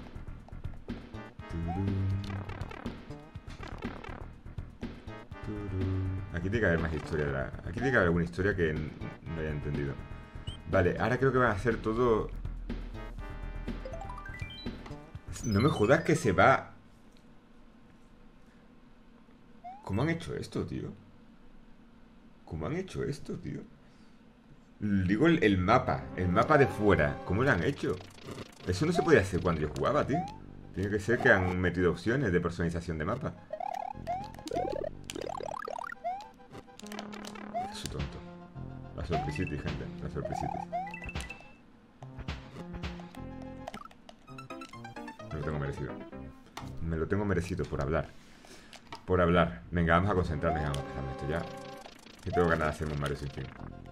Aquí tiene que haber más historia de la... Aquí tiene que haber alguna historia que no haya entendido. Vale, ahora creo que van a hacer todo... No me jodas que se va... ¿Cómo han hecho esto, tío? ¿Cómo han hecho esto, tío? Digo el, el mapa, el mapa de fuera. ¿Cómo lo han hecho? Eso no se podía hacer cuando yo jugaba, tío. Tiene que ser que han metido opciones de personalización de mapa. Soy tonto. Surprisity, gente. La Surprisity. Me lo tengo merecido. Me lo tengo merecido por hablar. Por hablar. Venga, vamos a concentrarnos y vamos a empezar esto ya. Que tengo ganas de hacerme un Mario sin fin.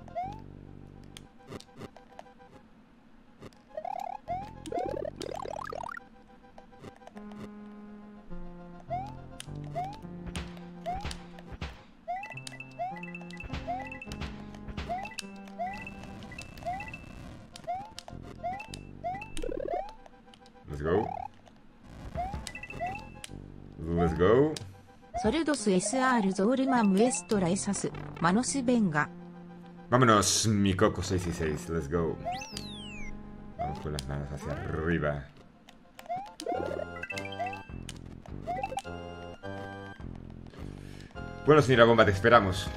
Let's go. Let's go. ソルドス エスアール ゾールマンムエストラエサスマノスベンガ Vámonos, mi Coco seis y seis. Let's go. Vamos con las manos hacia arriba. Bueno, señora Bomba, te esperamos.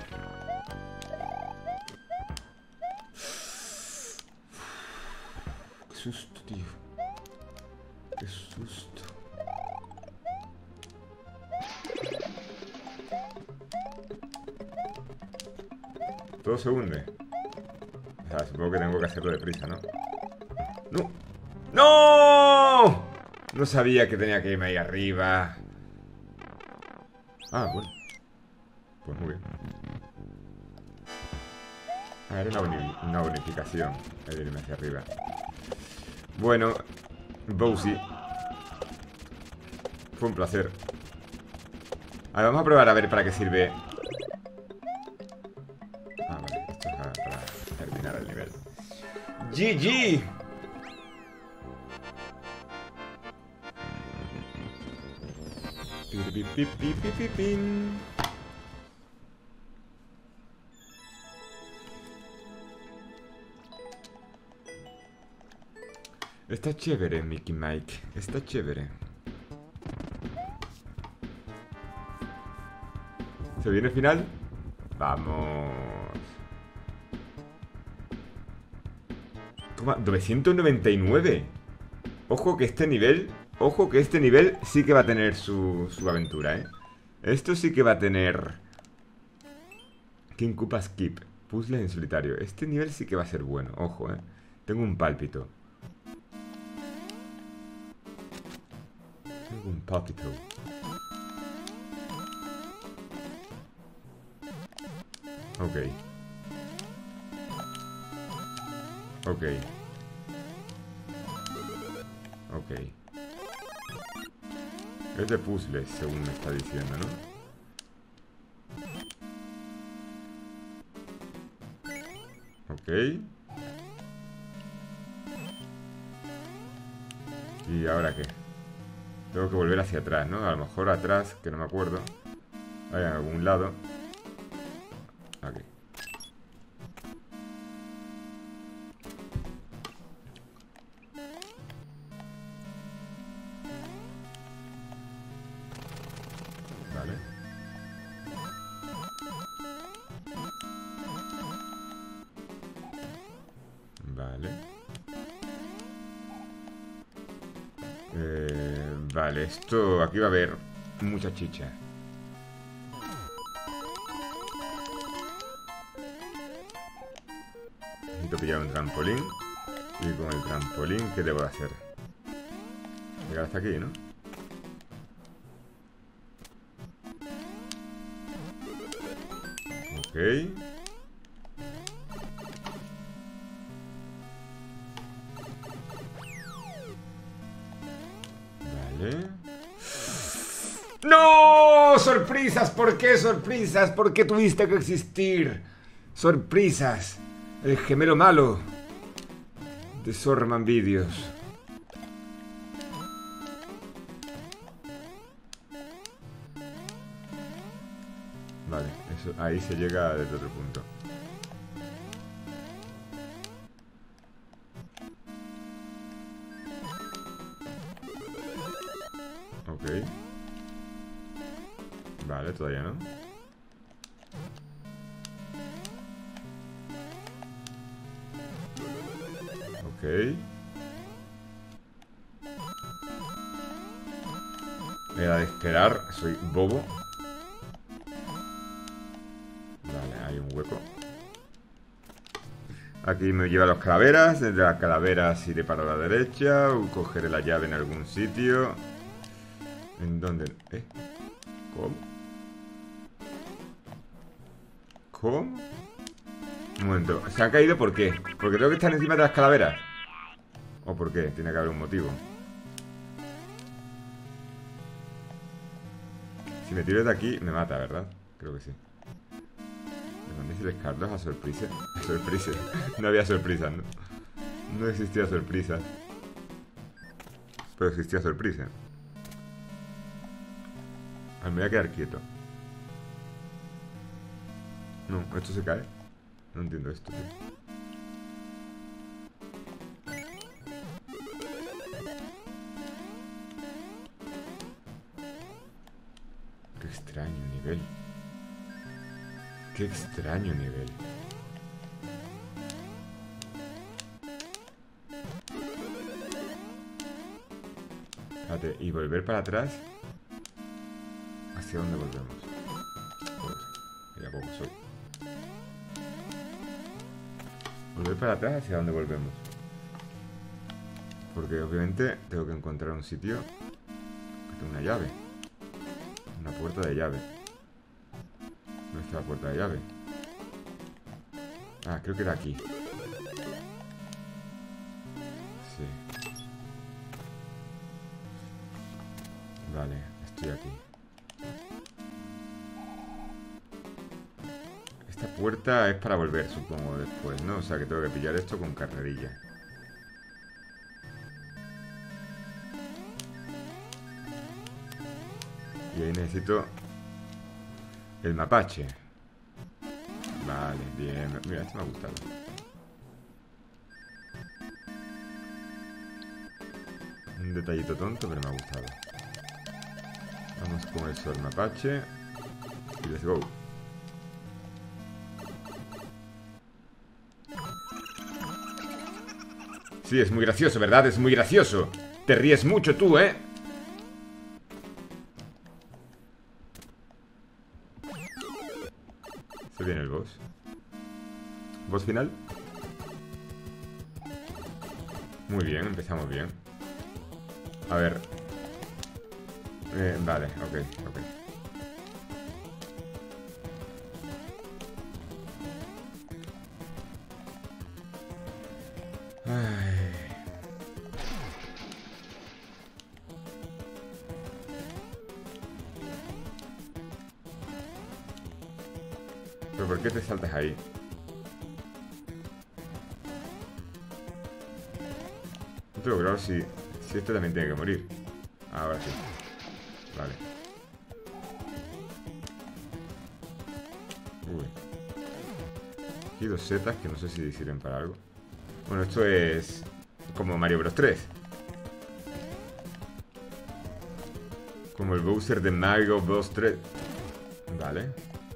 Qué susto, tío. Qué susto. Todo se hunde. O sea, supongo que tengo que hacerlo deprisa, ¿no? ¡No! ¡No! No sabía que tenía que irme ahí arriba. Ah, bueno. Pues muy bien. Ah, era una, boni una bonificación el irme hacia arriba. Bueno, Bowsy, fue un placer. A ver, vamos a probar a ver para qué sirve. Ah, vale, esto es para terminar el nivel. G G. Está chévere, Mickey Mike. Está chévere. ¿Se viene el final? Vamos. Toma, novecientos noventa y nueve. Ojo que este nivel... Ojo que este nivel sí que va a tener su, su aventura, ¿eh? Esto sí que va a tener... King Koopa Skip. Puzzle en solitario. Este nivel sí que va a ser bueno. Ojo, ¿eh? Tengo un pálpito. Tengo un pálpito. Ok. Ok. Ok. Es de puzzles, según me está diciendo, ¿no? Ok. ¿Y ahora qué? Tengo que volver hacia atrás, ¿no? A lo mejor atrás, que no me acuerdo. Hay en algún lado. Aquí. Vale. Vale. Eh, vale, esto... Aquí va a haber mucha chicha. Necesito pillar un trampolín. Y con el trampolín, ¿qué debo hacer? Llegar hasta aquí, ¿no? Ok. Vale. ¡No! ¡Sorpresas! ¿Por qué sorpresas? ¿Por qué tuviste que existir? ¡Sorpresas! El gemelo malo de Sorman Videos. Vale, eso, ahí se llega desde otro punto. Ok. Vale, todavía no. Ok. Era de esperar, soy bobo. Vale, hay un hueco. Aquí me lleva a las calaveras. De las calaveras iré para la derecha. O cogeré la llave en algún sitio. ¿En dónde? ¿Eh? ¿Cómo? ¿Cómo? Un momento. ¿Se han caído por qué? ¿Porque tengo que estar encima de las calaveras? ¿O por qué? Tiene que haber un motivo. Si me tiro de aquí, me mata, ¿verdad? Creo que sí. ¿Dónde dice el Carlos a sorpresa? A sorpresa. No había sorpresas, ¿no? No existía sorpresa. Pero existía sorpresa. Ah, me voy a quedar quieto. No, ¿esto se cae? No entiendo esto, tío. Qué extraño nivel. Qué extraño nivel. Espérate, y volver para atrás. ¿Hacia dónde volvemos? Joder, ya poco soy. Volver para atrás, ¿hacia dónde volvemos? Porque obviamente tengo que encontrar un sitio que tenga una llave. Una puerta de llave. ¿Dónde está la puerta de llave? Ah, creo que era aquí. Sí. Vale, estoy aquí. Esta puerta es para volver, supongo, después, ¿no? O sea que tengo que pillar esto con carrerilla. Y ahí necesito el mapache. Vale, bien. Mira, esto me ha gustado. Un detallito tonto, pero me ha gustado. Vamos con eso, el mapache. Y let's go. Sí, es muy gracioso, ¿verdad? Es muy gracioso. Te ríes mucho tú, ¿eh? Se viene el boss. ¿Boss final? Muy bien, empezamos bien. A ver. Eh, vale, ok, ok. Ay. ¿Pero por qué te saltas ahí? No tengo claro si, si este también tiene que morir. Ahora sí. Vale. Uy. Aquí dos setas que no sé si sirven para algo. Bueno, esto es como Mario Bros tres. Como el Bowser de Mario Bros tres. Vale.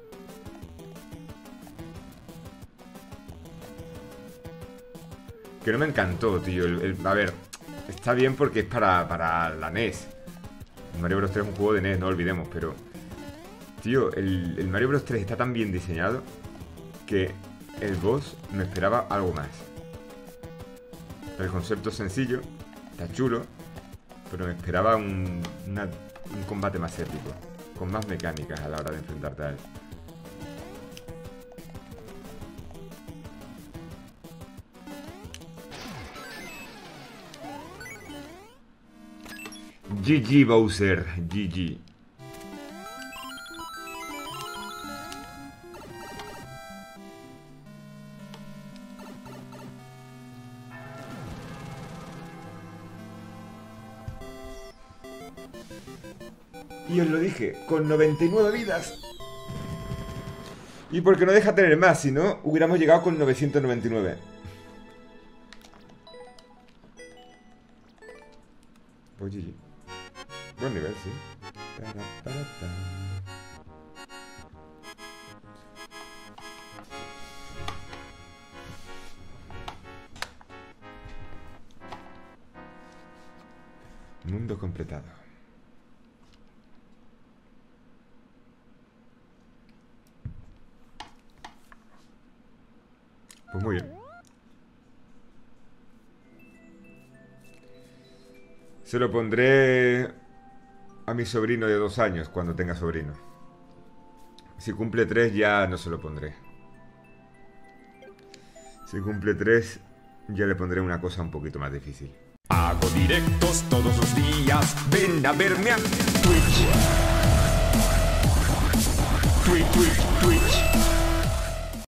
Que no me encantó, tío. El, el, a ver, está bien porque es para, para la N E S. Mario Bros tres es un juego de N E S, no olvidemos, pero... Tío, el, el Mario Bros tres está tan bien diseñado que el boss me esperaba algo más. El concepto es sencillo, está chulo, pero me esperaba un, una, un combate más épico, con más mecánicas a la hora de enfrentarte a él. G G Bowser, G G. Y os lo dije, con noventa y nueve vidas. Y porque no deja tener más, si no, hubiéramos llegado con novecientos noventa y nueve. Pues G G. Buen nivel, sí. Mundo completado. Pues muy bien. Se lo pondré a mi sobrino de dos años cuando tenga sobrino. Si cumple tres ya no se lo pondré. Si cumple tres ya le pondré una cosa un poquito más difícil. Hago directos todos los días. Ven a verme a Twitch. Twitch, Twitch, Twitch.